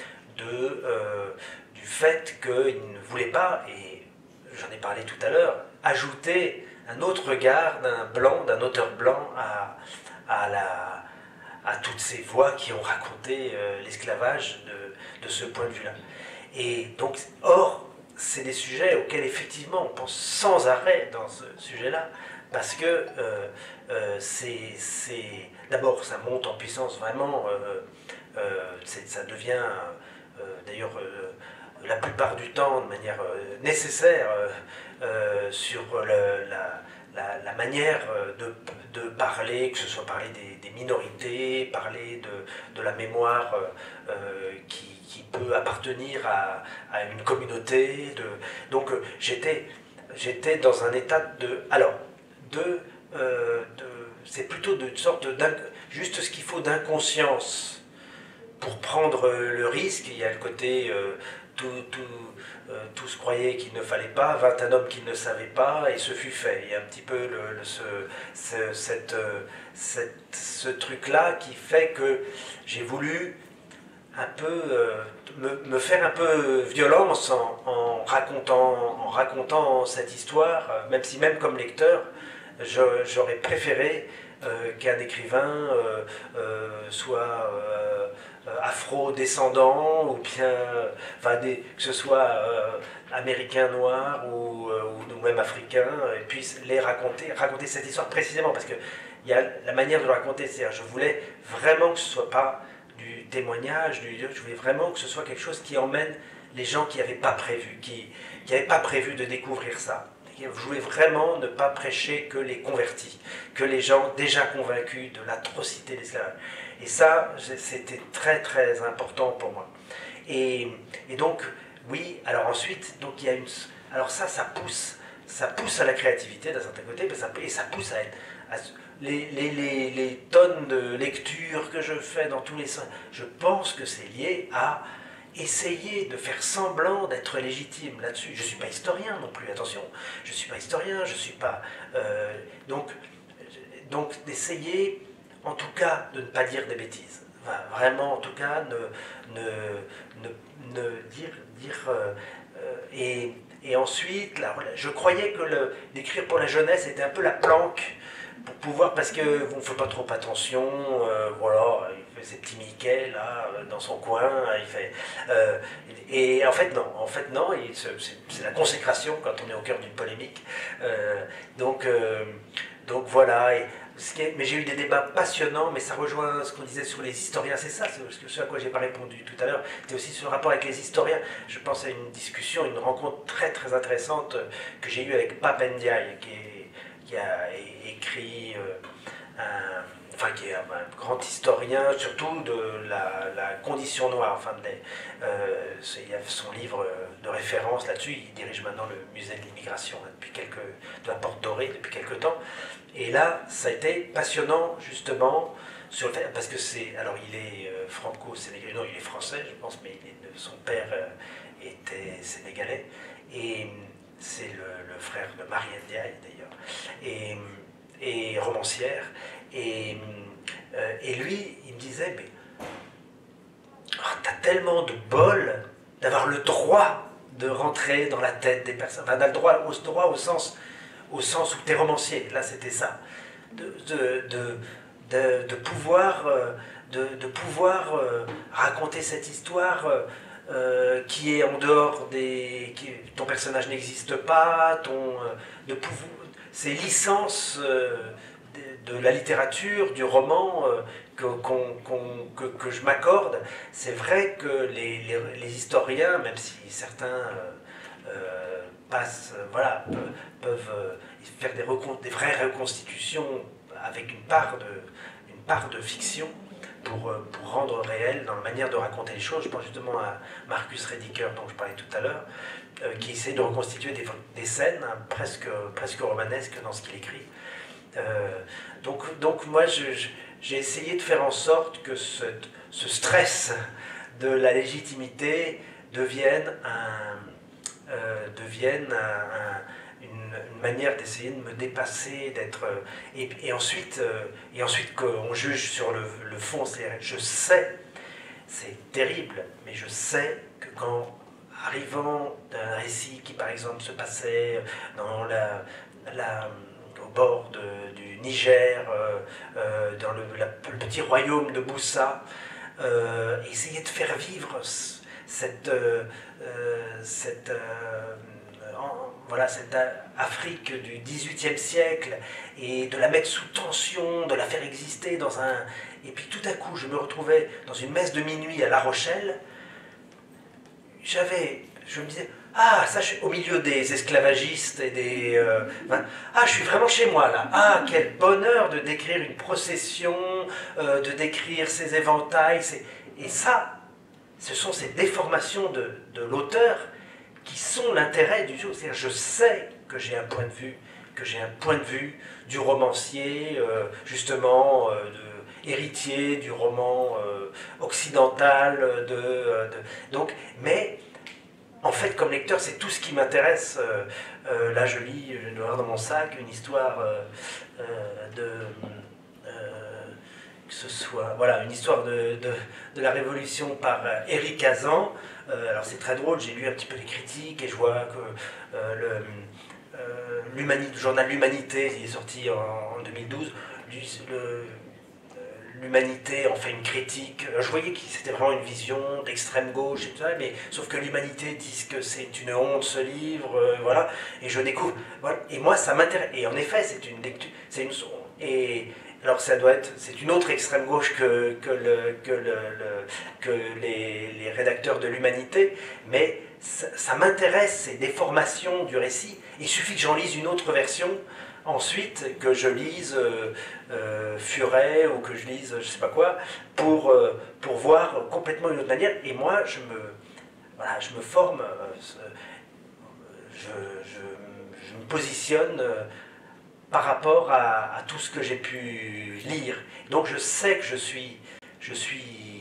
de euh, du fait qu'il ne voulait pas, et j'en ai parlé tout à l'heure, ajouter un autre regard d'un blanc, d'un auteur blanc à, à, la, à toutes ces voix qui ont raconté euh, l'esclavage de, de ce point de vue-là. Et donc, or, c'est des sujets auxquels effectivement on pense sans arrêt dans ce sujet-là, parce que euh, euh, c'est, c'est, d'abord ça monte en puissance vraiment, euh, euh, c'est, ça devient... Euh, d'ailleurs, euh, la plupart du temps, de manière euh, nécessaire, euh, euh, sur le, la, la, la manière de, de parler, que ce soit parler des, des minorités, parler de, de la mémoire euh, qui, qui peut appartenir à, à une communauté. De, donc, euh, j'étais, j'étais dans un état de... Alors, de, euh, de, c'est plutôt d'une sorte de... Juste ce qu'il faut d'inconscience pour prendre le risque. Il y a le côté euh, tout, tout, euh, tous croyaient qu'il ne fallait pas, vingt un hommes qui ne savaient pas, et ce fut fait. Il y a un petit peu le, le, ce, ce, cette, cette, ce truc-là qui fait que j'ai voulu un peu euh, me, me faire un peu violence en, en, racontant, en racontant cette histoire, même si même comme lecteur, je, j'aurais préféré euh, qu'un écrivain euh, euh, soit... Euh, afro-descendants, ou bien, enfin, des, que ce soit euh, américain noir ou, euh, ou même africain, et puisse les raconter, raconter cette histoire précisément, parce que il y a la manière de le raconter, c'est-à-dire je voulais vraiment que ce soit pas du témoignage, du, je voulais vraiment que ce soit quelque chose qui emmène les gens qui n'avaient pas prévu, qui n'avaient pas prévu de découvrir ça. Je voulais vraiment ne pas prêcher que les convertis, que les gens déjà convaincus de l'atrocité de l'esclavage. Et ça, c'était très très important pour moi. Et, et donc, oui, alors ensuite, donc il y a une... Alors ça, ça pousse, ça pousse à la créativité d'un certain côté, et ça pousse à être... À, les, les, les, les tonnes de lectures que je fais dans tous les sens, je pense que c'est lié à essayer de faire semblant d'être légitime là-dessus. Je ne suis pas historien non plus, attention, je ne suis pas historien, je ne suis pas... Euh, donc, donc d'essayer, en tout cas, de ne pas dire des bêtises. Enfin, vraiment, en tout cas, ne, ne, ne, ne dire... dire euh, euh, et, et ensuite, là, je croyais que le, d'écrire pour la jeunesse était un peu la planque pour pouvoir, parce qu'on ne fait pas trop attention, euh, voilà, il fait ses petits Mickey là, dans son coin, il fait... Euh, et en fait non, en fait non, c'est la consécration quand on est au cœur d'une polémique. Euh, donc, euh, donc voilà, et, ce qui est, mais j'ai eu des débats passionnants, mais ça rejoint ce qu'on disait sur les historiens, c'est ça, c'est ce à quoi j'ai pas répondu tout à l'heure, c'était aussi sur le rapport avec les historiens. Je pense à une discussion, une rencontre très très intéressante que j'ai eue avec Pape Ndiaye, qui est qui a écrit, euh, un, enfin qui est un, un grand historien, surtout de la, la condition noire. Enfin, des, euh, il y a son livre de référence là-dessus. Il dirige maintenant le musée de l'immigration hein, depuis quelques, de la Porte Dorée depuis quelques temps. Et là, ça a été passionnant justement sur le fait, parce que c'est, alors il est euh, franco-sénégalais, non, il est français, je pense, mais il est, son père euh, était sénégalais. Et c'est le, le frère de Marie Ndiaye d'ailleurs, et, et romancière. Et, euh, et lui, il me disait, mais oh, t'as tellement de bol d'avoir le droit de rentrer dans la tête des personnes. Enfin, t'as le droit, au, droit au, sens, au sens où t'es romancier, là c'était ça. De, de, de, de, de pouvoir, de, de pouvoir raconter cette histoire Euh, qui est en dehors des... Qui, ton personnage n'existe pas, ton, euh, de pouvoir, ces licences euh, de, de la littérature, du roman euh, que, qu'on, qu'on, que, que je m'accorde. C'est vrai que les, les, les historiens, même si certains euh, euh, passent, euh, voilà, peuvent, peuvent euh, faire des, recon, des vraies reconstitutions avec une part de, une part de fiction, Pour, pour rendre réel dans la manière de raconter les choses. Je pense justement à Marcus Rediker, dont je parlais tout à l'heure, euh, qui essaie de reconstituer des, des scènes hein, presque, presque romanesques dans ce qu'il écrit. Euh, donc, donc moi, je, je, j'ai essayé de faire en sorte que ce, ce stress de la légitimité devienne, un, euh, devienne un, un, une, une manière d'essayer de me dépasser, d'être... Et, et ensuite, euh, et ensuite qu'on juge sur le, le fond, c'est-à-dire, je sais, c'est terrible, mais je sais que quand, arrivant d'un récit qui, par exemple, se passait dans la, la, au bord de, du Niger, euh, euh, dans le, la, le petit royaume de Boussa, euh, essayer de faire vivre cette... Euh, euh, cette euh, en, voilà, cette Afrique du dix-huitième siècle et de la mettre sous tension, de la faire exister dans un... Et puis tout à coup, je me retrouvais dans une messe de minuit à La Rochelle. J'avais... Je me disais, ah, ça, je suis au milieu des esclavagistes et des... Euh, ben, ah, je suis vraiment chez moi, là. Ah, quel bonheur de décrire une procession, euh, de décrire ces éventails. Ces... Et ça, ce sont ces déformations de, de l'auteur qui sont l'intérêt du jeu. C'est-à-dire, je sais que j'ai un point de vue, que j'ai un point de vue du romancier, euh, justement, euh, de, héritier du roman euh, occidental. De, euh, de, donc, mais, en fait, comme lecteur, c'est tout ce qui m'intéresse. Euh, euh, là, je lis, je dois avoir dans mon sac une histoire euh, euh, de... Euh, que ce soit, voilà, une histoire de, de, de la Révolution par euh, Éric Hazan. Euh, alors c'est très drôle, j'ai lu un petit peu les critiques et je vois que euh, le, euh, le journal L'Humanité, il est sorti en, en deux mille douze, l'Humanité en fait une critique. Alors, je voyais que c'était vraiment une vision d'extrême gauche et tout ça, mais sauf que l'Humanité dit que c'est une honte ce livre, euh, voilà, et je découvre, voilà, et moi ça m'intéresse, et en effet c'est une lecture, c'est une, et alors ça doit être, c'est une autre extrême gauche que, que, le, que, le, le, que les, les rédacteurs de l'Humanité, mais ça, ça m'intéresse, ces déformations du récit. Il suffit que j'en lise une autre version, ensuite que je lise euh, euh, Furet ou que je lise je sais pas quoi, pour, euh, pour voir complètement une autre manière. Et moi, je me, voilà, je me forme, euh, je, je, je me positionne euh, par rapport à, à tout ce que j'ai pu lire. Donc je sais que je suis, je suis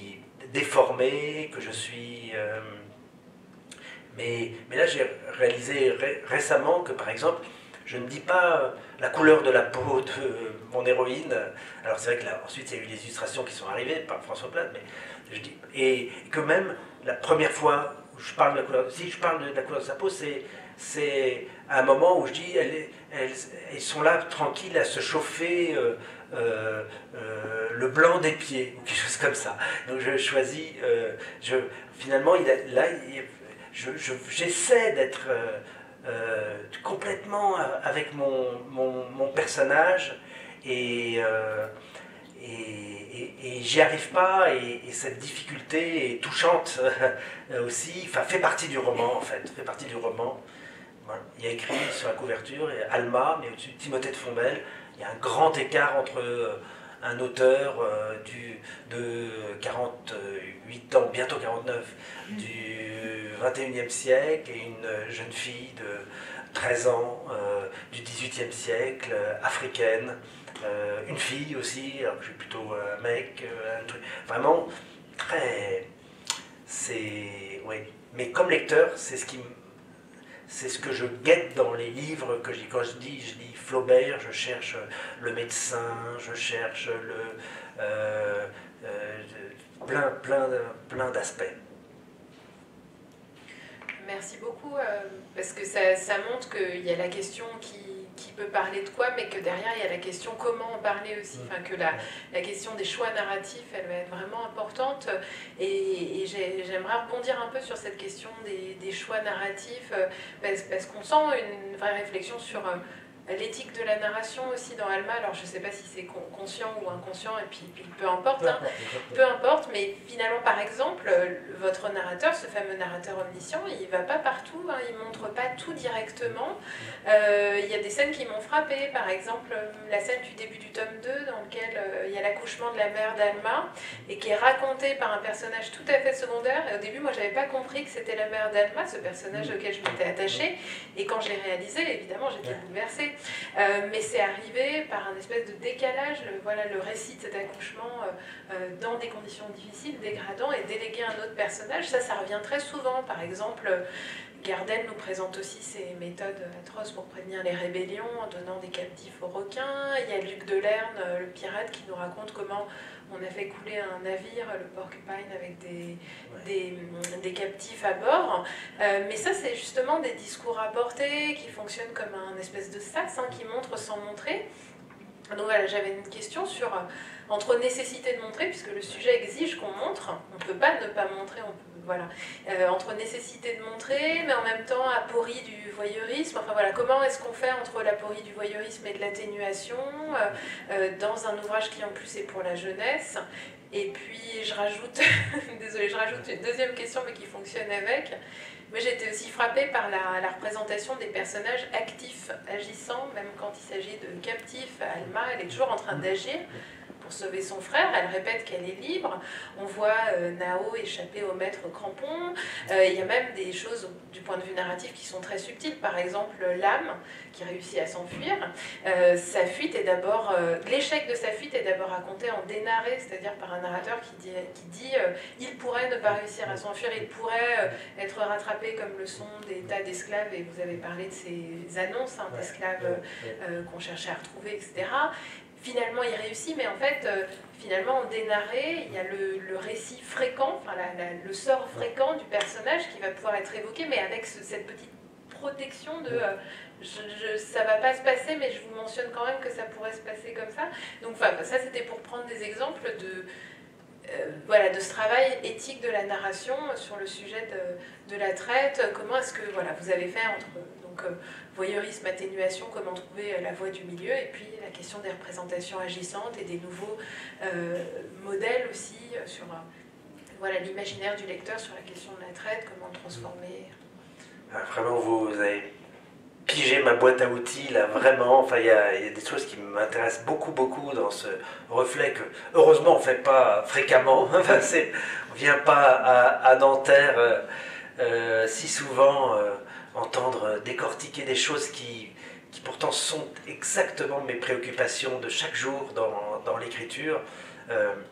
déformé, que je suis... Euh, mais, mais là, j'ai réalisé ré, récemment que, par exemple, je ne dis pas la couleur de la peau de mon héroïne. Alors c'est vrai que là, ensuite, il y a eu les illustrations qui sont arrivées par François Plate, mais je dis... Et que même, la première fois où je parle de la couleur... Si je parle de la couleur de sa peau, c'est... C'est un moment où je dis, elles, elles, elles sont là tranquilles à se chauffer euh, euh, euh, le blanc des pieds, ou quelque chose comme ça. Donc je choisis, euh, je, finalement, il a, là, il, je, je, j'essaie d'être euh, euh, complètement avec mon, mon, mon personnage, et, euh, et, et, et j'y arrive pas, et, et cette difficulté est touchante euh, aussi, enfin, fait partie du roman, en fait, fait partie du roman. Voilà. Il y a écrit sur la couverture Alma, mais au-dessus Timothée de Fombelle. Il y a un grand écart entre euh, un auteur euh, du, de quarante-huit ans, bientôt quarante-neuf, du vingt et unième siècle, et une jeune fille de treize ans euh, du dix-huitième siècle, euh, africaine, euh, une fille aussi, alors que je suis plutôt un mec, euh, un truc. Vraiment très... C'est... Oui. Mais comme lecteur, c'est ce qui me... C'est ce que je guette dans les livres que je lis. Quand je dis, je lis Flaubert, je cherche le médecin, je cherche le, euh, euh, plein, plein, plein d'aspects. Merci beaucoup, euh, parce que ça, ça montre qu'il y a la question qui, qui peut parler de quoi, mais que derrière, il y a la question comment en parler aussi. Enfin, que la, la question des choix narratifs, elle va être vraiment importante. Et, et j'aimerais rebondir un peu sur cette question des, des choix narratifs, parce, parce qu'on sent une vraie réflexion sur l'éthique de la narration aussi dans Alma. Alors je ne sais pas si c'est conscient ou inconscient, et puis, puis peu importe, hein, peu importe, mais finalement par exemple, votre narrateur, ce fameux narrateur omniscient, il ne va pas partout, hein, il ne montre pas tout directement. Euh, il y a des scènes qui m'ont frappée, par exemple la scène du début du tome deux, dans lequel euh, il y a l'accouchement de la mère d'Alma, et qui est racontée par un personnage tout à fait secondaire. Et au début, moi je n'avais pas compris que c'était la mère d'Alma, ce personnage auquel je m'étais attachée, et quand je l'ai réalisé, évidemment j'étais bouleversée. Euh, mais c'est arrivé par un espèce de décalage, le, voilà, le récit de cet accouchement euh, euh, dans des conditions difficiles, dégradant, et déléguer un autre personnage, ça, ça revient très souvent. Par exemple, Gardel nous présente aussi ses méthodes atroces pour prévenir les rébellions en donnant des captifs aux requins. Il y a Luc Delerne, le pirate, qui nous raconte comment on a fait couler un navire, le Porcupine, avec des, des, des captifs à bord. Euh, mais ça, c'est justement des discours apportés qui fonctionnent comme un espèce de sas, hein, qui montre sans montrer. Donc voilà, j'avais une question sur, euh, entre nécessité de montrer, puisque le sujet exige qu'on montre, on ne peut pas ne pas montrer, on peut, voilà, euh, entre nécessité de montrer, mais en même temps aporie du voyeurisme. Enfin voilà, comment est-ce qu'on fait entre l'aporie du voyeurisme et de l'atténuation euh, euh, dans un ouvrage qui en plus est pour la jeunesse. Et puis je rajoute, désolée, je rajoute une deuxième question, mais qui fonctionne avec. Moi, j'ai été aussi frappée par la, la représentation des personnages actifs, agissants, même quand il s'agit de captifs. Alma, elle est toujours en train d'agir pour sauver son frère, elle répète qu'elle est libre. On voit euh, Nao échapper au maître crampon. Euh, il y a même des choses du point de vue narratif qui sont très subtiles. Par exemple, l'âme qui réussit à s'enfuir. Euh, sa fuite est d'abord, euh, l'échec de sa fuite est d'abord raconté en dénarré, c'est-à-dire par un narrateur qui dit, qui dit euh, il pourrait ne pas réussir à s'enfuir, il pourrait euh, être rattrapé comme le sont des tas d'esclaves, et vous avez parlé de ces annonces hein, d'esclaves euh, qu'on cherchait à retrouver, et cetera. Finalement, il réussit, mais en fait, euh, finalement, en dénarré, il y a le, le récit fréquent, enfin la, la, le sort fréquent du personnage qui va pouvoir être évoqué, mais avec ce, cette petite protection de euh, je, je, ça va pas se passer, mais je vous mentionne quand même que ça pourrait se passer comme ça. Donc, enfin, ça, c'était pour prendre des exemples de, euh, voilà, de ce travail éthique de la narration sur le sujet de, de la traite. Comment est-ce que voilà, vous avez fait entre donc, euh, voyeurisme, atténuation, comment trouver la voie du milieu, et puis la question des représentations agissantes et des nouveaux euh, modèles aussi sur euh, voilà, l'imaginaire du lecteur sur la question de la traite, comment le transformer. Vraiment, vous avez pigé ma boîte à outils, là, vraiment. Enfin, il y a, y a des choses qui m'intéressent beaucoup, beaucoup dans ce reflet que, heureusement, on ne fait pas fréquemment. Enfin, on ne vient pas à, à Nanterre euh, euh, si souvent euh, entendre décortiquer des choses qui, qui pourtant sont exactement mes préoccupations de chaque jour dans, dans l'écriture. Euh,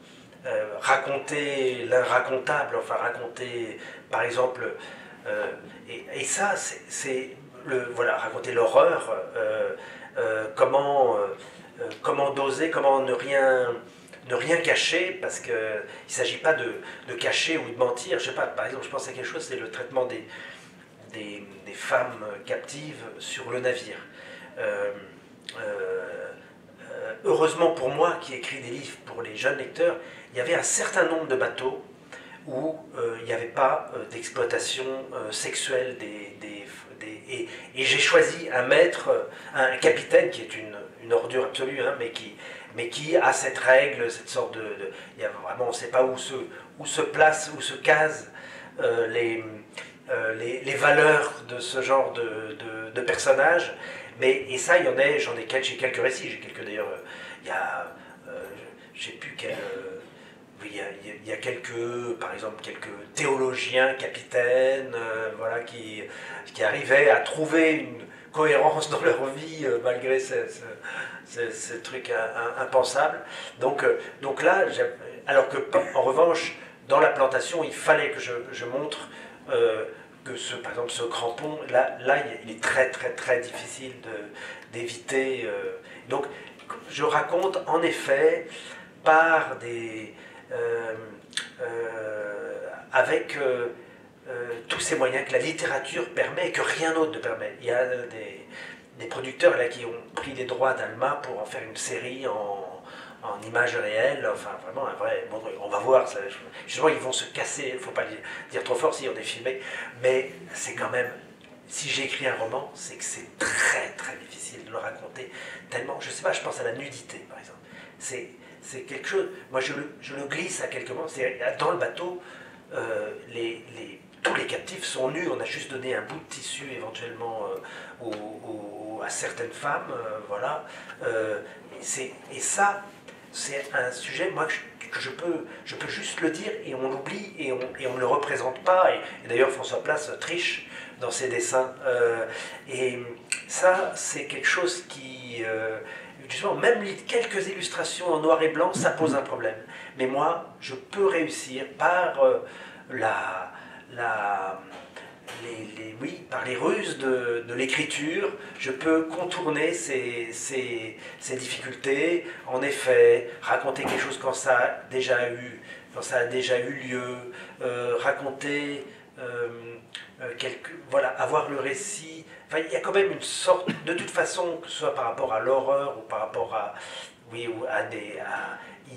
euh, raconter l'inracontable, enfin raconter, par exemple, euh, et, et ça, c'est le voilà, raconter l'horreur, euh, euh, comment, euh, comment doser, comment ne rien, ne rien cacher, parce qu'il ne s'agit pas de, de cacher ou de mentir. Je sais pas, par exemple, je pense à quelque chose, c'est le traitement des, des, des femmes captives sur le navire. Euh, euh, heureusement pour moi, qui écris des livres pour les jeunes lecteurs, il y avait un certain nombre de bateaux où euh, il n'y avait pas euh, d'exploitation euh, sexuelle des... des, des et, et j'ai choisi un maître, un capitaine qui est une, une ordure absolue, hein, mais, qui, mais qui a cette règle, cette sorte de... de il y a vraiment, on ne sait pas où se, où se place, où se casent euh, les, euh, les, les valeurs de ce genre de, de, de personnages. Mais, et ça, il y en a, j'en ai quelques, j'ai quelques récits, j'ai quelques d'ailleurs, euh, il y a, euh, je sais plus quel... Euh, Il y, a, il y a quelques, par exemple, quelques théologiens, capitaines, euh, voilà, qui, qui arrivaient à trouver une cohérence dans leur vie euh, malgré ces, ces, ces trucs impensables. Donc, euh, donc là, alors que, en revanche, dans la plantation, il fallait que je, je montre euh, que, ce, par exemple, ce crampon, là, là, il est très, très, très difficile d'éviter. Euh, donc, je raconte, en effet, par des... Euh, euh, avec euh, euh, tous ces moyens que la littérature permet et que rien d'autre ne permet. Il y a des, des producteurs là, qui ont pris les droits d'Alma pour en faire une série en, en images réelles, enfin vraiment un vrai... Bon, on va voir, ça, justement ils vont se casser, il ne faut pas dire trop fort si on est filmé, mais c'est quand même... Si j'écris un roman, c'est que c'est très très difficile de le raconter, tellement... Je sais pas, je pense à la nudité par exemple. C'est... C'est quelque chose, moi je le, je le glisse à quelques moments, c'est dans le bateau, euh, les, les, tous les captifs sont nus, on a juste donné un bout de tissu éventuellement euh, aux, aux, à certaines femmes, euh, voilà. Euh, et, et ça, c'est un sujet, moi, que je, que je, peux, je peux juste le dire et on l'oublie et on et on ne le représente pas. Et, et d'ailleurs, François Place triche dans ses dessins. Euh, et ça, c'est quelque chose qui... Euh, Justement, même quelques illustrations en noir et blanc, ça pose un problème. Mais moi, je peux réussir par euh, la, la, les, les, oui, par les ruses de, de l'écriture, je peux contourner ces, ces, ces difficultés. En effet, raconter quelque chose quand ça a déjà eu, quand ça a déjà eu lieu, euh, raconter, euh, euh, quelque, voilà, avoir le récit. Enfin, il y a quand même une sorte, de toute façon, que ce soit par rapport à l'horreur ou par rapport à, oui, ou à des, à, il,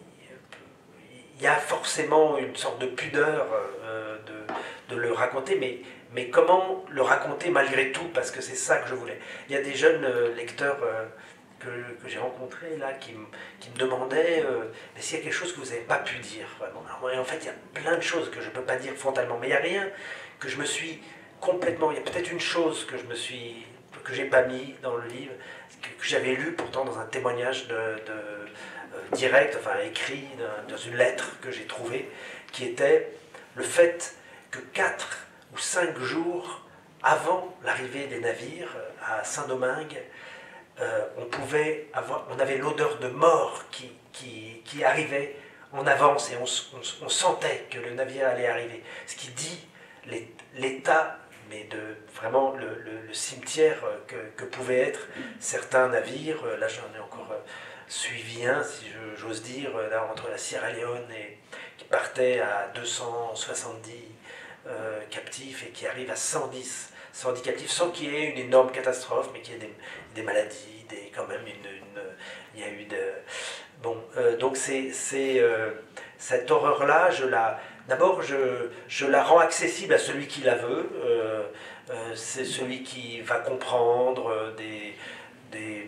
il y a forcément une sorte de pudeur euh, de, de le raconter, mais, mais comment le raconter malgré tout, parce que c'est ça que je voulais. Il y a des jeunes euh, lecteurs euh, que, que j'ai rencontrés là, qui, qui me demandaient euh, mais s'il y a quelque chose que vous n'avez pas pu dire, vraiment. Alors, en fait, il y a plein de choses que je ne peux pas dire frontalement, mais il n'y a rien que je me suis complètement, il y a peut-être une chose que je me suis, que j'ai pas mis dans le livre, que, que j'avais lu pourtant dans un témoignage de, de euh, direct, enfin écrit dans une lettre que j'ai trouvée, qui était le fait que quatre ou cinq jours avant l'arrivée des navires à Saint-Domingue, euh, on pouvait avoir, on avait l'odeur de mort qui, qui, qui arrivait en avance et on, on, on sentait que le navire allait arriver, ce qui dit l'état, mais de vraiment le, le, le cimetière que, que pouvaient être certains navires. Là, j'en ai encore suivi un, si j'ose dire, là, entre la Sierra Leone et qui partait à deux cent soixante-dix euh, captifs et qui arrive à cent dix, cent dix captifs, sans qu'il y ait une énorme catastrophe, mais qu'il y ait des, des maladies, des, quand même une, une, il y a eu de... Bon, euh, donc c'est euh, cette horreur-là, je la... D'abord, je, je la rends accessible à celui qui la veut. Euh, euh, c'est celui qui va comprendre des, des,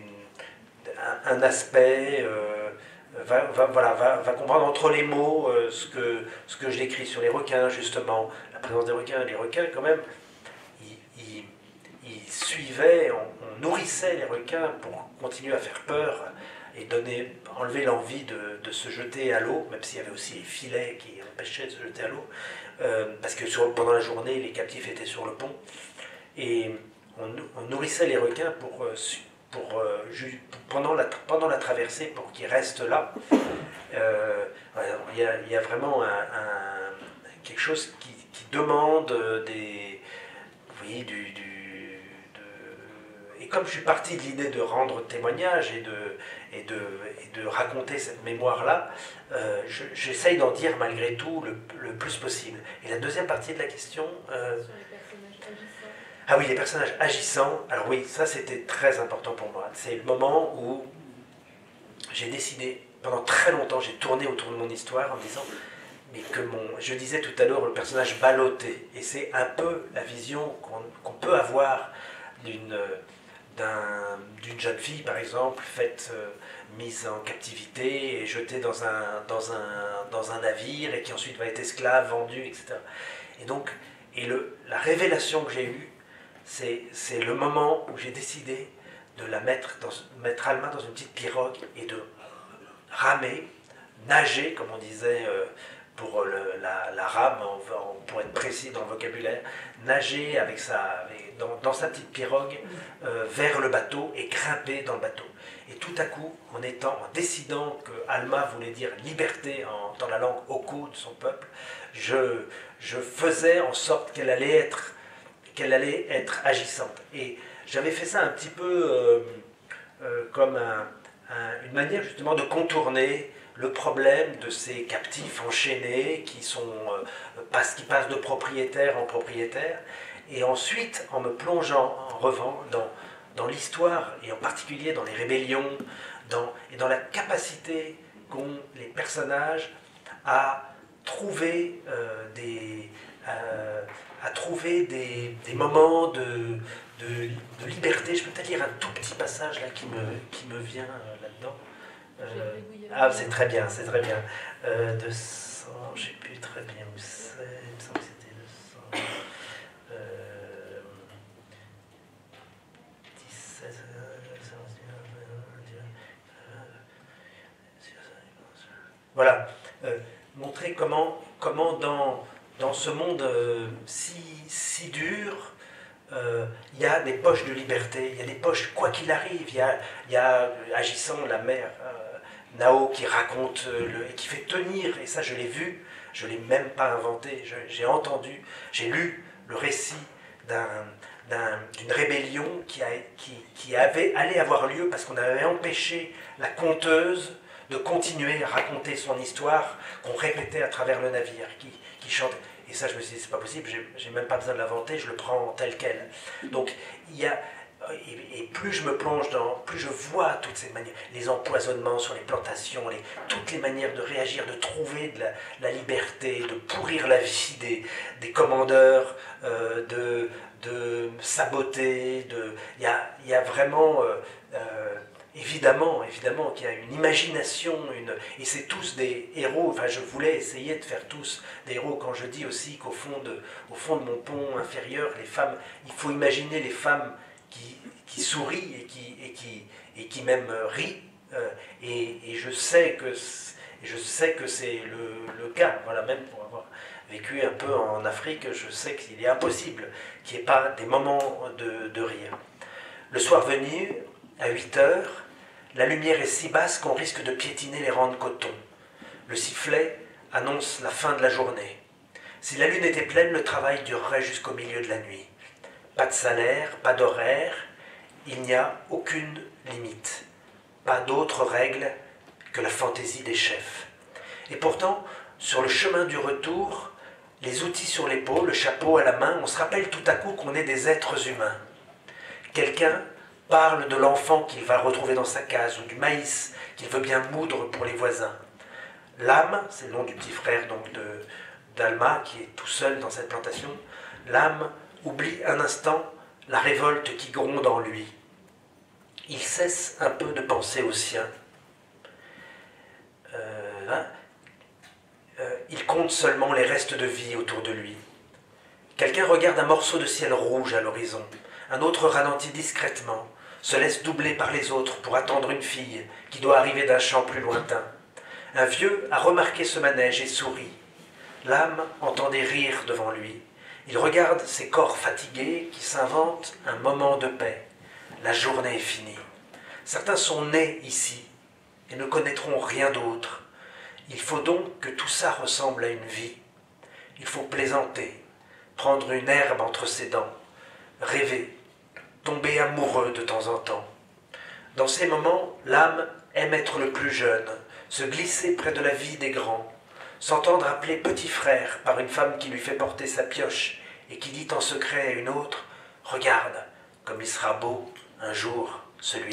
un, un aspect, euh, va, va, voilà, va, va comprendre entre les mots euh, ce que, ce que j'écris sur les requins, justement. La présence des requins. Les requins, quand même, ils, ils, ils suivaient, on, on nourrissait les requins pour continuer à faire peur et donner, enlever l'envie de, de se jeter à l'eau, même s'il y avait aussi les filets qui empêchaient de se jeter à l'eau, euh, parce que sur, pendant la journée, les captifs étaient sur le pont, et on, on nourrissait les requins pour, pour, pour, pendant, la, pendant la traversée, pour qu'ils restent là. Euh, il y a, il y a vraiment un, un, quelque chose qui, qui demande des, oui, du, du, de, et comme je suis parti de l'idée de rendre témoignage et de, et de, et de raconter cette mémoire-là, euh, j'essaye d'en dire malgré tout le, le plus possible. Et la deuxième partie de la question... Euh, Sur les personnages agissants. Ah oui, les personnages agissants. Alors oui, ça c'était très important pour moi. C'est le moment où j'ai décidé, pendant très longtemps, j'ai tourné autour de mon histoire en disant, mais que mon, je disais tout à l'heure, le personnage ballotté. Et c'est un peu la vision qu'on qu'on peut avoir d'une d'un, d'une jeune fille, par exemple, faite, euh, mise en captivité et jetée dans un, dans, un, dans un navire et qui ensuite va être esclave, vendue, et cetera. Et donc, et le, la révélation que j'ai eue, c'est, c'est le moment où j'ai décidé de la mettre, dans, mettre Alma dans une petite pirogue et de ramer, nager, comme on disait euh, pour le, la, la rame, pour être précis dans le vocabulaire, nager avec sa, avec, dans, dans sa petite pirogue euh, vers le bateau et grimper dans le bateau. Et tout à coup, en, étant, en décidant que Alma voulait dire liberté en, dans la langue Oko de son peuple, je, je faisais en sorte qu'elle allait être, qu'elle allait être agissante. Et j'avais fait ça un petit peu euh, euh, comme un, un, une manière justement de contourner le problème de ces captifs enchaînés qui, sont, euh, passent, qui passent de propriétaire en propriétaire. Et ensuite, en me plongeant en revanche dans, dans l'histoire, et en particulier dans les rébellions, dans, et dans la capacité qu'ont les personnages à trouver euh, des... Euh, à trouver des, des moments de, de, de liberté. Je peux peut-être lire un tout petit passage là qui me, qui me vient euh, là-dedans. Euh, ah, c'est très bien, c'est très bien. Euh, deux cents, je ne sais plus très bien où c'est, il me semble que c'était deux cents. Euh, dix-sept, voilà. Euh, montrer comment, comment dans... Dans ce monde euh, si, si dur, euh, il y a des poches de liberté, il y a des poches, quoi qu'il arrive, il y a, il y a agissant la mère euh, Nao qui raconte euh, le, et qui fait tenir, et ça je l'ai vu, je ne l'ai même pas inventé, je, j'ai entendu, j'ai lu le récit d'un, d'un, d'une rébellion qui, a, qui, qui avait, allait avoir lieu parce qu'on avait empêché la conteuse de continuer à raconter son histoire qu'on répétait à travers le navire, qui, qui chante. Et ça, je me suis dit, c'est pas possible, j'ai, j'ai même pas besoin de l'inventer, je le prends tel quel. Donc, il y a, et, et plus je me plonge dans, plus je vois toutes ces manières, les empoisonnements sur les plantations, les, toutes les manières de réagir, de trouver de la, la liberté, de pourrir la vie des, des commandeurs, euh, de, de saboter, de, il y a, il y a vraiment... Euh, euh, Évidemment, évidemment qu'il y a une imagination, une... et c'est tous des héros. Enfin, je voulais essayer de faire tous des héros quand je dis aussi qu'au fond de, au fond de mon pont inférieur, les femmes, il faut imaginer les femmes qui, qui sourient et qui, et qui, et qui même rient. Euh, et, et je sais que je sais que c'est le, le cas. Voilà, même pour avoir vécu un peu en Afrique, je sais qu'il est impossible qu'il n'y ait pas des moments de, de rire. Le soir venu, à huit heures, la lumière est si basse qu'on risque de piétiner les rangs de coton. Le sifflet annonce la fin de la journée. Si la lune était pleine, le travail durerait jusqu'au milieu de la nuit. Pas de salaire, pas d'horaire, il n'y a aucune limite. Pas d'autre règle que la fantaisie des chefs. Et pourtant, sur le chemin du retour, les outils sur l'épaule, le chapeau à la main, on se rappelle tout à coup qu'on est des êtres humains. Quelqu'un parle de l'enfant qu'il va retrouver dans sa case, ou du maïs qu'il veut bien moudre pour les voisins. L'âme, c'est le nom du petit frère donc de, d'Alma, qui est tout seul dans cette plantation, l'âme oublie un instant la révolte qui gronde en lui. Il cesse un peu de penser aux siens. Euh, hein, euh, il compte seulement les restes de vie autour de lui. Quelqu'un regarde un morceau de ciel rouge à l'horizon. Un autre ralentit discrètement, se laisse doubler par les autres pour attendre une fille qui doit arriver d'un champ plus lointain. Un vieux a remarqué ce manège et sourit. L'âme entend des rires devant lui. Il regarde ces corps fatigués qui s'inventent un moment de paix. La journée est finie. Certains sont nés ici et ne connaîtront rien d'autre. Il faut donc que tout ça ressemble à une vie. Il faut plaisanter, prendre une herbe entre ses dents, rêver, tomber amoureux de temps en temps. Dans ces moments, l'âme aime être le plus jeune, se glisser près de la vie des grands, s'entendre appeler petit frère par une femme qui lui fait porter sa pioche et qui dit en secret à une autre « Regarde, comme il sera beau un jour, celui-là ».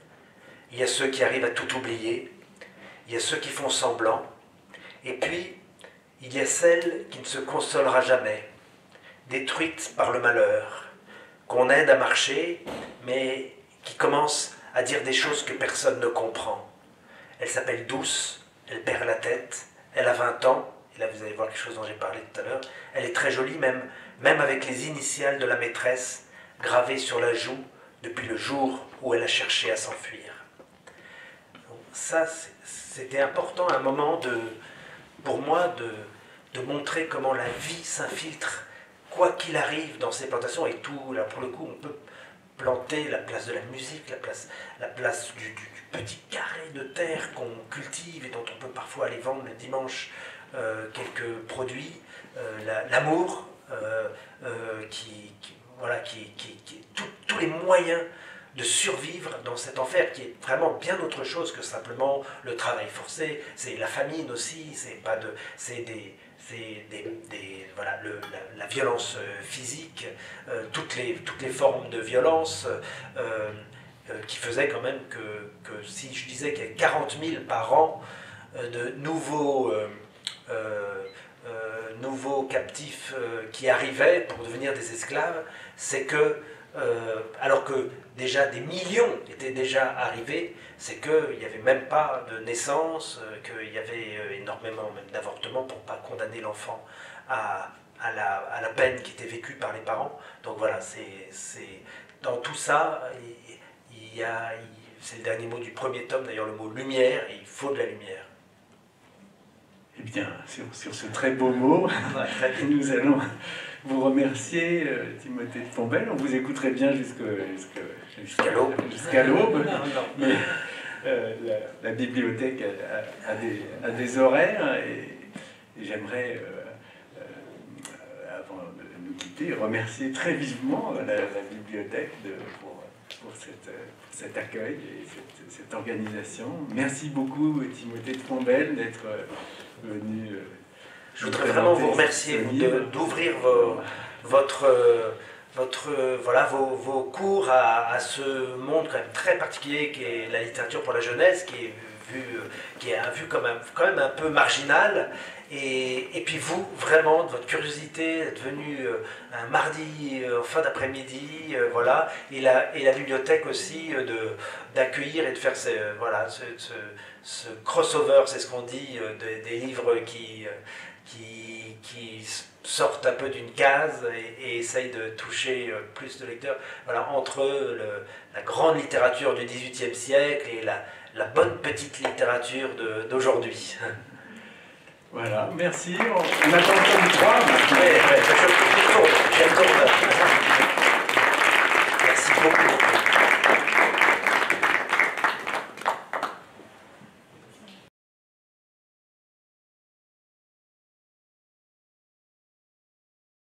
Il y a ceux qui arrivent à tout oublier, il y a ceux qui font semblant, et puis il y a celle qui ne se consolera jamais, détruite par le malheur, qu'on aide à marcher, mais qui commence à dire des choses que personne ne comprend. Elle s'appelle Douce, elle perd la tête, elle a vingt ans, et là vous allez voir quelque chose dont j'ai parlé tout à l'heure, elle est très jolie même, même avec les initiales de la maîtresse gravées sur la joue depuis le jour où elle a cherché à s'enfuir. Donc ça, c'était important à un moment de, pour moi de, de montrer comment la vie s'infiltre, quoi qu'il arrive dans ces plantations, et tout, là pour le coup on peut planter la place de la musique, la place, la place du, du, du petit carré de terre qu'on cultive et dont on peut parfois aller vendre le dimanche euh, quelques produits, euh, l'amour, euh, euh, qui, qui, voilà, qui, qui, qui tout, tous les moyens de survivre dans cet enfer qui est vraiment bien autre chose que simplement le travail forcé, c'est la famine aussi, c'est pas de, c'est des, c'est des, des, voilà, le, la, la violence physique, euh, toutes, les, toutes les formes de violence, euh, euh, qui faisaient quand même que, que si je disais qu'il y a quarante mille par an euh, de nouveaux, euh, euh, euh, nouveaux captifs euh, qui arrivaient pour devenir des esclaves, c'est que Euh, alors que déjà des millions étaient déjà arrivés, c'est qu'il n'y avait même pas de naissance, euh, qu'il y avait euh, énormément même d'avortements pour ne pas condamner l'enfant à, à, la, à la peine qui était vécue par les parents. Donc voilà, c'est, dans tout ça, il, il y a, c'est le dernier mot du premier tome, d'ailleurs le mot lumière, et il faut de la lumière. Eh bien, sur, sur ce très beau mot, nous allons vous remercier, euh, Timothée de Fombelle. On vous écouterait bien jusqu'à jusqu'à l'aube. Jusqu'à l'aube. Mais euh, la, la bibliothèque a, a, a, des, a des horaires et, et j'aimerais, euh, euh, avant de nous quitter, remercier très vivement la, la bibliothèque de, pour, pour, cette, pour cet accueil et cette, cette organisation. Merci beaucoup, Timothée de Fombelle, d'être venu. Euh, Je voudrais vraiment vous remercier d'ouvrir votre, votre, voilà, vos, vos cours à, à ce monde quand même très particulier qui est la littérature pour la jeunesse, qui est vu, qui est vu comme un, quand même un peu marginal. Et, et puis vous, vraiment, de votre curiosité, d'être venu un mardi en fin d'après-midi, voilà, et la, et la bibliothèque aussi, d'accueillir et de faire ces, voilà, ce, ce, ce crossover, c'est ce qu'on dit, des, des livres qui... Qui, qui sortent un peu d'une case et, et essayent de toucher plus de lecteurs, voilà, entre le, la grande littérature du dix-huitième siècle et la, la bonne petite littérature d'aujourd'hui. Voilà, merci. On, on attend le tome trois. Oui, ouais, je tourne, j'aime tourner. Merci beaucoup.